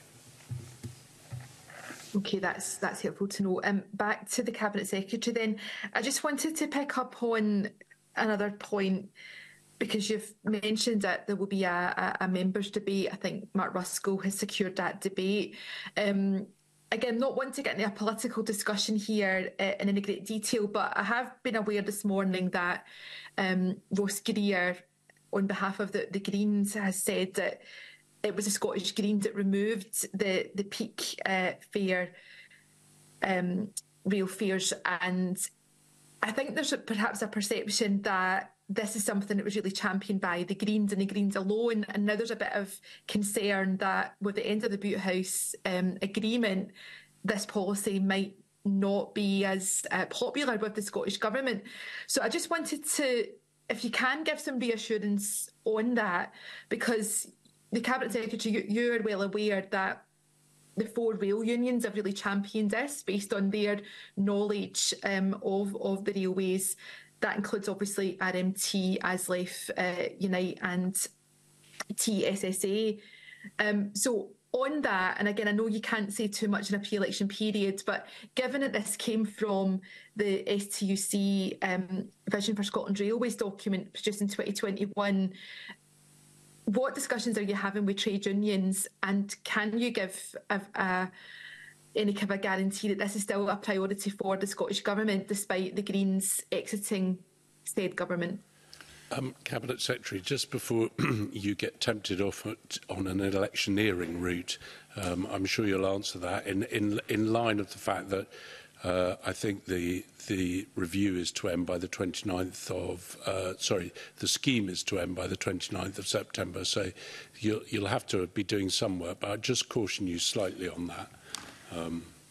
Okay, that's helpful to know. Back to the Cabinet Secretary then. I just wanted to pick up on another point, because you've mentioned that there will be a members' debate. I think Mark Ruskell has secured that debate. Again, not want to get into a political discussion here in any great detail, but I have been aware this morning that Ross Greer, on behalf of the Greens, has said that it was the Scottish Greens that removed the peak fare, rail fares, and I think there's perhaps a perception that this is something that was really championed by the Greens and the Greens alone, and now there's a bit of concern that with the end of the Bute House agreement, this policy might not be as popular with the Scottish Government. So I just wanted to, if you can give some reassurance on that, because the Cabinet Secretary, you're well aware that the 4 rail unions have really championed this based on their knowledge of the railways. That includes obviously RMT, ASLEF, Unite and TSSA. So on that, and again, I know you can't say too much in a pre-election period, but given that this came from the STUC Vision for Scotland Railways document produced in 2021, what discussions are you having with trade unions, and can you give any kind of a guarantee that this is still a priority for the Scottish Government despite the Greens exiting said government? Cabinet Secretary, just before you get tempted off on an electioneering route, I'm sure you'll answer that in line of the fact that I think the review is to end by the 29th of, the scheme is to end by the 29th of September, so you'll have to be doing some work, but I'd just caution you slightly on that.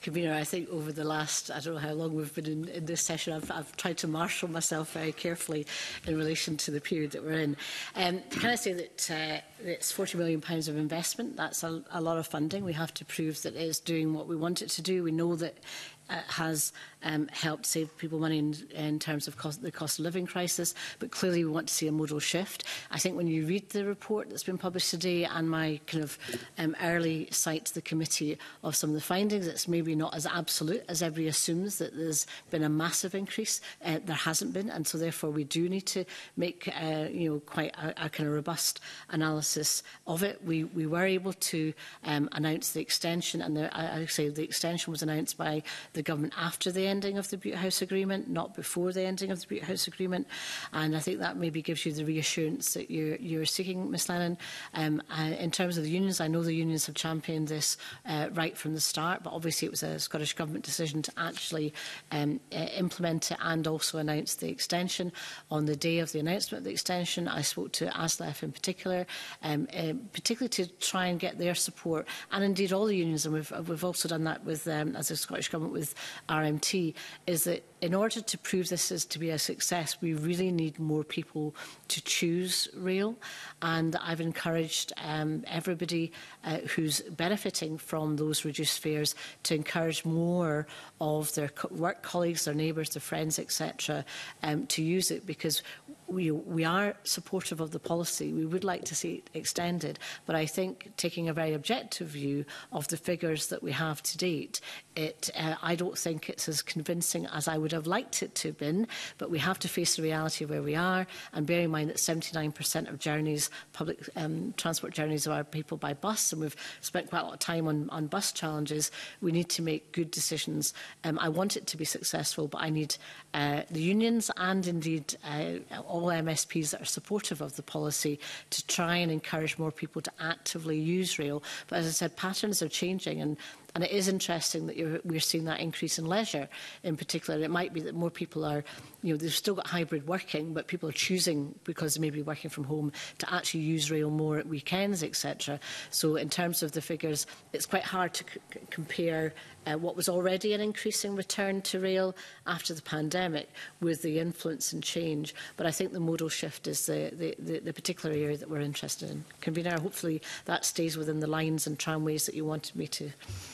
Convener, I think over the last, I don't know how long we've been in this session, I've tried to marshal myself very carefully in relation to the period that we're in. Can I say that it's £40 million of investment? That's a lot of funding. We have to prove that it's doing what we want it to do. We know that has helped save people money in terms of the cost of living crisis, but clearly we want to see a modal shift. I think when you read the report that's been published today and my kind of early cite to the committee of some of the findings, it's maybe not as absolute as everybody assumes that there's been a massive increase. There hasn't been, and so therefore we do need to make quite a kind of robust analysis of it. We were able to announce the extension, and I say the extension was announced by the government after the ending of the Butte House Agreement, not before the ending of the Butte House Agreement. And I think that maybe gives you the reassurance that you're seeking, Ms Lennon. In terms of the unions, I know the unions have championed this right from the start, but obviously it was a Scottish Government decision to actually implement it and also announce the extension. On the day of the announcement of the extension, I spoke to ASLEF in particular, particularly to try and get their support, and indeed all the unions, and we've also done that with, as a Scottish Government, with RMT, is that in order to prove this is to be a success, we really need more people to choose rail. And I've encouraged everybody who's benefiting from those reduced fares to encourage more of their work colleagues, their neighbours, their friends, etc., to use it, because we are supportive of the policy. We would like to see it extended, but I think taking a very objective view of the figures that we have to date, I don't think it's as convincing as I would have liked it to have been, but we have to face the reality of where we are, and bear in mind that 79% of journeys, public transport journeys, are people by bus, and we've spent quite a lot of time on bus challenges. We need to make good decisions. I want it to be successful, but I need the unions and indeed all MSPs that are supportive of the policy to try and encourage more people to actively use rail. But as I said, patterns are changing, and it is interesting that we're seeing that increase in leisure in particular. It might be that more people are, they've still got hybrid working, but people are choosing, because they may be working from home, to actually use rail more at weekends, etc. So in terms of the figures, it's quite hard to compare what was already an increasing return to rail after the pandemic with the influence and change. But I think the modal shift is the particular area that we're interested in. Convener, hopefully that stays within the lines and tramways that you wanted me to.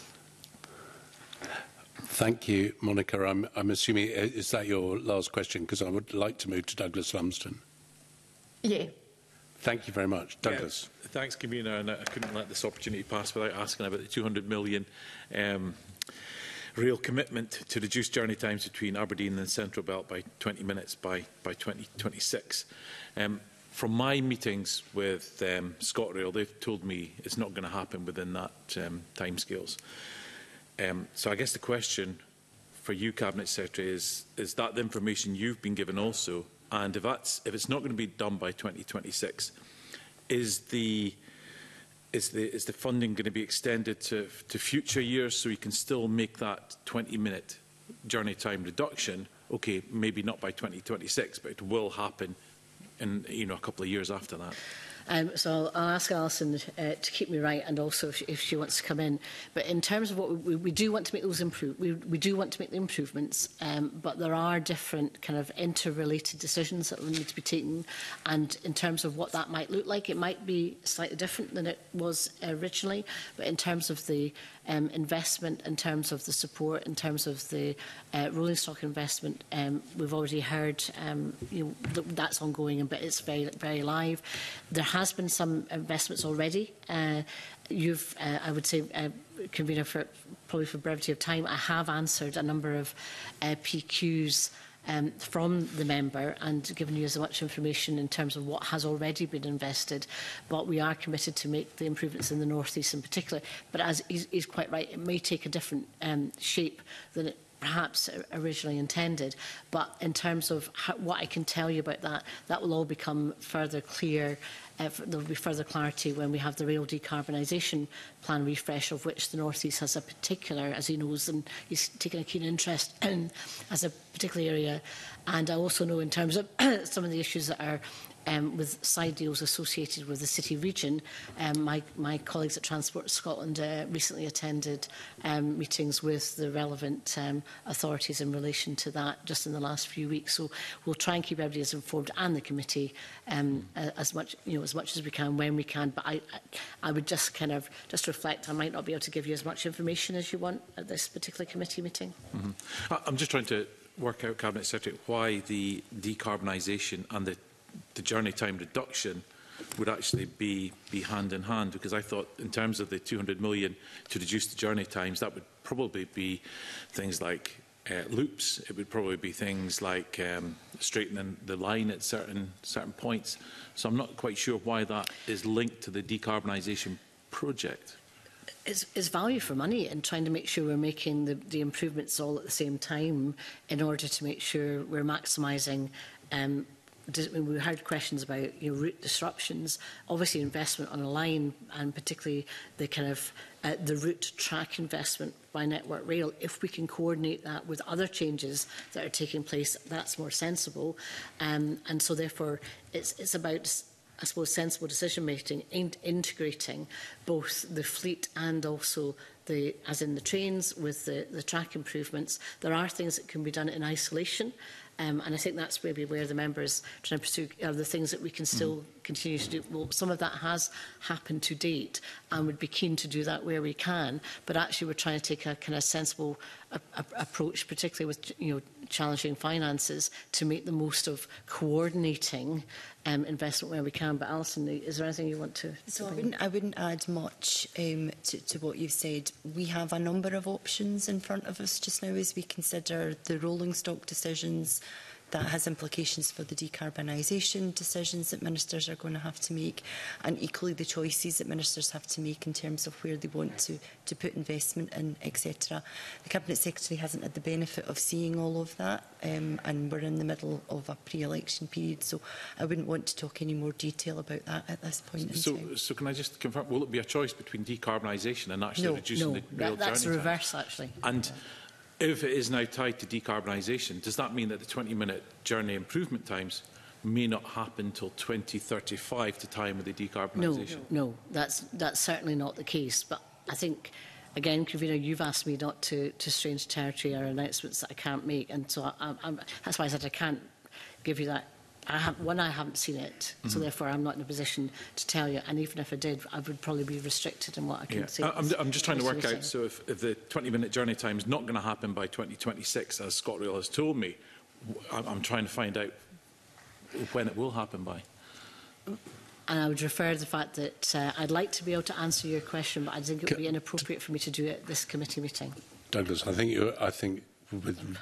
Thank you, Monica. I'm assuming, is that your last question? Because I would like to move to Douglas Lumsden. Yeah. Thank you very much. Douglas. Yeah, thanks, Convener, and I couldn't let this opportunity pass without asking about the 200 million real commitment to reduce journey times between Aberdeen and Central Belt by 20 minutes by 2026. From my meetings with ScotRail, they've told me it's not going to happen within that timescales. So I guess the question for you, Cabinet Secretary, is that the information you've been given also? And if it's not going to be done by 2026, is the funding going to be extended to future years so you can still make that 20-minute journey time reduction? Okay, maybe not by 2026, but it will happen in a couple of years after that. So I'll ask Alison to keep me right, and also if she wants to come in. But in terms of what we do want to make those we do want to make the improvements, but there are different kind of interrelated decisions that will need to be taken. And in terms of what that might look like, it might be slightly different than it was originally. But in terms of the investment, in terms of the support, in terms of the rolling stock investment, we've already heard that's ongoing, but it's very, very live. There has been some investments already. I would say, Convener, probably for brevity of time, I have answered a number of PQs from the member and given you as much information in terms of what has already been invested, but we are committed to make the improvements in the North East in particular. But as he's quite right, it may take a different shape than it perhaps originally intended. But in terms of what I can tell you about that, that will all become further clear. There will be further clarity when we have the rail decarbonisation plan refresh, of which the North East has a particular, as he knows, and he's taken a keen interest in as a particular area. And I also know in terms of some of the issues that are with side deals associated with the city region. My colleagues at Transport Scotland recently attended meetings with the relevant authorities in relation to that just in the last few weeks. So we'll try and keep everybody as informed, and the committee as much as we can when we can. But I would just kind of reflect. I might not be able to give you as much information as you want at this particular committee meeting. Mm-hmm. I'm just trying to work out, Cabinet Secretary, why the decarbonisation and the journey time reduction would actually be hand in hand, because I thought in terms of the 200 million to reduce the journey times, that would probably be things like loops. It would probably be things like straightening the line at certain points. So I'm not quite sure why that is linked to the decarbonisation project. Is value for money, and trying to make sure we're making the improvements all at the same time in order to make sure we're maximising. We heard questions about route disruptions. Obviously, investment on a line, and particularly the kind of the route track investment by Network Rail. If we can coordinate that with other changes that are taking place, that's more sensible. And so, therefore, it's about, I suppose, sensible decision making, integrating both the fleet and also as in the trains with the track improvements. There are things that can be done in isolation. And I think that's maybe where the members trying to pursue the things that we can still continue to do. Well, some of that has happened to date, and would be keen to do that where we can. But actually, we're trying to take a kind of sensible approach, particularly with challenging finances, to make the most of coordinating investment where we can. But Alison, is there anything you want to? So I wouldn't add much to what you've said. We have a number of options in front of us just now as we consider the rolling stock decisions. That has implications for the decarbonisation decisions that ministers are going to have to make, and equally the choices that ministers have to make in terms of where they want to put investment in, etc. The Cabinet Secretary hasn't had the benefit of seeing all of that, and we're in the middle of a pre-election period, so I wouldn't want to talk any more detail about that at this point in time. So can I just confirm, will it be a choice between decarbonisation and actually reducing the rail journey that's the reverse, time? Actually. And if it is now tied to decarbonisation, does that mean that the 20-minute journey improvement times may not happen until 2035 to time with the decarbonisation? No, that's certainly not the case. But I think, again, Convener, you've asked me not to strange territory or announcements that I can't make, and so that's why I said I can't give you that. I haven't seen it, so therefore I'm not in a position to tell you. And even if I did, I would probably be restricted in what I can say. I'm just trying to work out, so if the 20-minute journey time is not going to happen by 2026, as ScotRail has told me, I'm trying to find out when it will happen by. And I would refer to the fact that I'd like to be able to answer your question, but I think it would be inappropriate for me to do it at this committee meeting. Douglas, I think with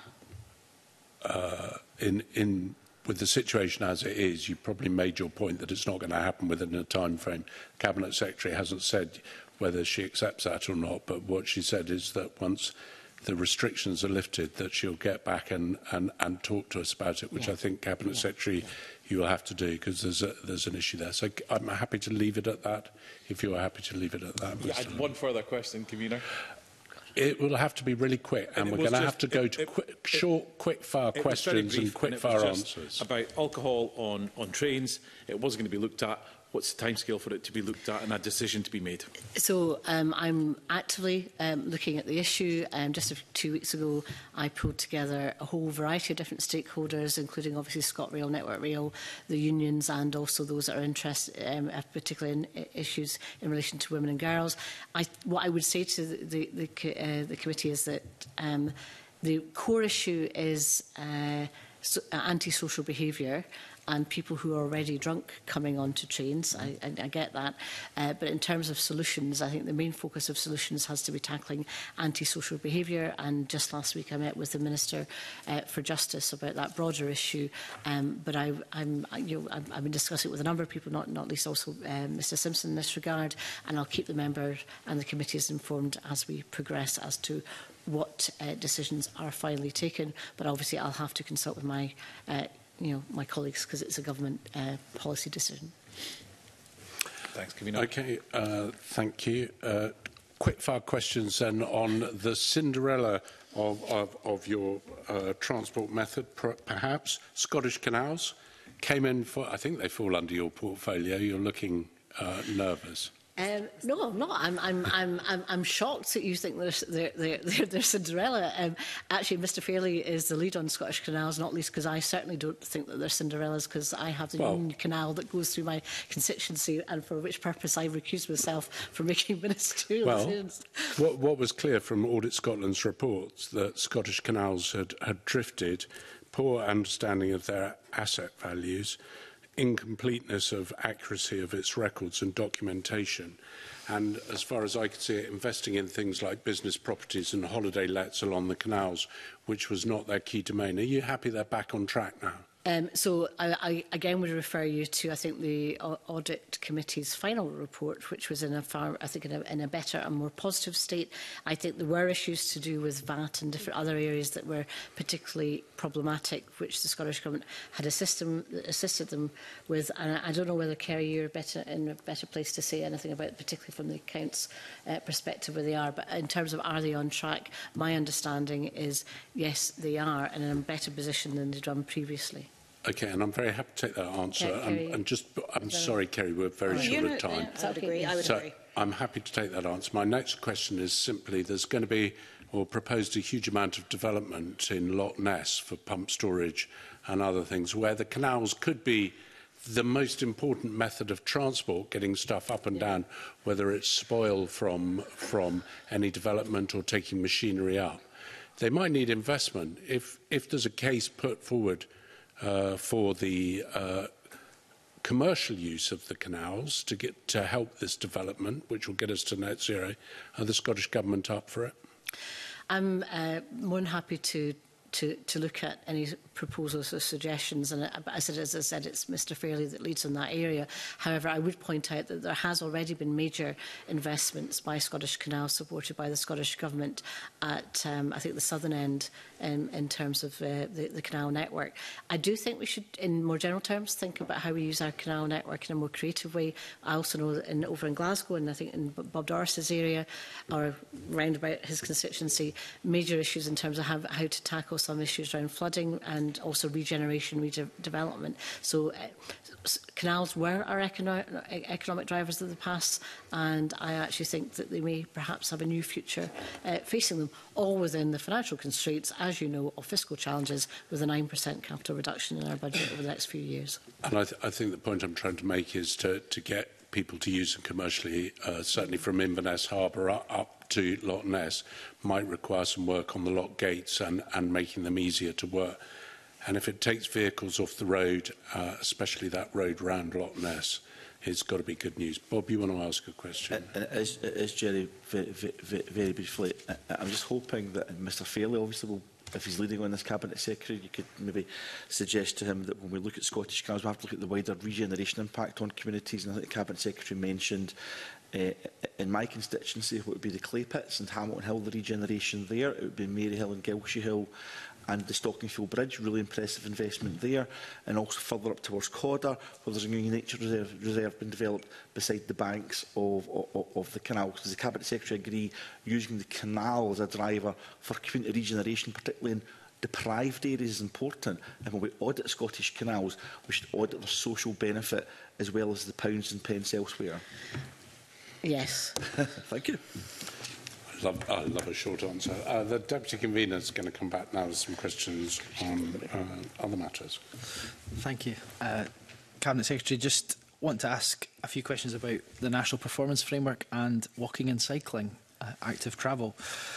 with the situation as it is, you probably made your point that it's not going to happen within a time frame. Cabinet Secretary hasn't said whether she accepts that or not, but what she said is that once the restrictions are lifted, that she'll get back and talk to us about it, which I think Cabinet Secretary you will have to do, because there's an issue there. So I'm happy to leave it at that, if you are happy to leave it at that. Yeah, I had one further question, Convener. It will have to be really quick, and we're going to have to go to short, quick-fire questions and quick-fire answers. About alcohol on trains, it was going to be looked at. What's the timescale for it to be looked at and a decision to be made? So I'm actively looking at the issue. Just 2 weeks ago, I pulled together a whole variety of different stakeholders, including obviously ScotRail, Network Rail, the unions, and also those that are interested, particularly in issues in relation to women and girls. What I would say to the committee is that the core issue is antisocial behaviour and people who are already drunk coming onto trains. I get that. But in terms of solutions, I think the main focus of solutions has to be tackling antisocial behaviour. And just last week I met with the Minister for Justice about that broader issue. But I've been discussing it with a number of people, not least also Mr Simpson in this regard. And I'll keep the member and the committees informed as we progress as to what decisions are finally taken. But obviously I'll have to consult with my my colleagues, because it's a government policy decision. Thanks, Convener. Okay, thank you. Quick-fire questions then on the Cinderella of your transport method, perhaps. Scottish Canals. came in for, I think they fall under your portfolio. You're looking nervous. No, I'm not. I'm shocked that you think they're Cinderella. Actually, Mr Fairley is the lead on Scottish Canals, not least because I certainly don't think that they're Cinderellas, because I have the Union Canal that goes through my constituency, and for which purpose I recused myself from making ministerial decisions. What was clear from Audit Scotland's reports that Scottish Canals had drifted, poor understanding of their asset values, incompleteness of accuracy of its records and documentation. And as far as I could see it, investing in things like business properties and holiday lets along the canals, which was not their key domain. Are you happy they're back on track now? So I again would refer you to, I think, the Audit Committee's final report, which was in a better and more positive state. I think there were issues to do with VAT and different other areas that were particularly problematic, which the Scottish Government had assisted them with. And I don't know whether, Kerry, you're in a better place to say anything about it, particularly from the accounts perspective where they are. But in terms of are they on track, my understanding is yes, they are, and in a better position than they'd done previously. Okay, and I'm very happy to take that answer. I'm sorry, Kerry, we're very short of time. I would agree. I'm happy to take that answer. My next question is simply, there's going to be, or proposed, a huge amount of development in Loch Ness for pump storage and other things, where the canals could be the most important method of transport, getting stuff up and down, whether it's spoil from any development or taking machinery up. They might need investment. If there's a case put forward for the commercial use of the canals to help this development, which will get us to net zero, are the Scottish Government up for it? I'm more than happy to look at any proposals or suggestions, and as I said, it's Mr Fairley that leads in that area. However, I would point out that there has already been major investments by Scottish Canals supported by the Scottish Government at, I think, the southern end in terms of the canal network. I do think we should, in more general terms, think about how we use our canal network in a more creative way. I also know that over in Glasgow, and I think in Bob Doris's area, or round about his constituency, major issues in terms of how to tackle some issues around flooding and also regeneration, redevelopment. So canals were our economic drivers of the past, and I actually think that they may perhaps have a new future facing them, all within the financial constraints, as you know, of fiscal challenges, with a 9% capital reduction in our budget over the next few years. And I think the point I'm trying to make is to get people to use them commercially, certainly from Inverness Harbour up to Loch Ness, might require some work on the lock gates and making them easier to work. And if it takes vehicles off the road, especially that road round Loch Ness, it's got to be good news. Bob, you want to ask a question? As Jerry, very briefly, I'm just hoping that Mr Fairley, obviously, will, if he's leading on this Cabinet Secretary, you could maybe suggest to him that when we look at Scottish Canals, we have to look at the wider regeneration impact on communities. And I think the Cabinet Secretary mentioned in my constituency what would be the clay pits and Hamilton Hill, the regeneration there. It would be Maryhill and Gilshie Hill and the Stockingfield Bridge, really impressive investment there, and also further up towards Cawdor, where there's a new nature reserve being developed beside the banks of the canal. Does the Cabinet Secretary agree using the canal as a driver for community regeneration, particularly in deprived areas, is important? And when we audit Scottish Canals, we should audit their social benefit as well as the pounds and pence elsewhere. Yes. Thank you. I love a short answer. The Deputy Convener is going to come back now with some questions on other matters. Thank you. Cabinet Secretary, just want to ask a few questions about the National Performance Framework and walking and cycling, active travel.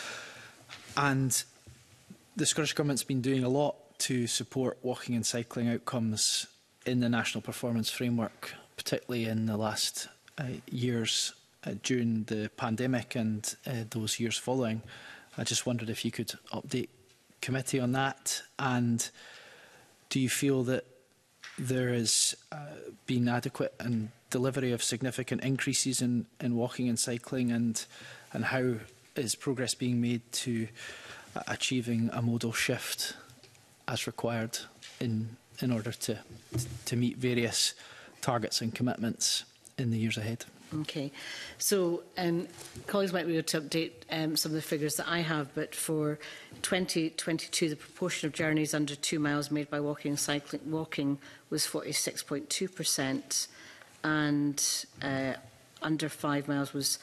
And the Scottish Government's been doing a lot to support walking and cycling outcomes in the National Performance Framework, particularly in the last years during the pandemic and those years following. I just wondered if you could update committee on that, and do you feel that there has been adequate and delivery of significant increases in walking and cycling, and how is progress being made to achieving a modal shift as required in order to meet various targets and commitments in the years ahead? Okay, so colleagues might be able to update some of the figures that I have, but for 2022, the proportion of journeys under 2 miles made by walking and cycling was 46.2%, and under 5 miles was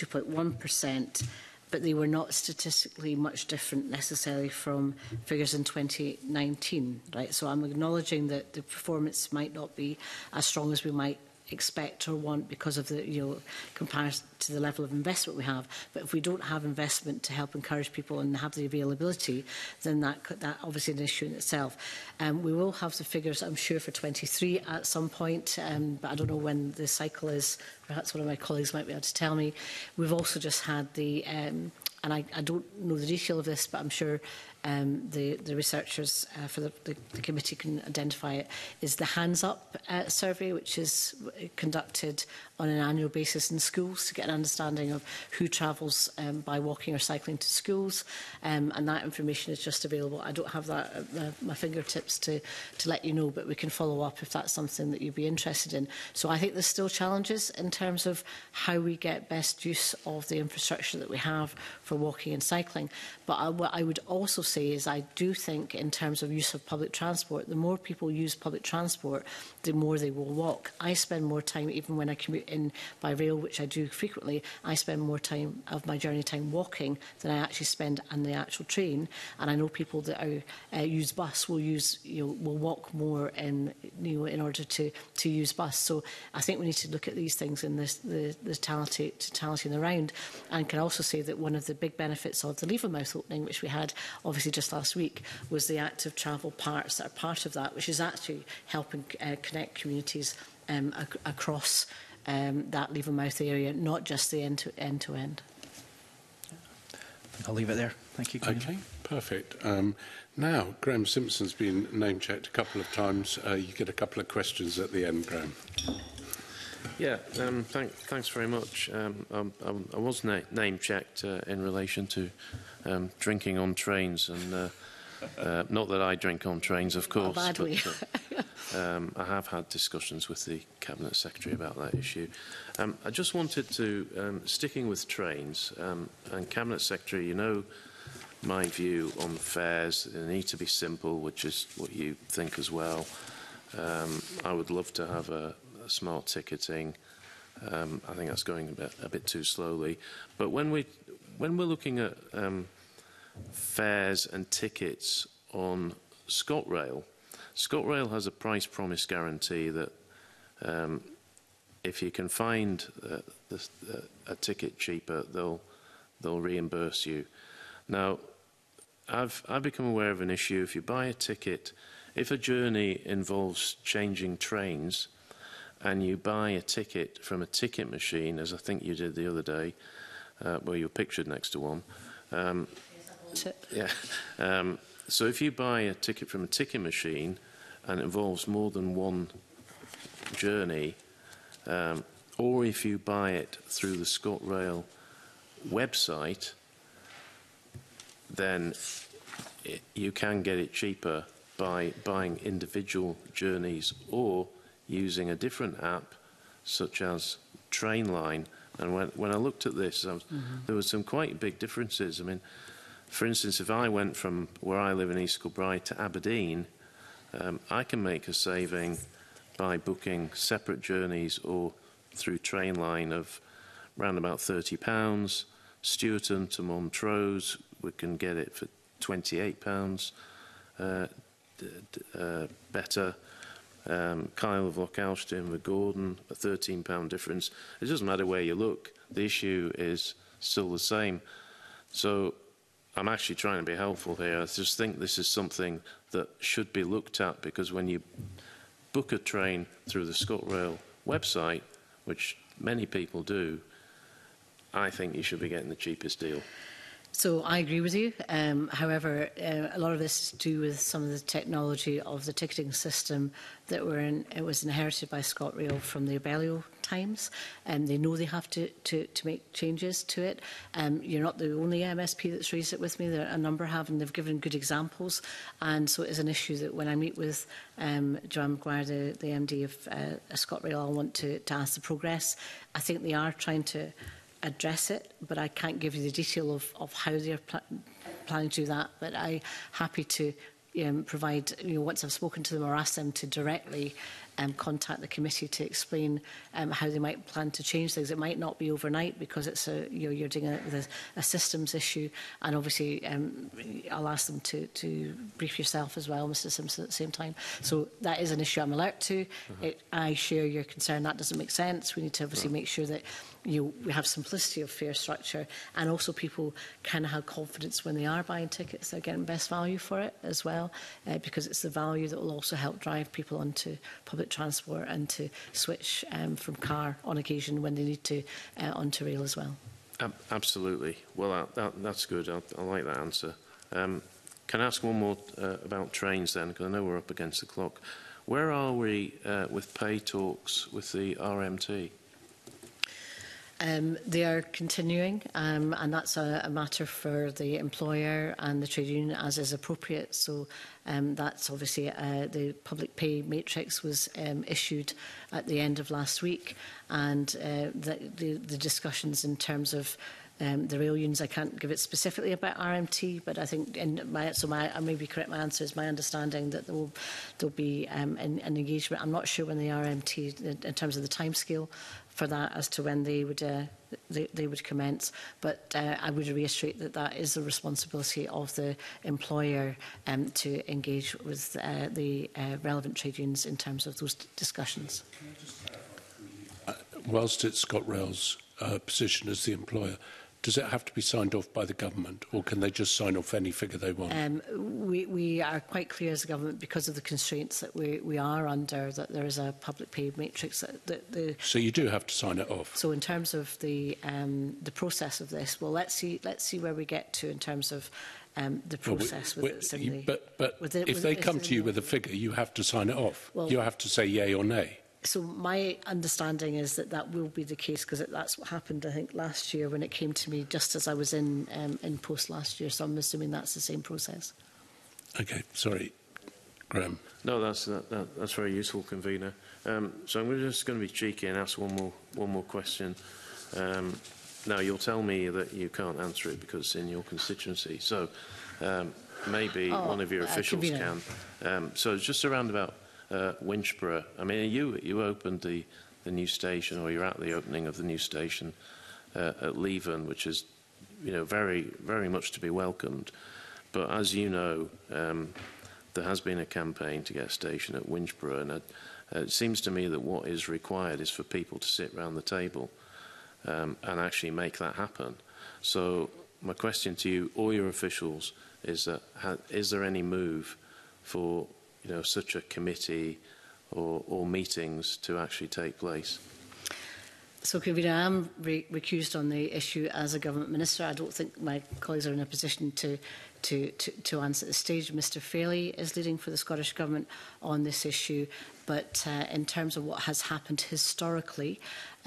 2.1%. But they were not statistically much different necessarily from figures in 2019, right? So I'm acknowledging that the performance might not be as strong as we might expect or want because of the, comparison to the level of investment we have. But if we don't have investment to help encourage people and have the availability, then that obviously is an issue in itself. We will have the figures, I'm sure, for 23 at some point, but I don't know when the cycle is. Perhaps one of my colleagues might be able to tell me. We've also just had the, and I don't know the detail of this, but I'm sure the researchers for the committee can identify it, is the Hands Up survey, which is conducted on an annual basis in schools to get an understanding of who travels by walking or cycling to schools, and that information is just available. I don't have that at my fingertips to let you know, but we can follow up if that's something that you'd be interested in. So I think there's still challenges in terms of how we get best use of the infrastructure that we have for walking and cycling. But what I would also say is I do think in terms of use of public transport, the more people use public transport, the more they will walk. I spend more time, even when I commute in by rail, which I do frequently, I spend more time of my journey time walking than I actually spend on the actual train. And I know people that use bus will will walk more in order to use bus. So I think we need to look at these things in the totality in the round, and can also say that one of the big benefits of the Levermouth opening, which we had obviously just last week, was the active travel parts that are part of that, which is actually helping connect communities across that Levermouth area, not just the end-to-end. I'll leave it there. Thank you. Okay, perfect. Now, Graham Simpson's been name-checked a couple of times. You get a couple of questions at the end, Graham. Yeah, thanks very much. I was name-checked in relation to drinking on trains, and not that I drink on trains, of course. Badly. But, I have had discussions with the Cabinet Secretary about that issue. I just wanted to, sticking with trains, and Cabinet Secretary, you know my view on fares. They need to be simple, which is what you think as well. I would love to have a smart ticketing. I think that's going a bit too slowly. But when we're looking at fares and tickets on ScotRail, ScotRail has a price promise guarantee that if you can find a ticket cheaper, they'll reimburse you. Now, I've become aware of an issue. If you buy a ticket, if a journey involves changing trains, and you buy a ticket from a ticket machine, as I think you did the other day, where you were pictured next to one. So if you buy a ticket from a ticket machine and it involves more than one journey, or if you buy it through the ScotRail website, then you can get it cheaper by buying individual journeys or using a different app such as Trainline. And when I looked at this, there were some quite big differences. I mean, for instance, if I went from where I live in East Kilbride to Aberdeen, I can make a saving by booking separate journeys or through Trainline of around about £30. Stewarton to Montrose, we can get it for £28 better. Kyle of Lochalstein with Gordon, a £13 difference. It doesn't matter where you look, the issue is still the same. So I'm actually trying to be helpful here. I just think this is something that should be looked at, because when you book a train through the ScotRail website, which many people do, I think you should be getting the cheapest deal. So I agree with you. However, a lot of this is to do with some of the technology of the ticketing system that it was inherited by ScotRail from the Abellio times, and they know they have to make changes to it. You're not the only MSP that's raised it with me. There are a number have, and they've given good examples. And so it is an issue that when I meet with Joanne Maguire, the MD of ScotRail, I'll want to ask the progress. I think they are trying to address it, but I can't give you the detail of how they're planning to do that. But I'm happy to provide, once I've spoken to them or asked them to directly contact the committee to explain how they might plan to change things. It might not be overnight because it's you're dealing with a systems issue, and obviously I'll ask them to brief yourself as well, Mr Simpson, at the same time. So that is an issue I'm alert to. I share your concern. That doesn't make sense. We need to obviously make sure that we have simplicity of fare structure, and also people kind of have confidence when they are buying tickets they're getting best value for it as well, because it's the value that will also help drive people onto public transport and to switch from car on occasion when they need to onto rail as well. Absolutely. Well, that's good. I like that answer. Can I ask one more about trains then, because I know we're up against the clock. Where are we with pay talks with the RMT? They are continuing, and that's a matter for the employer and the trade union as is appropriate. So that's obviously the public pay matrix was issued at the end of last week, and the discussions in terms of the rail unions, I can't give it specifically about RMT, but I think I may be correct. My answer is my understanding that there'll be an engagement. I'm not sure when the RMT, in terms of the timescale for that, as to when they would commence. But I would reiterate that is the responsibility of the employer to engage with the relevant trade unions in terms of those discussions. Whilst it's ScotRail's position as the employer, does it have to be signed off by the government, or can they just sign off any figure they want? We are quite clear as a government, because of the constraints that we are under, that there is a public pay matrix. So you do have to sign it off. So in terms of the process of this, well, let's see where we get to in terms of the process. But if they come to you with a figure, you have to sign it off. Well, you have to say yay or nay. So my understanding is that will be the case, because that's what happened, I think, last year when it came to me just as I was in post last year. So I'm assuming that's the same process. Okay, sorry, Graham. No, that's very useful, convener. So I'm just going to be cheeky and ask one more question. Now you'll tell me that you can't answer it because it's in your constituency. So maybe one of your officials can. So it's just around about Winchborough. I mean, you opened the new station, or you're at the opening of the new station at Leven, which is, very, very much to be welcomed. But as you know, there has been a campaign to get a station at Winchborough, and it seems to me that what is required is for people to sit round the table and actually make that happen. So my question to you, all your officials, is that is there any move for such a committee or meetings to actually take place? So, Convener, I am recused on the issue as a government minister. I don't think my colleagues are in a position to answer at this stage. Mr Fairley is leading for the Scottish Government on this issue, but in terms of what has happened historically,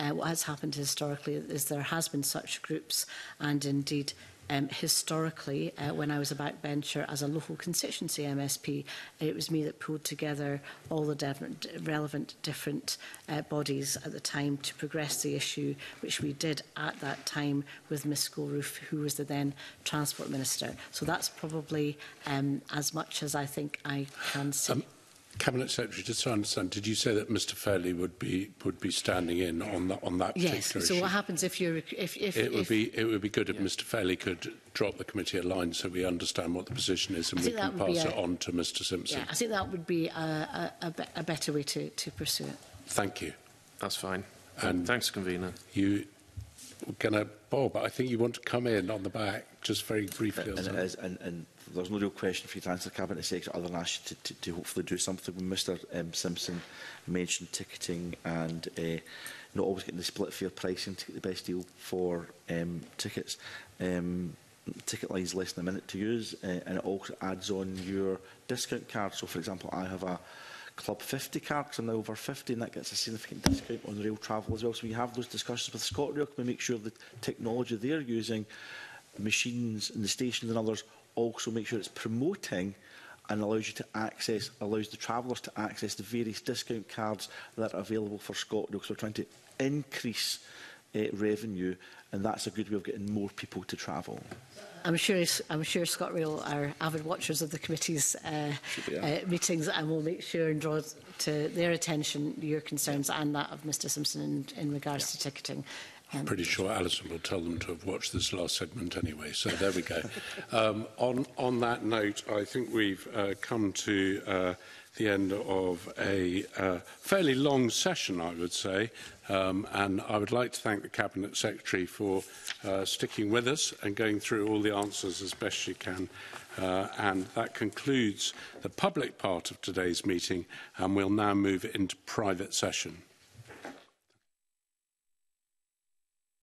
is there has been such groups, and indeed historically, when I was a backbencher as a local constituency MSP, it was me that pulled together all the relevant different bodies at the time to progress the issue, which we did at that time with Miss Schoolroof, who was the then Transport Minister. So that's probably as much as I think I can say. Cabinet Secretary, just to understand, did you say that Mr Fairley would be standing in on that particular issue? Yes. So what happens if you're it would be good if Mr Fairley could drop the committee a line so we understand what the position is, and we can pass it on to Mr Simpson. Yeah, I think that would be a better way to pursue it. Thank you. That's fine. And thanks, convener. You were going to, Bob, I think you want to come in on the back just very briefly. And there's no real question for you to answer, Cabinet Secretary, other than ask you to hopefully do something. When Mr Simpson mentioned ticketing and not always getting the split fare pricing to get the best deal for tickets, the ticket line is less than a minute to use, and it also adds on your discount card. So, for example, I have a Club 50 card because I'm now over 50, and that gets a significant discount on rail travel as well. So we have those discussions with ScotRail. Can we make sure the technology they're using, machines in the stations and others, also make sure it's promoting and allows you to access, allows the travellers to access the various discount cards that are available for ScotRail. Because we're trying to increase revenue, and that's a good way of getting more people to travel. I'm sure ScotRail are avid watchers of the committee's meetings, and will make sure and draw to their attention your concerns and that of Mr Simpson in regards to ticketing. I'm pretty sure Alison will tell them to have watched this last segment anyway, so there we go. On that note, I think we've come to the end of a fairly long session, I would say, and I would like to thank the Cabinet Secretary for sticking with us and going through all the answers as best she can. And that concludes the public part of today's meeting, and we'll now move into private session.